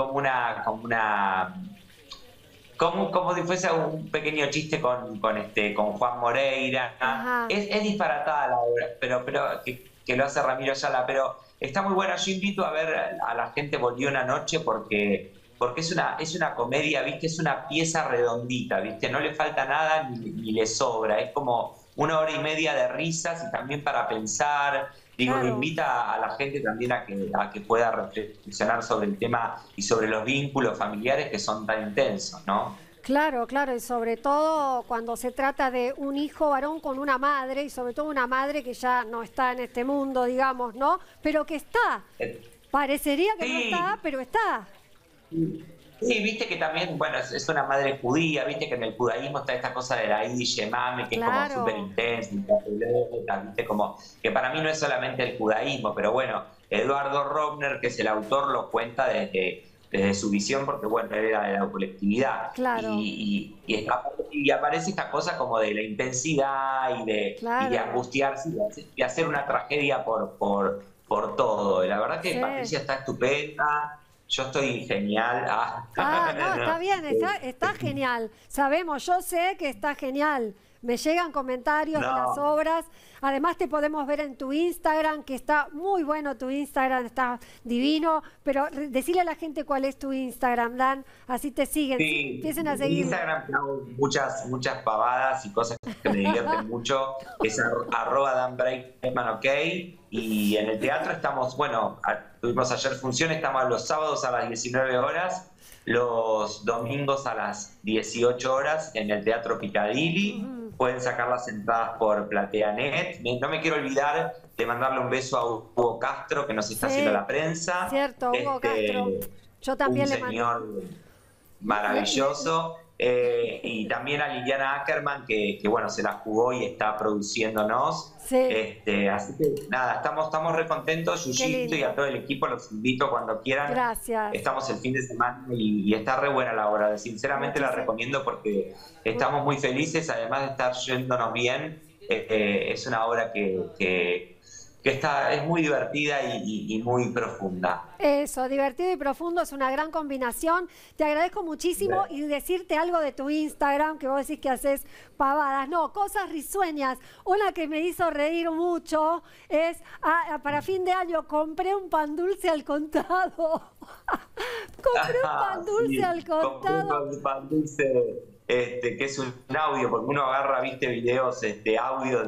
como si fuese un pequeño chiste con Juan Moreira. Es disparatada la obra, pero que lo hace Ramiro Ayala, pero está muy buena. Yo invito a ver a la gente Volvió una noche porque es una comedia, ¿viste? Es una pieza redondita, ¿viste? No le falta nada ni le sobra. Es como 1 hora y media de risas y también para pensar. Digo, claro. Invita a la gente también a que pueda reflexionar sobre el tema y sobre los vínculos familiares que son tan intensos, ¿no? Claro, claro, y sobre todo cuando se trata de un hijo varón con una madre, y sobre todo una madre que ya no está en este mundo, digamos, ¿no? Pero que está. Parecería que no está, pero está. Sí, viste que también, bueno, es una madre judía, viste que en el judaísmo está esta cosa de la Yemame, que claro. Es como súper intensa, viste, como que para mí no es solamente el judaísmo, pero bueno, Eduardo Robner, que es el autor, lo cuenta desde su visión, porque bueno, él era de la colectividad. Claro. Y aparece esta cosa como de la intensidad y de angustiarse y de hacer una tragedia por todo. Y la verdad que sí. Patricia está estupenda. Yo estoy genial. No, está bien, está genial. Sabemos, yo sé que está genial. Me llegan comentarios de las obras. Además te podemos ver en tu Instagram, que está muy bueno tu Instagram, está divino. Pero decirle a la gente cuál es tu Instagram, Dan, así te siguen. Sí, empiecen a seguir. En Instagram hago muchas pavadas y cosas que me divierten mucho. Es @Dan_Breitman, ok. Y en el teatro estamos, bueno, tuvimos ayer función, estamos los sábados a las 19 horas, los domingos a las 18 horas en el Teatro Piccadilly. Pueden sacar las entradas por PlateaNet. No me quiero olvidar de mandarle un beso a Hugo Castro, que nos está haciendo la prensa. Cierto, Hugo Castro. Yo también un le mando. Señor maravilloso. Y también a Liliana Ackerman, que bueno, se la jugó y está produciéndonos. Sí. Así que nada, estamos re contentos, Yuyito y a todo el equipo, los invito cuando quieran. Gracias. Estamos el fin de semana y está re buena la obra. Sinceramente la recomiendo porque estamos muy felices, además de estar yéndonos bien. Es una obra que es muy divertida y muy profunda. Eso, divertido y profundo, es una gran combinación. Te agradezco muchísimo y decirte algo de tu Instagram, que vos decís que haces pavadas. No, cosas risueñas. Una que me hizo reír mucho es, para fin de año, compré un pan dulce al contado. Compré un pan dulce al contado. Compré un pan dulce... que es un audio, porque uno agarra, viste, videos audio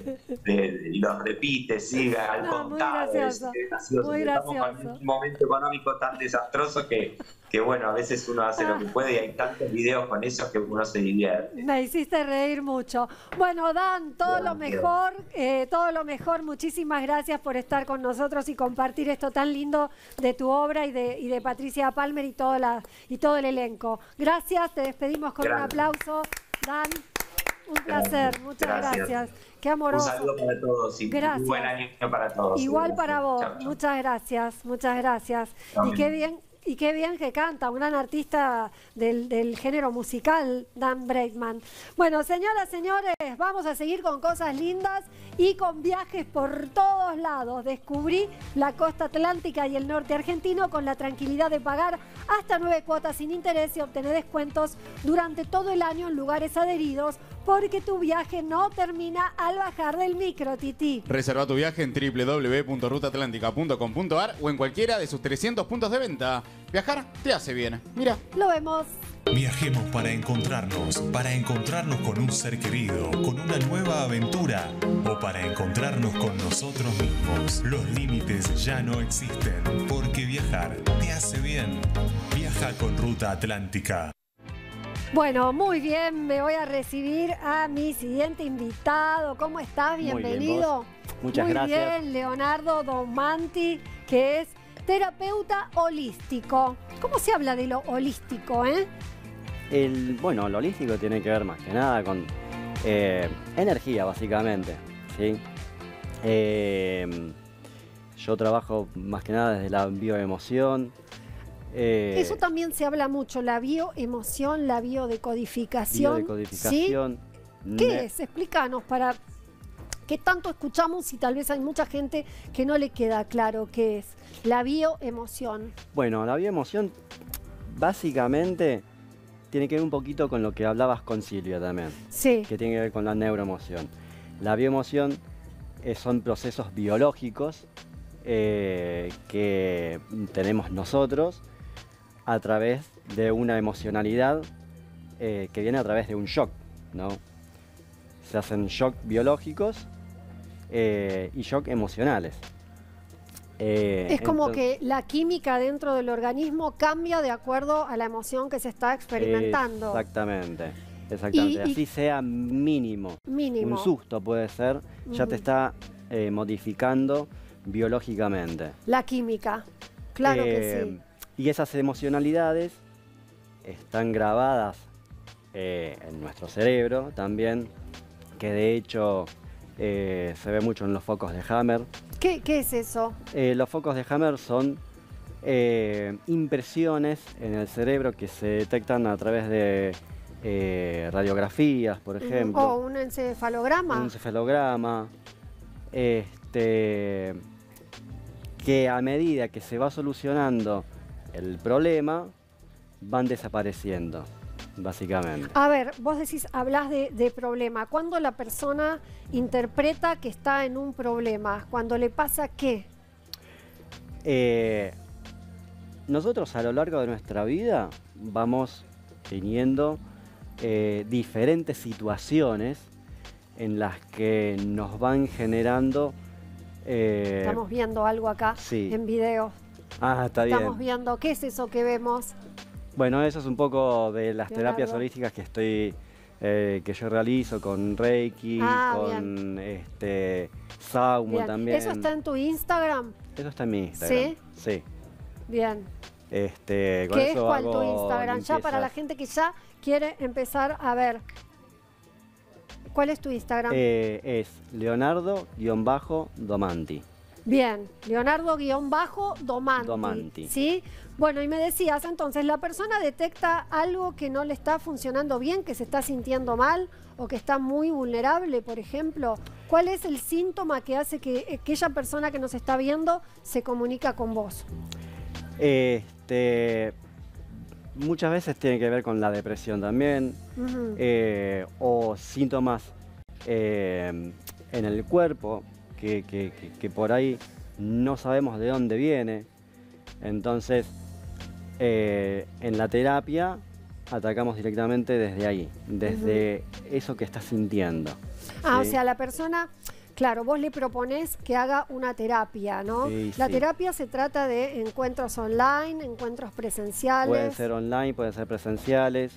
y los repite, sigue al contado. Muy gracioso. Muy gracioso. Estamos con un momento económico tan desastroso que bueno, a veces uno hace lo que puede y hay tantos videos con eso que uno se divierte. Me hiciste reír mucho. Bueno, Dan, todo lo mejor, muchísimas gracias por estar con nosotros y compartir esto tan lindo de tu obra y de Patricia Palmer y todo el elenco. Gracias, te despedimos con un aplauso. Dan, un placer, muchas gracias. Qué amoroso. Un saludo para todos y un buen año para todos. Igual para vos, chau. Muchas gracias. Y qué bien que canta, un gran artista del género musical, Dan Breitman. Bueno, señoras, señores, vamos a seguir con cosas lindas y con viajes por todos lados. Descubrí la costa atlántica y el norte argentino con la tranquilidad de pagar hasta 9 cuotas sin interés y obtener descuentos durante todo el año en lugares adheridos, porque tu viaje no termina al bajar del micro, Titi. Reserva tu viaje en www.rutaatlántica.com.ar o en cualquiera de sus 300 puntos de venta. Viajar te hace bien. Mira. Lo vemos. Viajemos para encontrarnos con un ser querido, con una nueva aventura o para encontrarnos con nosotros mismos. Los límites ya no existen porque viajar te hace bien. Viaja con Ruta Atlántica. Bueno, muy bien, me voy a recibir a mi siguiente invitado. ¿Cómo estás? Bienvenido. Muchas gracias. Muy bien, Leonardo Domanti, que es terapeuta holístico. ¿Cómo se habla de lo holístico, Bueno, lo holístico tiene que ver más que nada con energía, básicamente, ¿sí? Yo trabajo más que nada desde la bioemoción. Eso también se habla mucho, la bioemoción, la biodecodificación. Biodecodificación. ¿Sí? ¿Qué es? Explícanos para qué tanto escuchamos y tal vez hay mucha gente que no le queda claro qué es la bioemoción. Bueno, la bioemoción básicamente tiene que ver un poquito con lo que hablabas con Silvia también. Sí. Que tiene que ver con la neuroemoción. La bioemoción son procesos biológicos que tenemos nosotros a través de una emocionalidad que viene a través de un shock, ¿no? Se hacen shock biológicos y shock emocionales. Es como que la química dentro del organismo cambia de acuerdo a la emoción que se está experimentando. Exactamente. Así sea mínimo. Un susto puede ser, ya te está modificando biológicamente. La química, claro que sí. Y esas emocionalidades están grabadas en nuestro cerebro también, que de hecho se ve mucho en los focos de Hammer. ¿Qué es eso? Los focos de Hammer son impresiones en el cerebro que se detectan a través de radiografías, por ejemplo. O un encefalograma. Un encefalograma. Que a medida que se va solucionando el problema, van desapareciendo, básicamente. A ver, vos decís, hablás de problema. ¿Cuándo la persona interpreta que está en un problema? ¿Cuándo le pasa qué? Nosotros a lo largo de nuestra vida vamos teniendo diferentes situaciones en las que nos van generando... Estamos viendo algo acá en video. Ah, está bien. Estamos viendo, ¿qué es eso que vemos? Bueno, eso es un poco de las terapias holísticas que que yo realizo con Reiki, con Saumon también. ¿Eso está en tu Instagram? Eso está en mi Instagram. ¿Sí? Sí. Bien. ¿Qué es cuál tu Instagram? Ya para la gente que ya quiere empezar a ver. ¿Cuál es tu Instagram? Es Leonardo-Domanti. Bien, Leonardo-Domanti. ¿Sí? Bueno, y me decías, entonces, la persona detecta algo que no le está funcionando bien, que se está sintiendo mal o que está muy vulnerable, por ejemplo. ¿Cuál es el síntoma que hace que aquella persona que nos está viendo se comunica con vos? Muchas veces tiene que ver con la depresión también, o síntomas en el cuerpo que por ahí no sabemos de dónde viene. Entonces, en la terapia atacamos directamente desde ahí, desde eso que está sintiendo. Ah, ¿sí? O sea, la persona... Claro, vos le proponés que haga una terapia, ¿no? Sí, la terapia se trata de encuentros online, encuentros presenciales. Pueden ser online, pueden ser presenciales.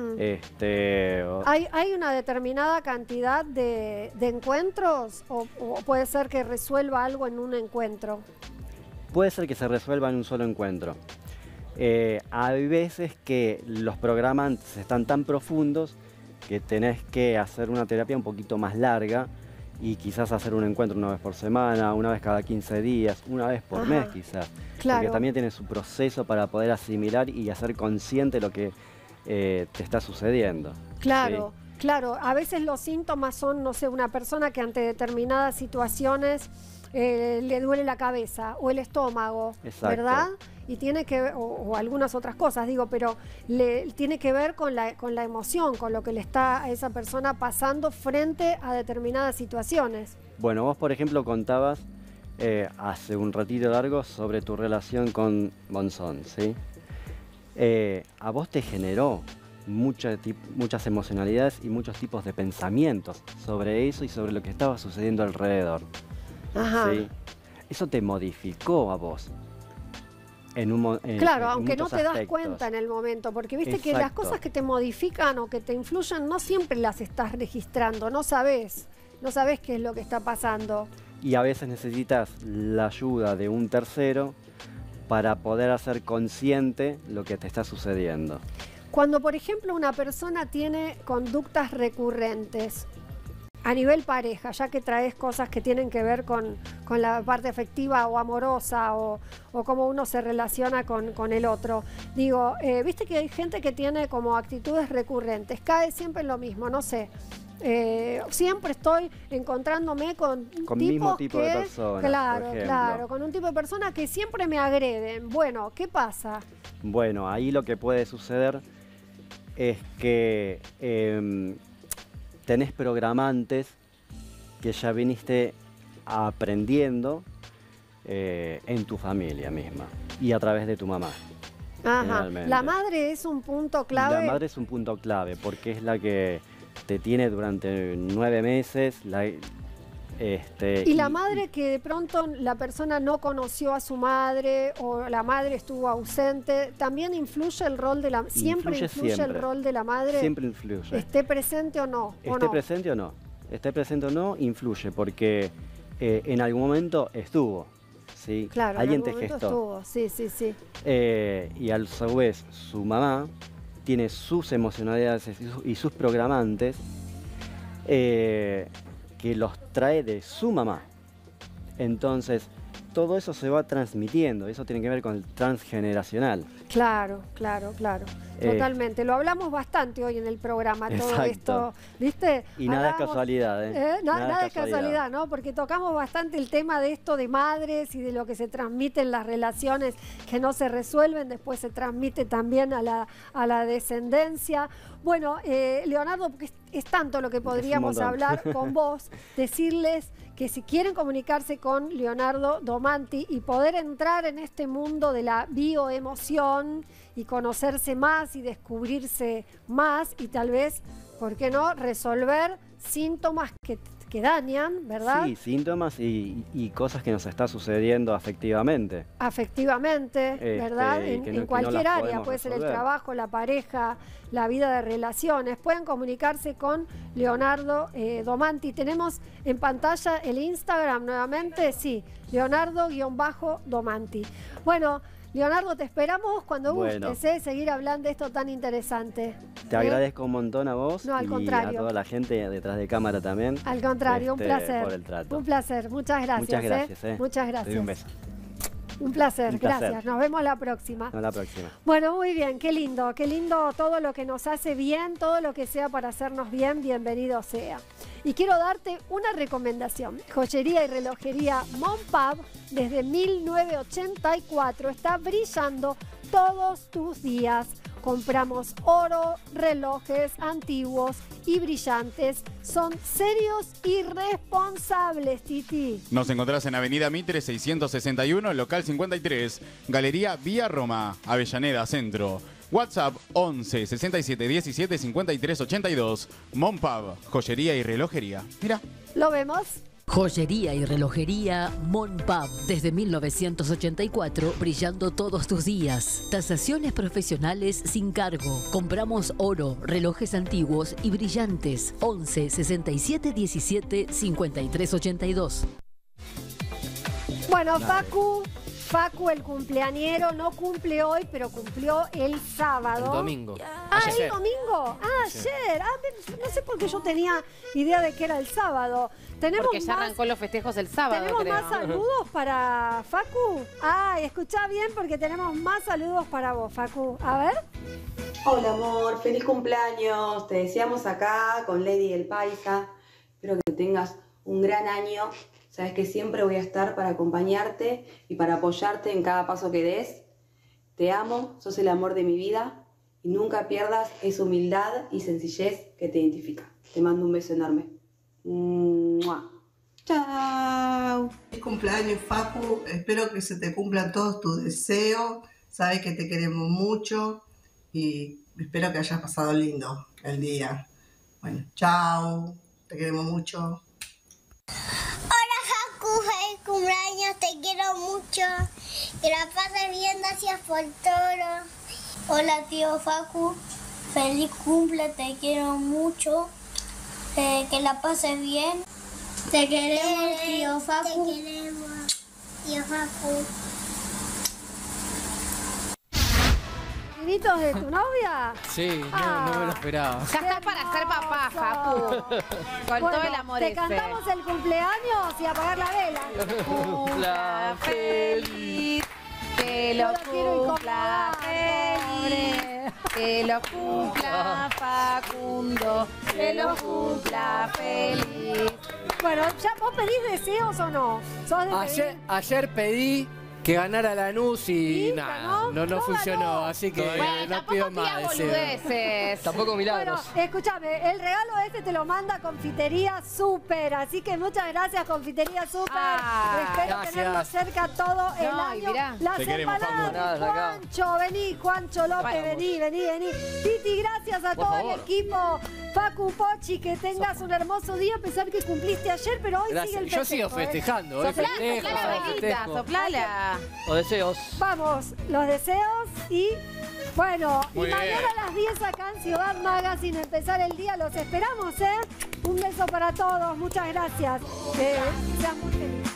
¿Hay una determinada cantidad de encuentros o puede ser que resuelva algo en un encuentro? Puede ser que se resuelva en un solo encuentro. Hay veces que los programas están tan profundos que tenés que hacer una terapia un poquito más larga y quizás hacer un encuentro una vez por semana, una vez cada 15 días, una vez por mes quizás. Claro. Porque también tiene su proceso para poder asimilar y hacer consciente lo que te está sucediendo. Claro. ¿sí? Claro, a veces los síntomas son, no sé, una persona que ante determinadas situaciones le duele la cabeza o el estómago, Exacto. ¿verdad? Y tiene que ver, o algunas otras cosas, digo, pero tiene que ver con la emoción, con lo que le está a esa persona pasando frente a determinadas situaciones. Bueno, vos por ejemplo contabas hace un ratito largo sobre tu relación con Monzón, ¿sí? A vos te generó muchas emocionalidades y muchos tipos de pensamientos sobre eso y sobre lo que estaba sucediendo alrededor. Ajá. ¿Sí? Eso te modificó a vos. Claro, aunque no muchos te das aspectos. cuenta en el momento, porque viste que Exacto. las cosas que te modifican o que te influyen no siempre las estás registrando, no sabés qué es lo que está pasando. Y a veces necesitas la ayuda de un tercero para poder hacer consciente lo que te está sucediendo. Cuando, por ejemplo, una persona tiene conductas recurrentes a nivel pareja, ya que traes cosas que tienen que ver con la parte afectiva o amorosa o cómo uno se relaciona con el otro. Digo, viste que hay gente que tiene como actitudes recurrentes, cae siempre en lo mismo, no sé. Siempre estoy encontrándome con mismo tipos tipo que, de personas, claro, por ejemplo. claro, con un tipo de personas que siempre me agreden. Bueno, ¿qué pasa? Bueno, ahí lo que puede suceder es que tenés programantes que ya viniste aprendiendo en tu familia misma y a través de tu mamá. Ajá. Generalmente. La madre es un punto clave. La madre es un punto clave porque es la que te tiene durante 9 meses. Y la madre que de pronto la persona no conoció a su madre o la madre estuvo ausente, también influye el rol de la siempre influye el rol de la madre. Siempre influye. Esté presente o no. Esté presente o no. Esté presente o no, influye porque en algún momento estuvo. ¿Sí? Claro, alguien en algún te momento gestó. estuvo. Sí. Y a su vez su mamá tiene sus emocionalidades y sus programantes que los trae de su mamá. Entonces, todo eso se va transmitiendo. Eso tiene que ver con el transgeneracional. Claro. Totalmente. Lo hablamos bastante hoy en el programa, todo exacto. esto, ¿viste? Y nada es casualidad, ¿eh? Nada es casualidad, ¿no? Porque tocamos bastante el tema de esto de madres y de lo que se transmite en las relaciones que no se resuelven, después se transmite también a la descendencia. Bueno, Leonardo, porque es tanto lo que podríamos hablar con vos, decirles que si quieren comunicarse con Leonardo Domanti y poder entrar en este mundo de la bioemoción y conocerse más y descubrirse más y tal vez, ¿por qué no?, resolver síntomas que dañan, ¿verdad? Sí, síntomas y cosas que nos está sucediendo afectivamente. Afectivamente, ¿verdad? En cualquier área, puede ser el trabajo, la pareja, la vida de relaciones. Pueden comunicarse con Leonardo Domanti. Tenemos en pantalla el Instagram nuevamente, sí, Leonardo-Domanti. Bueno, Leonardo, te esperamos cuando gustes, seguir hablando de esto tan interesante. Te agradezco un montón a vos no, al y contrario. a toda la gente detrás de cámara también. Al contrario, un placer. Por el trato. Un placer, muchas gracias. Muchas gracias. Muchas gracias. Te doy un beso. Un placer, gracias. Nos vemos la próxima. Hasta la próxima. Bueno, muy bien, qué lindo todo lo que nos hace bien, todo lo que sea para hacernos bien, bienvenido sea. Y quiero darte una recomendación. Joyería y relojería Monpub desde 1984 está brillando todos tus días. Compramos oro, relojes antiguos y brillantes. Son serios y responsables, Titi. Nos encontrás en Avenida Mitre 661, local 53, Galería Vía Roma, Avellaneda Centro. WhatsApp 11 67 17 53 82. Monpub, joyería y relojería. Mira. ¿Lo vemos? Joyería y relojería Monpub desde 1984, brillando todos tus días. Tasaciones profesionales sin cargo. Compramos oro, relojes antiguos y brillantes. 11 67 17 53 82. Bueno, Facu, el cumpleañero, no cumple hoy, pero cumplió el sábado. El domingo. ¿El domingo? Ayer. No sé por qué yo tenía idea de que era el sábado. Porque ya arrancó los festejos el sábado, ¿Tenemos creo. más saludos para Facu? Escuchá bien porque tenemos más saludos para vos, Facu. A ver. Hola amor, feliz cumpleaños. Te deseamos acá con Lady el Paisa. Espero que tengas un gran año. Sabes que siempre voy a estar para acompañarte y para apoyarte en cada paso que des. Te amo, sos el amor de mi vida y nunca pierdas esa humildad y sencillez que te identifica. Te mando un beso enorme. ¡Mua! Chao. Feliz cumpleaños, Facu. Espero que se te cumplan todos tus deseos. Sabes que te queremos mucho y espero que hayas pasado lindo el día. Bueno, chao. Te queremos mucho. Hola, Facu. Feliz cumpleaños. Te quiero mucho. Que la pases bien. Gracias por todo. Hola, tío Facu. Feliz cumple. Te quiero mucho. Que la pases bien. Te queremos, tío Facu. Te queremos, tío Facu. ¿Niñitos de tu novia? Sí, no me lo esperaba. Ya estás para ser papá, Facu. Con todo el amor te ese. cantamos el cumpleaños y apagar la vela. Cumpla feliz. Que lo cumpla feliz. Que lo cumpla Facundo. Que lo cumpla feliz. Bueno, ¿ya vos pedís deseos o no? ¿Sos de pedir? Ayer pedí que ganara Lanús y nada, no funcionó, ganó. así que Bueno, no pido más deseos. Tampoco milagros. Bueno, escúchame, el regalo este te lo manda Confitería Super, así que muchas gracias Confitería Super. Espero gracias. tenerlo cerca todo el No, y año. mirá. Las Te queremos, empanadas de Facu. Juancho, vení, Juancho López, vení. Titi, gracias a todo el equipo. Facu, Pochi, que tengas un hermoso día, a pesar que cumpliste ayer, pero hoy Gracias. sigue el Yo festejo. sigo festejando, Soplá festejo, la velita, festejo. soplala. O deseos. Vamos, los deseos y bueno, Muy y mañana bien. a las 10 acá en Ciudad Magazine, empezar el día, los esperamos, ¿eh? Un beso para todos, muchas gracias. Sean muy felices.